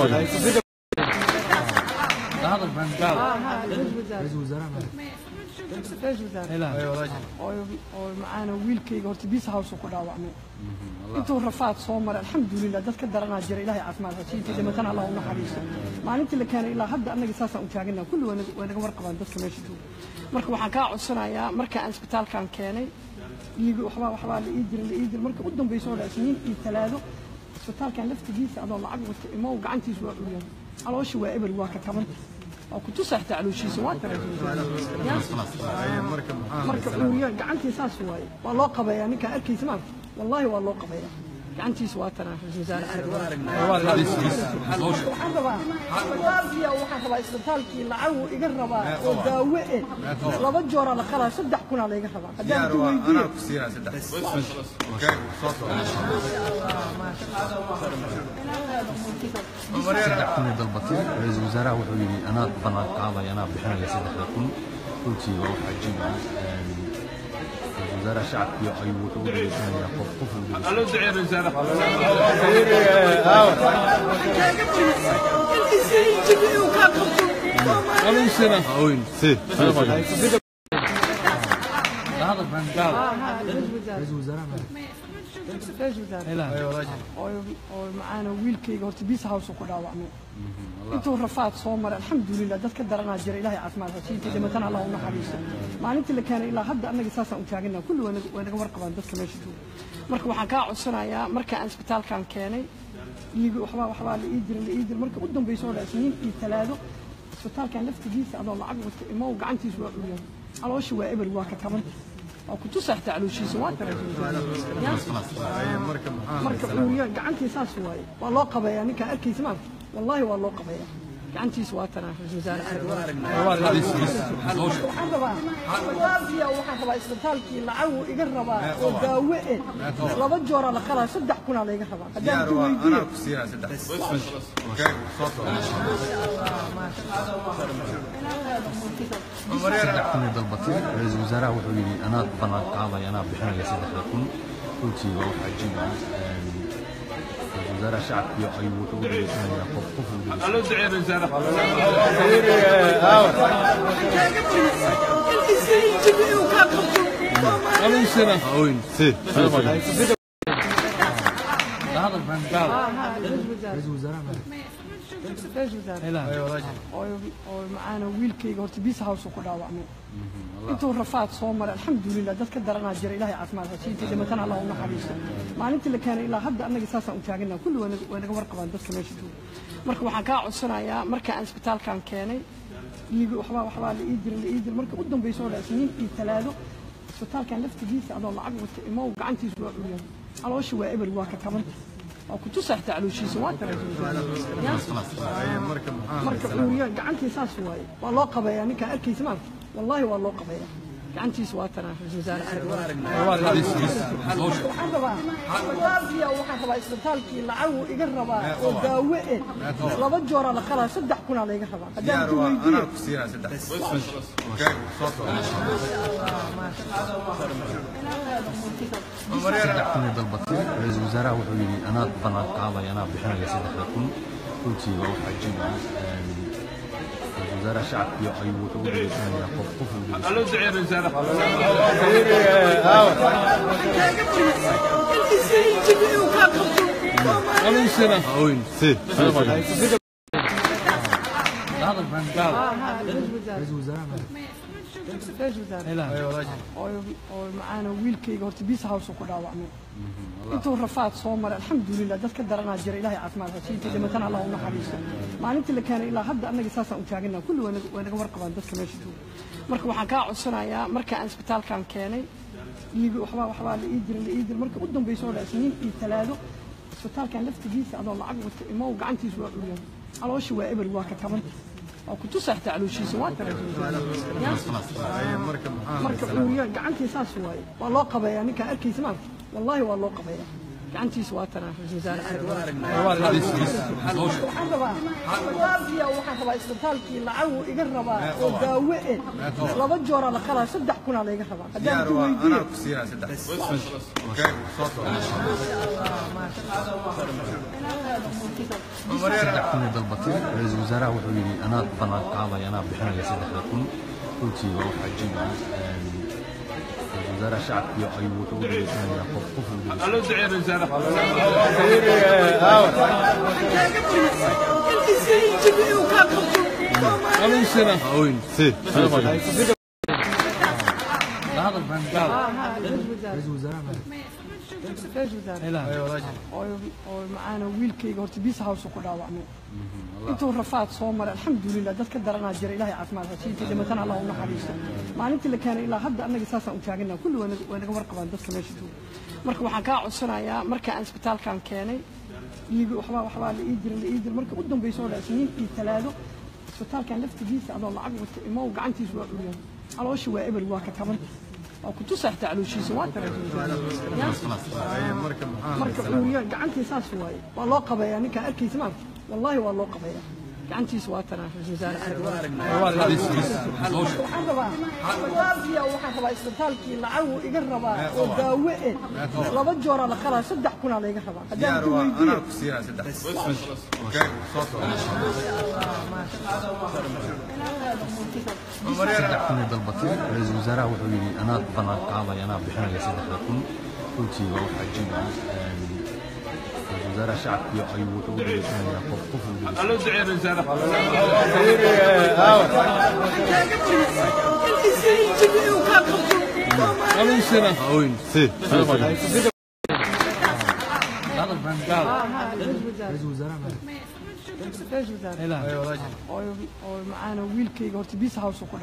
هذا البرنامج رئيس وزراء رئيس وزراء oo macaana wiilkayga horta biis house ku dhaawacmay intuu rafaad soo maray alxamdulilah dadka daranaa jira ilaahay caafimaad ha siiyo dhimatana allah u naxariisto maalintii la keenay ilaa hadda annaga saasaan u taaganaa kulli waa naga warqabaan dadka meesha jooga marka waxaan kaa codsanayaa marka aan isbitaalkan keenay dhiigi waxbaa waxbaa la ii jiray la ii jiray marka u dambayso oo isniin iyo talaado isbitaalkan laftigiisa adoo lacag wata imoo gacantiisa waa curiyaan calooshi waa eber waa ka tabanta oo ku tusaxta calooshiisa waa taraa marka curiyaan gacantiisa saas waaye waa loo qabeeyaa ninka arkaysa maanta wallahi waa loo qabeeyaa gacantiisa waa tanaa ra-iisul wasaare waxaan rabaa waafiya waxaan rabaa isbitaalkii lacag uu iga rabaa oo daawo eh laba joora la qalaa saddex kunaa la iga rabaa haddaan ku weydiiyo أنا كسيرة سدح أوكي صوت saddex kun dalbatay ra-iisul wasaaraha wuxuu yidhi anaa ballan qaaday anaa bixinaya saddexda kun runtii waa wax cajiib ah ra-iisul wasaaraha shacabkii ayuu wuxuu u dhageysanayaa qof qof u dhegeysanaya لو دعي الوزارة أنا سنة وين سي هذا البرنامج رئيس وزراء رئيس وزراء oo macaana wiilkayga horta biis house ku dhaawacmay intuu rafaad soo maray alxamdulilah dadka daranaa jira ilaahay caafimaad ha siiyo dhimatana allah u naxariisto maalintii la keenay ilaa hadda annaga saasaan u taaganaa kulli waa naga warqabaan dadka meesha jooga marka waxaan kaa codsanayaa marka aan isbitaalkan keenay liiga waxba waxba la ii diray la ii diray marka u dambayso oo isniin iyo talaado isbitaalkan laftigiisa adoo lacag wata imoo gacantiisa waa uriyay calooshi waa eber waa ka taban oo ku tusaxta calooshiisa waa tarajin marka uriyay gacantiisa saas waaye waa loo qabeeyaa ninka arkaysa ma wallahi waa loo qabeeyaa gacantiisa waa tana wasaare waxaan rabaa waxaan rabaa isbitaalkii lacag uu iga rabaa oo daawo eh laba joora la qalaa saddex kun la iga rabaa hadaan ku weydiiyo saddex kun dalbatay ra'iisul wasaaraha wuxuu yiri anaa ballan qaaday anaa bixinaya saddex kun runtii waa wax cajiib ah وزارة شعب في أيوة وغيره ألو دعير وزارة ألو سنة أوين سي هذا البند رئيس وزراء رئيس وزراء oo معانا wiilkayga horta bis house ku dhaawacmay intuu rafaad soo maray alxamdulillah dadka daranaa jira ilaahay caafimaad ha siiyo dhimatana Allah u naxariisto maalintii la keenay ilaa hadda annaga saasaan u taaganaa kulli waa naga warqabaan dadka meesha jooga marka waxaan kaa codsanayaa marka aan isbitaalkan keenay liiga waxba waxba la ii diray la ii diray marka u dambayso oo isniin iyo talaado isbitaalkan laftigiisa adoo lacag wata imoo gacantiisa waa uriyay calooshi waa eber waa ka taban oo ku tusaxta calooshiisa waa tarajin marka uriyay gacantiisa saas waaye waa loo qabeeyaa ninka arkaysa ma wallahi waa loo qabeeyaa gacantiisa waa tana wasaare waxaan rabaa waxaan rabaa isbitaalkii lacag uu iga rabaa oo daawo eh laba joora la qalaa saddex kun la iga rabaa hadaan ku weydiiyo saddex kun dalbatay ra'iisul wasaaraha wuxuu yiri anaa ballan qaaday anaa bixinaya saddex kun runtii waa wax cajiib ah وزارة شعب في أيوة وغيره ألو دعير وزارة ألو سنة أوين سي هذا البند رئيس وزراء رئيس وزراء oo معانا wiilkayga horta bis house ku dhaawacmay intuu rafaad soo maray alxamdulillah dadka daranaa jira ilaahay caafimaad ha siiyo dhimatana Allah u naxariisto maalintii la keenay ilaa hadda annaga saasaan u taaganaa kulli waa naga warqabaan dadka meesha jooga marka waxaan kaa codsanayaa marka aan isbitaalkan keenay liiga waxba waxba la ii diray la ii diray marka u dambayso oo isniin iyo talaado isbitaalkan laftigiisa adoo lacag wata imoo gacantiisa waa uriyay calooshi waa eber waa ka taban oo ku tusaxta calooshiisa waa tarajin marka uriyay gacantiisa saas waaye waa loo qabeeyaa ninka arkaysa ma wallahi waa loo qabeeyaa gacantiisa waa tana wasaare waxaan rabaa waxaan rabaa isbitaalkii lacag uu iga rabaa oo daawo eh laba joora la qalaa saddex kun la iga rabaa hadaan ku weydiiyo saddex kun dalbatay ra'iisul wasaaraha wuxuu yiri anaa ballan qaaday anaa bixinaya saddex kun runtii waa wax cajiib ah وزارة شعب في أيوة وغيره ألو دعير وزارة ألو سنة أوين سي هذا البند رئيس وزراء رئيس وزراء oo معانا wiilkayga horta bis house ku dhaawacmay intuu rafaad soo maray alxamdulillah dadka daranaa jira ilaahay caafimaad ha siiyo dhimatana Allah u naxariisto maalintii la keenay ilaa hadda annaga saasaan u taaganaa kulli waa naga warqabaan dadka meesha jooga marka waxaan kaa codsanayaa marka aan isbitaalkan keenay liiga waxba waxba la ii diray la ii diray marka u dambayso oo isniin iyo talaado isbitaalkan laftigiisa adoo lacag wata imoo gacantiisa waa uriyay calooshi waa eber waa ka taban oo ku tusaxta calooshiisa waa tarajin marka uriyay gacantiisa saas waaye waa loo qabeeyaa ninka arkaysa ma wallahi waa loo qabeeyaa gacantiisa waa tana wasaare waxaan rabaa waxaan rabaa isbitaalkii lacag uu iga rabaa oo daawo eh laba joora la qalaa saddex kun la iga rabaa hadaan ku weydiiyo saddex kun dalbatay ra'iisul wasaaraha wuxuu yiri anaa ballan qaaday anaa bixinaya saddex kun runtii waa wax cajiib ah وزارة شعب في أيوة وغيره ألو دعير وزارة ألو سنة أوين سي رئيس وزراء رئيس وزراء oo macaana wiilkayga horta bis house ku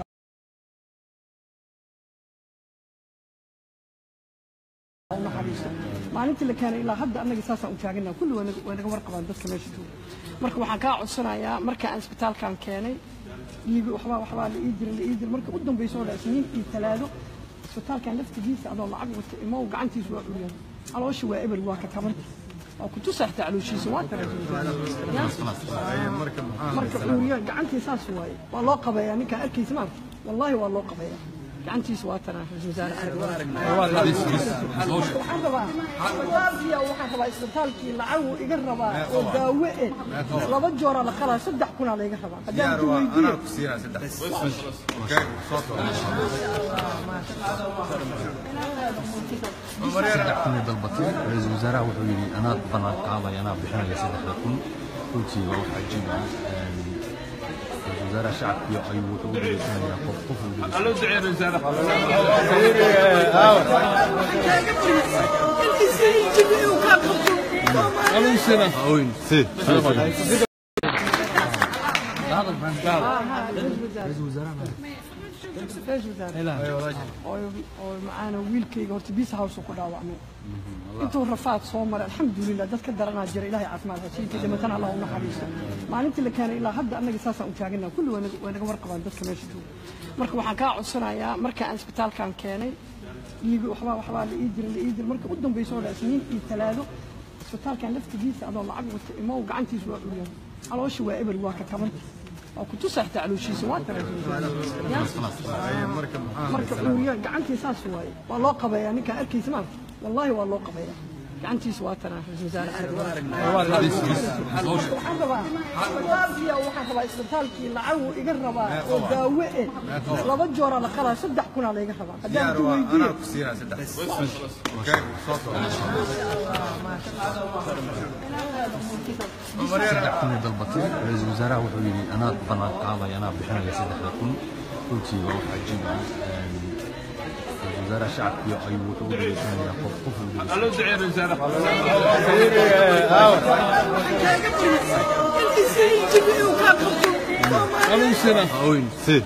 maalintii la keenay ilaa hadda annaga saasaan u taaganaa kulli waa naga warqabaan dadka meesha jooga marka waxaan kaa codsanayaa marka aan isbitaalkan keenay dhiig waxbaa waxbaa la ii diray la ii diray marka u dambayso oo isniin iyo talaado isbitaalkan laftigiisa adoo lacag wata imo gacantiisa waa cunyan calooshi waa eber waa ka tabanta oo ku tusaxta calooshiisa waa tarajumada marka curiya gacantiisa saas waaye waa loo qabeeyaa ninka arkaysa maarka wallahi waa loo qabeeyaa gacantiisa waa tanaa raiisul wasaare waxaan rabaa isbitaalkii waxaan rabaa isbitaalkii lacag iga rabaa oo daawo eh laba joora la qalaa saddex kun aa la iga rabaa haddaan ku weydiiyo ku siina saddex okay soo soo saddex kun dalbatay raiisul wasaaraha wuxuu yidhi anaa ballan qaadaya anaa bixinaya saddexda kun runtii waa wax cajiib ah وزارة شعب أي وحدود الإنسانية قف ألو دعير وزارة ألو سنة أوين سي هذا البنك رئيس وزراء رئيس وزراء oo macaana wiilkayga horta bis house ku dhaawacmay intuu rafaad soo maray alxamdulilah dadka daranaa jira ilaahay caafimaad ha siiyo dhimatana allah u naxariisto maalintii la keenay ilaa hadda annaga saasaan u taaganaa kulli waa naga warqabaan dadka meesha jooga marka waxaan kaa codsanayaa marka aan isbitaalkan keenay dhiig waxbaa waxbaa la ii diray la ii diray marka u dambayso oo isniin iyo talaado isbitaalkan laftigiisa adoo lacag wata imo gacantiisa waa cunyan calooshi waa eber waa ka tabanta oo ku tusaxta calooshiisa waa tarajumada marka curiya gacantiisa saas waaye waa loo qabeeyaa ninka arkaysa maarka wallahi waa loo qabeeyaa gacantiisa waa tanaa raiisul wasaare waxaan rabaa isbitaalkii waxaan rabaa isbitaalkii lacag iga rabaa oo daawo eh laba joora la qalaa saddex kun aa la iga rabaa haddaan ku weydiiyo ku siina saddex okay soo soo saddex kun dalbatay raiisul wasaaraha wuxuu yidhi anaa ballan qaadaya anaa bixinaya saddexda kun runtii waa wax cajiib ah وزارة شعب أي وحدود الإنسانية قف ألو دعير وزارة ألو سنة أوين سي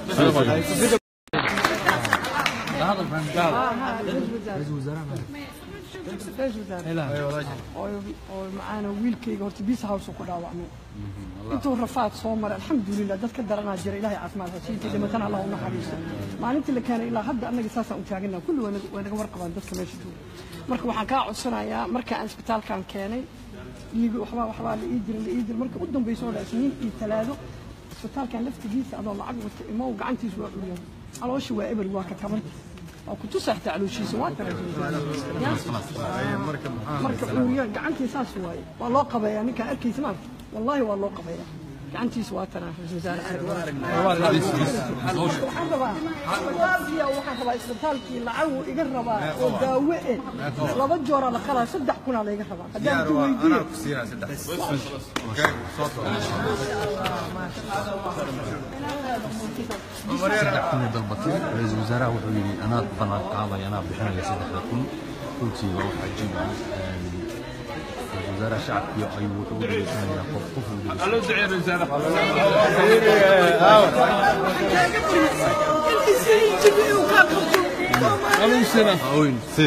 هذا البنك رئيس وزراء رئيس وزراء oo macaana wiilkayga horta bis house ku dhaawacmay intuu rafaad soo maray alxamdulilah dadka daranaa jira ilaahay caafimaad ha siiyo dhimatana allah u naxariisto maalintii la keenay ilaa hadda annaga saasaan u taaganaa kulli waa naga warqabaan dadka meesha jooga marka waxaan kaa codsanayaa marka aan isbitaalkan keenay dhiig waxbaa waxbaa la ii diray la ii diray marka u dambayso oo isniin iyo talaado isbitaalkan laftigiisa adoo lacag wata imo gacantiisa waa cunyan calooshi waa eber waa ka tabanta oo ku tusaxta calooshiisa waa tarajumada marka curiya gacantiisa saas waaye waa loo qabeeyaa ninka arkaysa maarka wallahi waa loo qabeeyaa gacantiisa waa tanaa raiisul wasaare waxaan rabaa isbitaalkii waxaan rabaa isbitaalkii lacag iga rabaa oo daawo eh laba joora la qalaa saddex kun aa la iga rabaa haddaan ku weydiiyo ku siina saddex okay soo soo saddex kun dalbatay raiisul wasaaraha wuxuu yidhi anaa ballan qaadaya anaa bixinaya saddexda kun runtii waa wax cajiib ah وزارة شعب أي وحدود الإنسانية قف ألو دعير وزارة ألو سنة أوين سي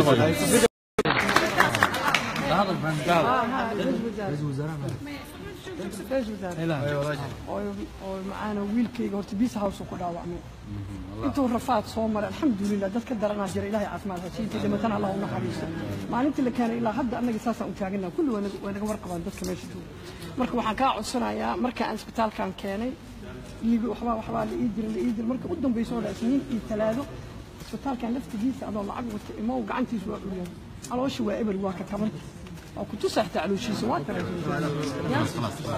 هذا البنك رئيس وزراء رئيس وزراء oo macaana wiilkayga horta bis house ku dhaawacmay intuu rafaad soo maray alxamdulilah dadka daranaa jira ilaahay caafimaad ha siiyo dhimatana allah u naxariisto maalintii la keenay ilaa hadda annaga saasaan u taaganaa kulli waa naga warqabaan dadka meesha jooga marka waxaan kaa codsanayaa marka aan isbitaalkan keenay dhiig waxbaa waxbaa la ii diray la ii diray marka u dambayso oo isniin iyo talaado isbitaalkan laftigiisa adoo lacag wata imo gacantiisa waa cunyan calooshi waa eber waa ka tabanta oo ku tusaxta calooshiisa waa tarajumada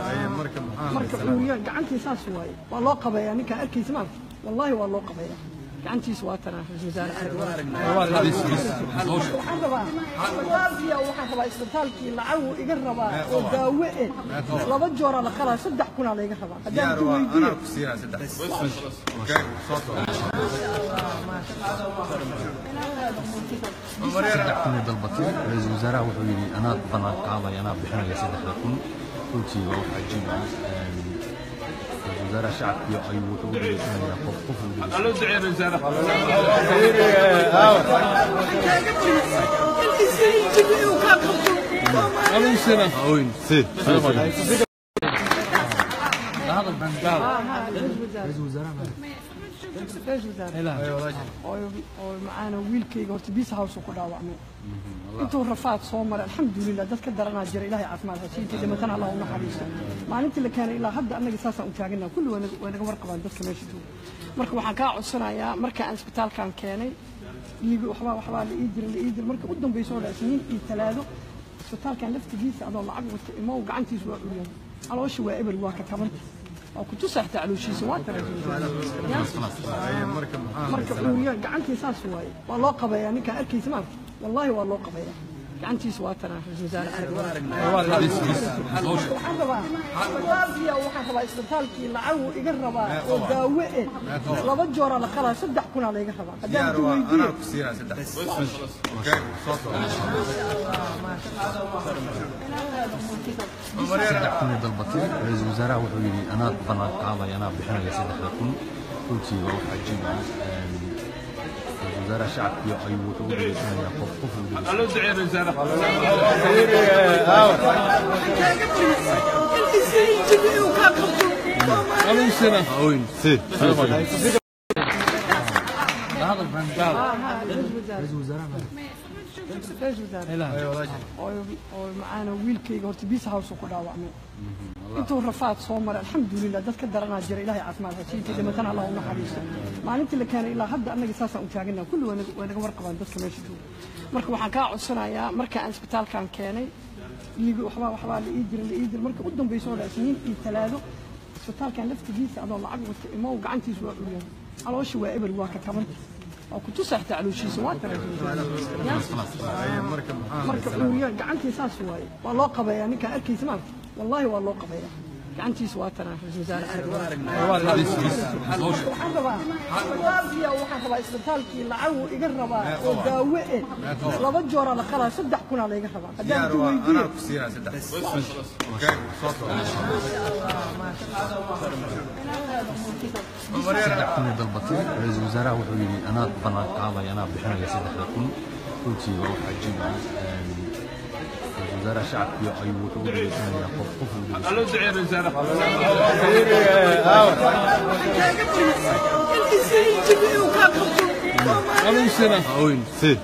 marka curiya gacantiisa saas waaye waa loo qabeeyaa ninka arkaysa maarka wallahi waa loo qabeeyaa gacantiisa waa tanaa ra-iisul wasaare waxaan rabaa isbitaalkiya waxaan rabaa isbitaalkii lacag uu iga rabaa oo daawo eh laba joora la qalaa saddex kunaa la iga rabaa haddaan ku weydiiyo ku siinaa saddex saddex kun dalbatay ra-iisul wasaaraha wuxuu yidhi anaa ballan qaaday anaa bixinaya saddexda kun runtii waa wax cajiib ah ra-iisul wasaaraha shacabkiyo ayuu wuxuu u dhageysanayaa qof qof uu Allo ducee Rasaara. Allo sena. Oyn sid هذا البنجال. ra-iisul wasaaraha ra-iisul wasaare oo macaana wiilkayga horta biis house ku dhaawacmay intuu rafaad soo maray alxamdulilah dadka daranaa jira ilaahay caafimaad ha siinta dhimatana allah u naxariisto maalintii la keenay ilaa hadda annaga saasaan u taaganaa kulli waa naga warqabaan dadka meesha jooga marka waxaan kaa codsanayaa marka aan isbitaalkan keenay dhiigi waxbaa waxbaa la ii diray la ii diray marka u dambaysa oo dha isniin iyo talaado isbitaalkan laftigiisa adoo lacag wata imow gacantiisa waa curyan calooshi waa eber waa ka tabanta oo ku tusaxta calooshiisa waa taraa marka curyan gacantiisa saas waaye waa loo qabeeyaa ninkaan arkaysa maarka والله والله قبيله gacantiisa waa tanaa ra-iisul wasaare waxaan rabaa isbitaalkiya waxaan rabaa isbitaalkii lacag uu iga rabaa oo daawo eh laba joora la qalaa saddex kunaa la iga rabaa haddaan ku weydiiyo ku siinaa saddex saddex kun dalbatay ra-iisul wasaaraha wuxuu yidhi anaa ballan qaaday anaa bixinaya saddexda kun runtii waa wax cajiib ah وزارة شعبية أيوة وتقول لنا قف قف Allo ducee Rasaara. Allo sena. أوين سيد هذا البنجال. ra-iisul wasaaraha ra-iisul wasaare oo macaana wiilkayga horta biis house ku dhaawacmay intuu rafaad soo maray alxamdulilah dadka daranaa jira ilaahay caafimaad ha siinta dhimatana allah u naxariisto maalintii la keenay ilaa hadda annaga saasaan u taaganaa kulli waa naga warqabaan dadka meesha jooga marka waxaan kaa codsanayaa marka aan isbitaalkan keenay dhiigi waxbaa waxbaa la ii diray la ii diray marka u dambaysa oo dha isniin iyo talaado isbitaalkan laftigiisa adoo lacag wata imow gacantiisa waa curyan calooshi waa eber waa ka tabanta oo ku tusaxta calooshiisa waa taraa marka curyan gacantiisa saas waaye waa loo qabeeyaa ninkaan arkaysa maarka والله والله قبيله gacantiisa waa tanaa ra-iisul wasaare waxaan rabaa isbitaalkiya waxaan rabaa isbitaalkii lacag uu iga rabaa oo daawo eh laba joora la qalaa saddex kunaa la iga rabaa haddaan ku weydiiyo ku siinaa saddex saddex kun dalbatay ra-iisul wasaaraha wuxuu yidhi anaa ballan qaaday anaa bixinaya saddexda kun runtii waa wax cajiib ah وزارة شعبية أيوة وتقول لنا قف قف Allo ducee Rasaara. Allo sena. أوين سيد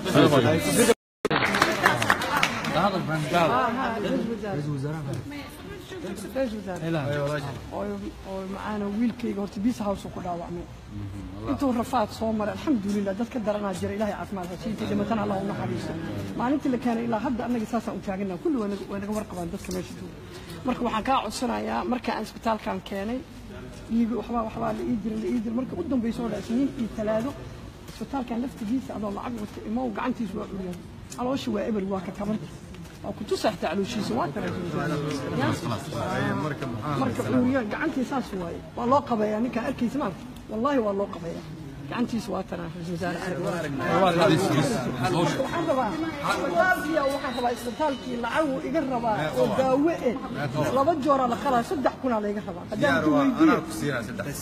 هذا البنجال. ra-iisul wasaaraha ra-iisul wasaare oo macaana wiilkayga horta biis house ku dhaawacmay intuu rafaad soo maray alxamdulilah dadka daranaa jira ilaahay caafimaad ha siinta dhimatana allah u naxariisto maalintii la keenay ilaa hadda annaga saasaan u taaganaa kulli waa naga warqabaan dadka meesha jooga marka waxaan kaa codsanayaa marka aan isbitaalkan keenay dhiigi waxbaa waxbaa la ii diray la ii diray marka u dambaysa oo dha isniin iyo talaado isbitaalkan laftigiisa adoo lacag wata imow gacantiisa waa curyan calooshi waa eber waa ka tabanta oo ku tusaxta calooshiisa waa taraa marka curyan gacantiisa saas waaye waa loo qabeeyaa ninkaan arkaysa maarka والله والله قبيله gacantiisa waa tanaa ra-iisul wasaare waxaan rabaa isbitaalkiya waxaan rabaa isbitaalkii lacag uu iga rabaa oo daawo eh laba joora la qalaa saddex kunaa la iga rabaa haddaan ku weydiiyo ku siinaa saddex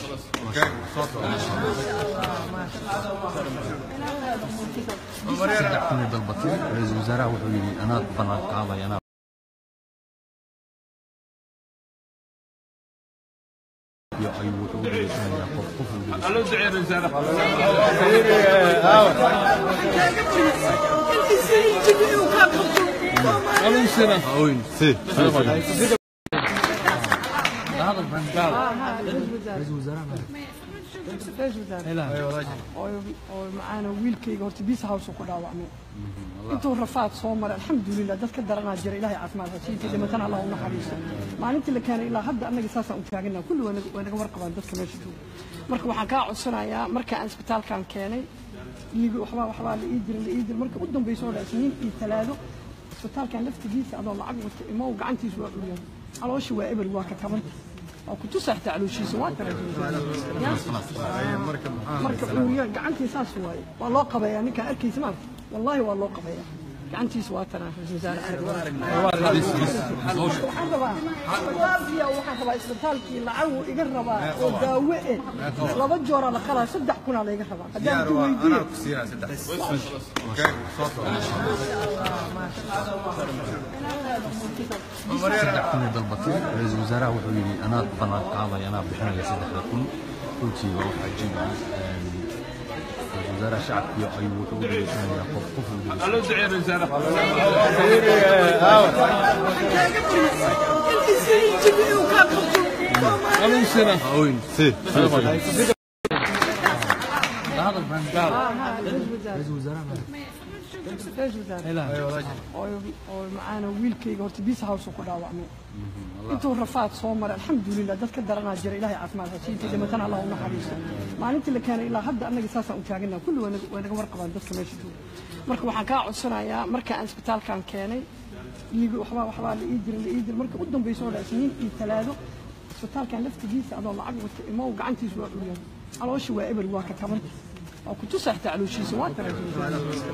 saddex kun dalbatay ra-iisul wasaaraha wuxuu yidhi anaa ballan qaaday anaa أيوة وتقول لنا قف قف Allo ducee Rasaara. Allo sena. أوين سيد هذا البنجال. ra-iisul wasaaraha ra-iisul wasaare oo macaana wiilkayga horta biis house ku dhaawacmay intuu rafaad soo maray alxamdulilah dadka daranaa jira ilaahay caafimaad ha siinta dhimatana allah u naxariisto maalintii la keenay ilaa hadda annaga saasaan u taaganaa kulli waa naga warqabaan dadka meesha jooga marka waxaan kaa codsanayaa marka aan isbitaalkan keenay dhiig waxbaa waxbaa la ii jira la ii jira marka u dambayso oo isniin iyo talaado isbitaalkan laftigiisa adoo lacag wata imo gacantiisa waa uriyay calooshi waa eber waa ka tabanta oo ku tusaxta calooshiisa waa tarajumay marka uriyay gacantiisa saas waay waa loo qabeeyaa ninka arkaysa ma wallahi waa loo qabeeyaa gacantiisa waa tarajumay waxaan rabaa waafiya waxaan rabaa isbitaalkii lacag iga rabaa oo daawo eh laba joor la qalaa saddex kun la iga rabaa hadaan ku weydiiyo أنا كسيرة صدق أوكي صوت saddex kun dalbatay ra'iisul wasaaraha wuxuu yiri anaa ballan qaaday anaa bixinaya saddex kun runtii waa wax cajiib ah ra'iisul wasaaraha shacabka ayuu wuxuu u dhiganayaa qof qof قالوا دعي الرسالة قالوا سنة وين سي هذا البنجال ra'iisul wasaaraha oo maana wiilkayga horta biisa hoos ku dhaawacmay intuu rafaad soo maray alxamdulilah dadka daranaa jira ilaahay caafimaad ha siiyo dhimatana allah u naxariisto maalintii la keenay ilaa hadda annaga saasaan u taaganaa kulli waa naga warqabaan dadka meesha jooga marka waxaan kaa codsanayaa marka aan isbitaalkan keenay dhiig waxbaa waxbaa la ii jira la ii jira marka u dambayso oo isniin iyo talaado isbitaalkan laftigiisa adoo lacag wata imo gacantiisa waa uriyay calooshi waa eber waa ka tabanta oo ku tusaxta calooshiisa waa tarajumay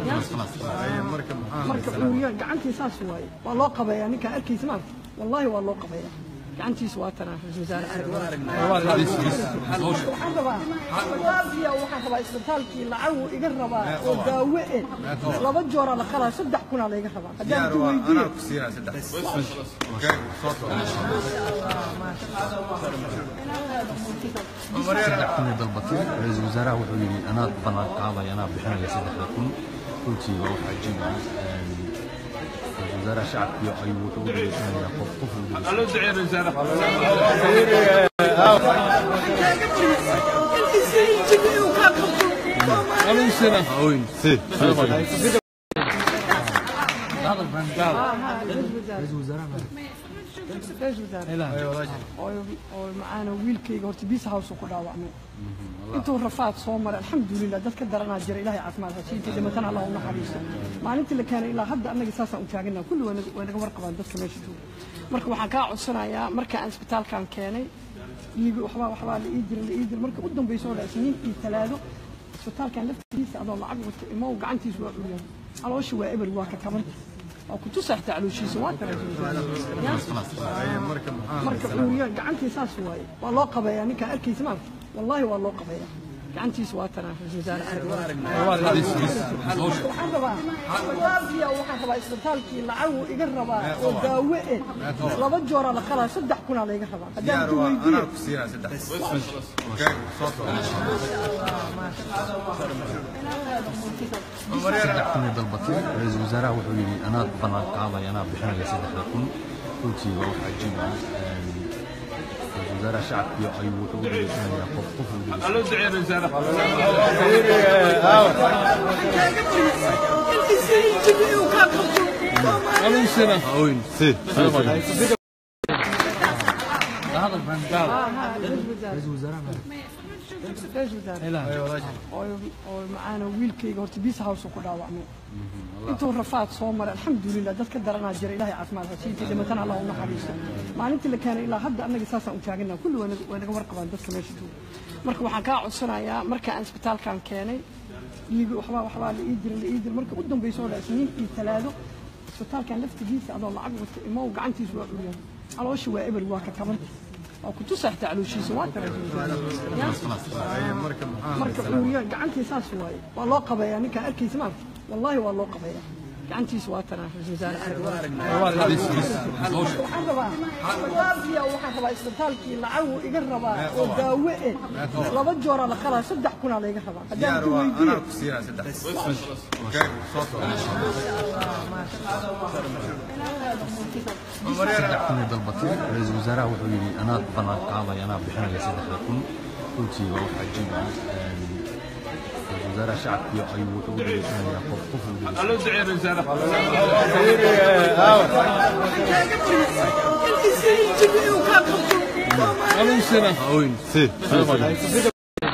marka uriyay gacantiisa saas waay waa loo qabeeyaa ninka arkaysa ma wallahi waa loo qabeeyaa gacantiisa waa tarajumay waxaan rabaa waafiya waxaan rabaa isbitaalkii lacag iga rabaa oo daawo eh laba joor la qalaa saddex kun la iga rabaa hadaan ku weydiiyo أنا كسيرة صدق أوكي صوت saddex kun dalbatay ra'iisul wasaaraha wuxuu yiri anaa ballan qaaday anaa bixinaya saddex kun runtii waa wax cajiib ah ra'iisul wasaaraha shacabka ayuu wuxuu u dhiganayaa qof qof قالوا دعي الرسالة قالوا سنة وين سي هذا البنجال ra'iisul wasaaraha oo maana wiilkayga horta biisa hoos ku dhaawacmay intuu rafaad soo maray alxamdulilah dadka daranaa jira ilaahay caafimaad ha siiyo dhimatana allah u naxariisto maalintii la keenay ilaa hadda annaga saasaan u taaganaa kulli waa naga warqabaan dadka meesha jooga marka waxaan kaa codsanayaa marka aan isbitaalkan keenay dhiig waxbaa waxbaa la ii jira la ii jira marka u dambayso oo isniin iyo talaado isbitaalkan laftigiisa adoo lacag wata imo gacantiisa waa uriyay calooshi waa eber waa ka tabanta oo ku tusaxta calooshiisa waa tarajumay marka uriyay gacantiisa saas waay waa loo qabeeyaa ninka arkaysa ma wallahi waa loo qabeeyaa gacantiisa waa tarajumay waxaan rabaa waafiya waxaan rabaa isbitaalkii lacag iga rabaa oo daawo eh laba joor la qalaa saddex kun la iga rabaa hadaan ku weydiiyo أنا كسيرة صدق أوكي صوت saddex kun dalbatay ra'iisul wasaaraha wuxuu yiri anaa ballan qaaday anaa bixinaya saddex kun runtii waa wax cajiib ah ra'iisul wasaaraha shacabka ayuu wuxuu u dhiganayaa qof qof قالوا دعي الرسالة قالوا سنة وين سي هذا البنجال ra'iisul wasaaraha oo maana wiilkayga horta biisa hoos ku dhaawacmay intuu rafaad soo maray alxamdulilah dadka daranaa jira ilaahay caafimaad ha siiyo dhimatana allah u naxariisto maalintii la keenay ilaa hadda annaga saasaan u taaganaa kulli waa naga warqabaan dadka meesha jooga marka waxaan kaa codsanayaa marka aan isbitaalkan keenay dhiig waxbaa waxbaa la ii jira la ii jira marka u dambayso oo isniin iyo talaado isbitaalkan laftigiisa adoo lacag wata imo gacantiisa waa uriyay calooshi waa eber waa ka tabanta oo ku tusaxta calooshiisa waa tarajumay marka uriyay gacantiisa saas waay waa loo qabeeyaa ninka arkaysa ma wallahi waa loo qabeeyaa gacantiisa waa tarajumay waxaan rabaa waafiya waxaan rabaa isbitaalkii lacag iga rabaa oo daawo eh laba joor la qalaa saddex kun la iga rabaa hadaan ku weydiiyo أنا كسيرة صدق أوكي صوت saddex kun dalbatay ra'iisul wasaaraha wuxuu yiri anaa ballan qaaday anaa bixinaya saddex kun runtii waa wax cajiib ah ra'iisul wasaaraha shacabka ayuu wuxuu u dhiganayaa qof qof قالوا دعي الرسالة قالوا سنة وين سي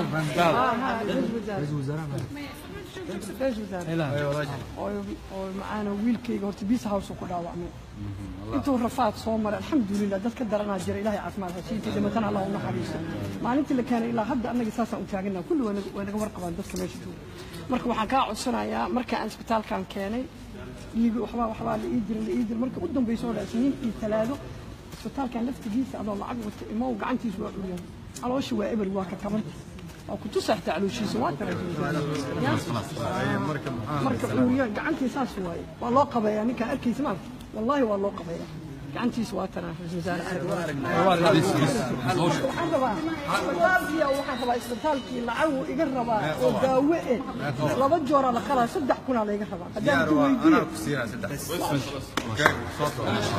قال رئيس وزراء رئيس وزراء رئيس وزراء ايوه راجل oo macaana wiilkayga horta biis house ku dhaawacmay intuu rafaad soo maray alxamdulilah dadka daranaa jira ilaahay caafimaad ha siiyo dhimatana allah u naxariisto maalintii la keenay ilaa hadda annaga saasaan u taaganaa kulli waa naga warqabaan dadka meesha jooga marka waxaan kaa codsanayaa marka aan isbitaalkan keenay dhiigi waxbaa waxbaa la ii diray la ii diray marka u dambayso oo isniin iyo talaado isbitaalkan laftigiisa adoo lacag wata imoo gacantiisa waa curiyaan calooshi waa eber waa ka tabanta oo ku tusaxta calooshiisa waa tarajin marka curiyaan gacantiisa saas waaye waa loo qabeeyaa ninkaan arkaysa maanta wallahi waa loo qabeeyaa gacantiisa waa tanaa ra'iisul wasaare waxaan rabaa isbitaalkii waxaan rabaa isbitaalkii lacag uu iga rabaa oo daawo eh laba joora la qalaa saddex kun la iga rabaa haddaan ku weydiiyo انا كسينا صدق اوكي صوت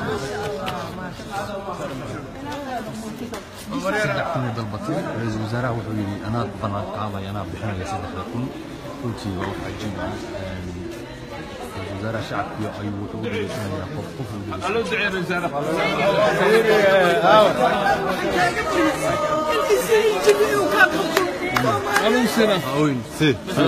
saddex kun ay dalbatay ra-iisul wasaaraha wuxuu yidhi anaa ballan qaaday anaa bixinaya saddexda kun runtii waa wax cajiib ah ra-iisul wasaaraha shacabkii ayuu wuxuu u dhageysanayaa qof qof uu dhegeysanaya قالوا ادعي الوزاره قالوا سنه وين سي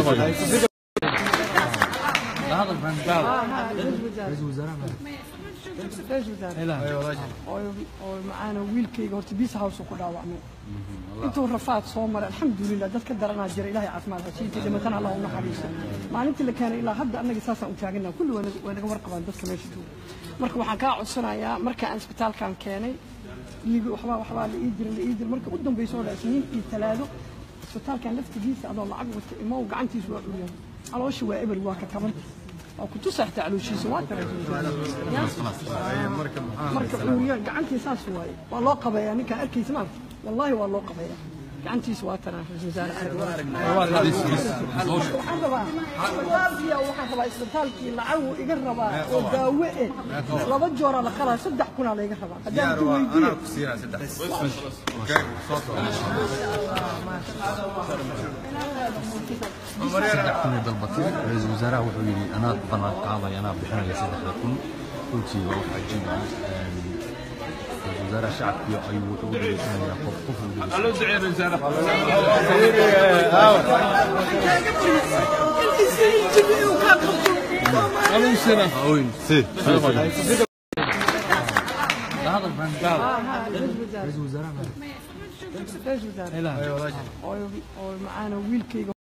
هذا قال رئيس وزراء رئيس وزراء ايوه راجل oo macaana wiilkayga horta biis house ku dhaawacmay intuu rafaad soo maray alxamdulilah dadka daranaa jira ilaahay caafimaad ha siiyo dhimatana allah u naxariisto maalintii la keenay ilaa hadda annaga saasaan u taaganaa kulli waa naga warqabaan dadka meesha jooga marka waxaan kaa codsanayaa marka aan isbitaalkan keenay dhiigi waxbaa waxbaa la ii diray la ii diray marka u dambayso oo isniin iyo talaado isbitaalkan laftigiisa adoo lacag wata imoo gacantiisa waa curiyaan calooshi waa eber waa ka tabanta oo ku tusaxta calooshiisa waa tarajin marka curiyaan gacantiisa saas waaye waa loo qabeeyaa ninkaan arkaysa maanta wallahi waa loo qabeeyaa gacantiisa waa tanaa ra'iisul wasaare waxaan rabaa isbitaalkii waxaan rabaa isbitaalkii lacag uu iga rabaa oo daawo eh laba joora la qalaa saddex kun la iga rabaa haddaan ku weydiiyo انا كسينا صدق اوكي صوت saddex kun ay dalbatay ra-iisul wasaaraha wuxuu yidhi anaa ballan qaaday anaa bixinaya saddexda kun runtii waa wax cajiib ah ra-iisul wasaaraha shacabkii ayuu wuxuu u dhageysanayaa qof qof uu dhegeysanaya قالوا ادعي الوزاره قالوا سنه وين سي هذا قال رئيس وزراء رئيس وزراء ايوه راجل oo macaana wiilkayga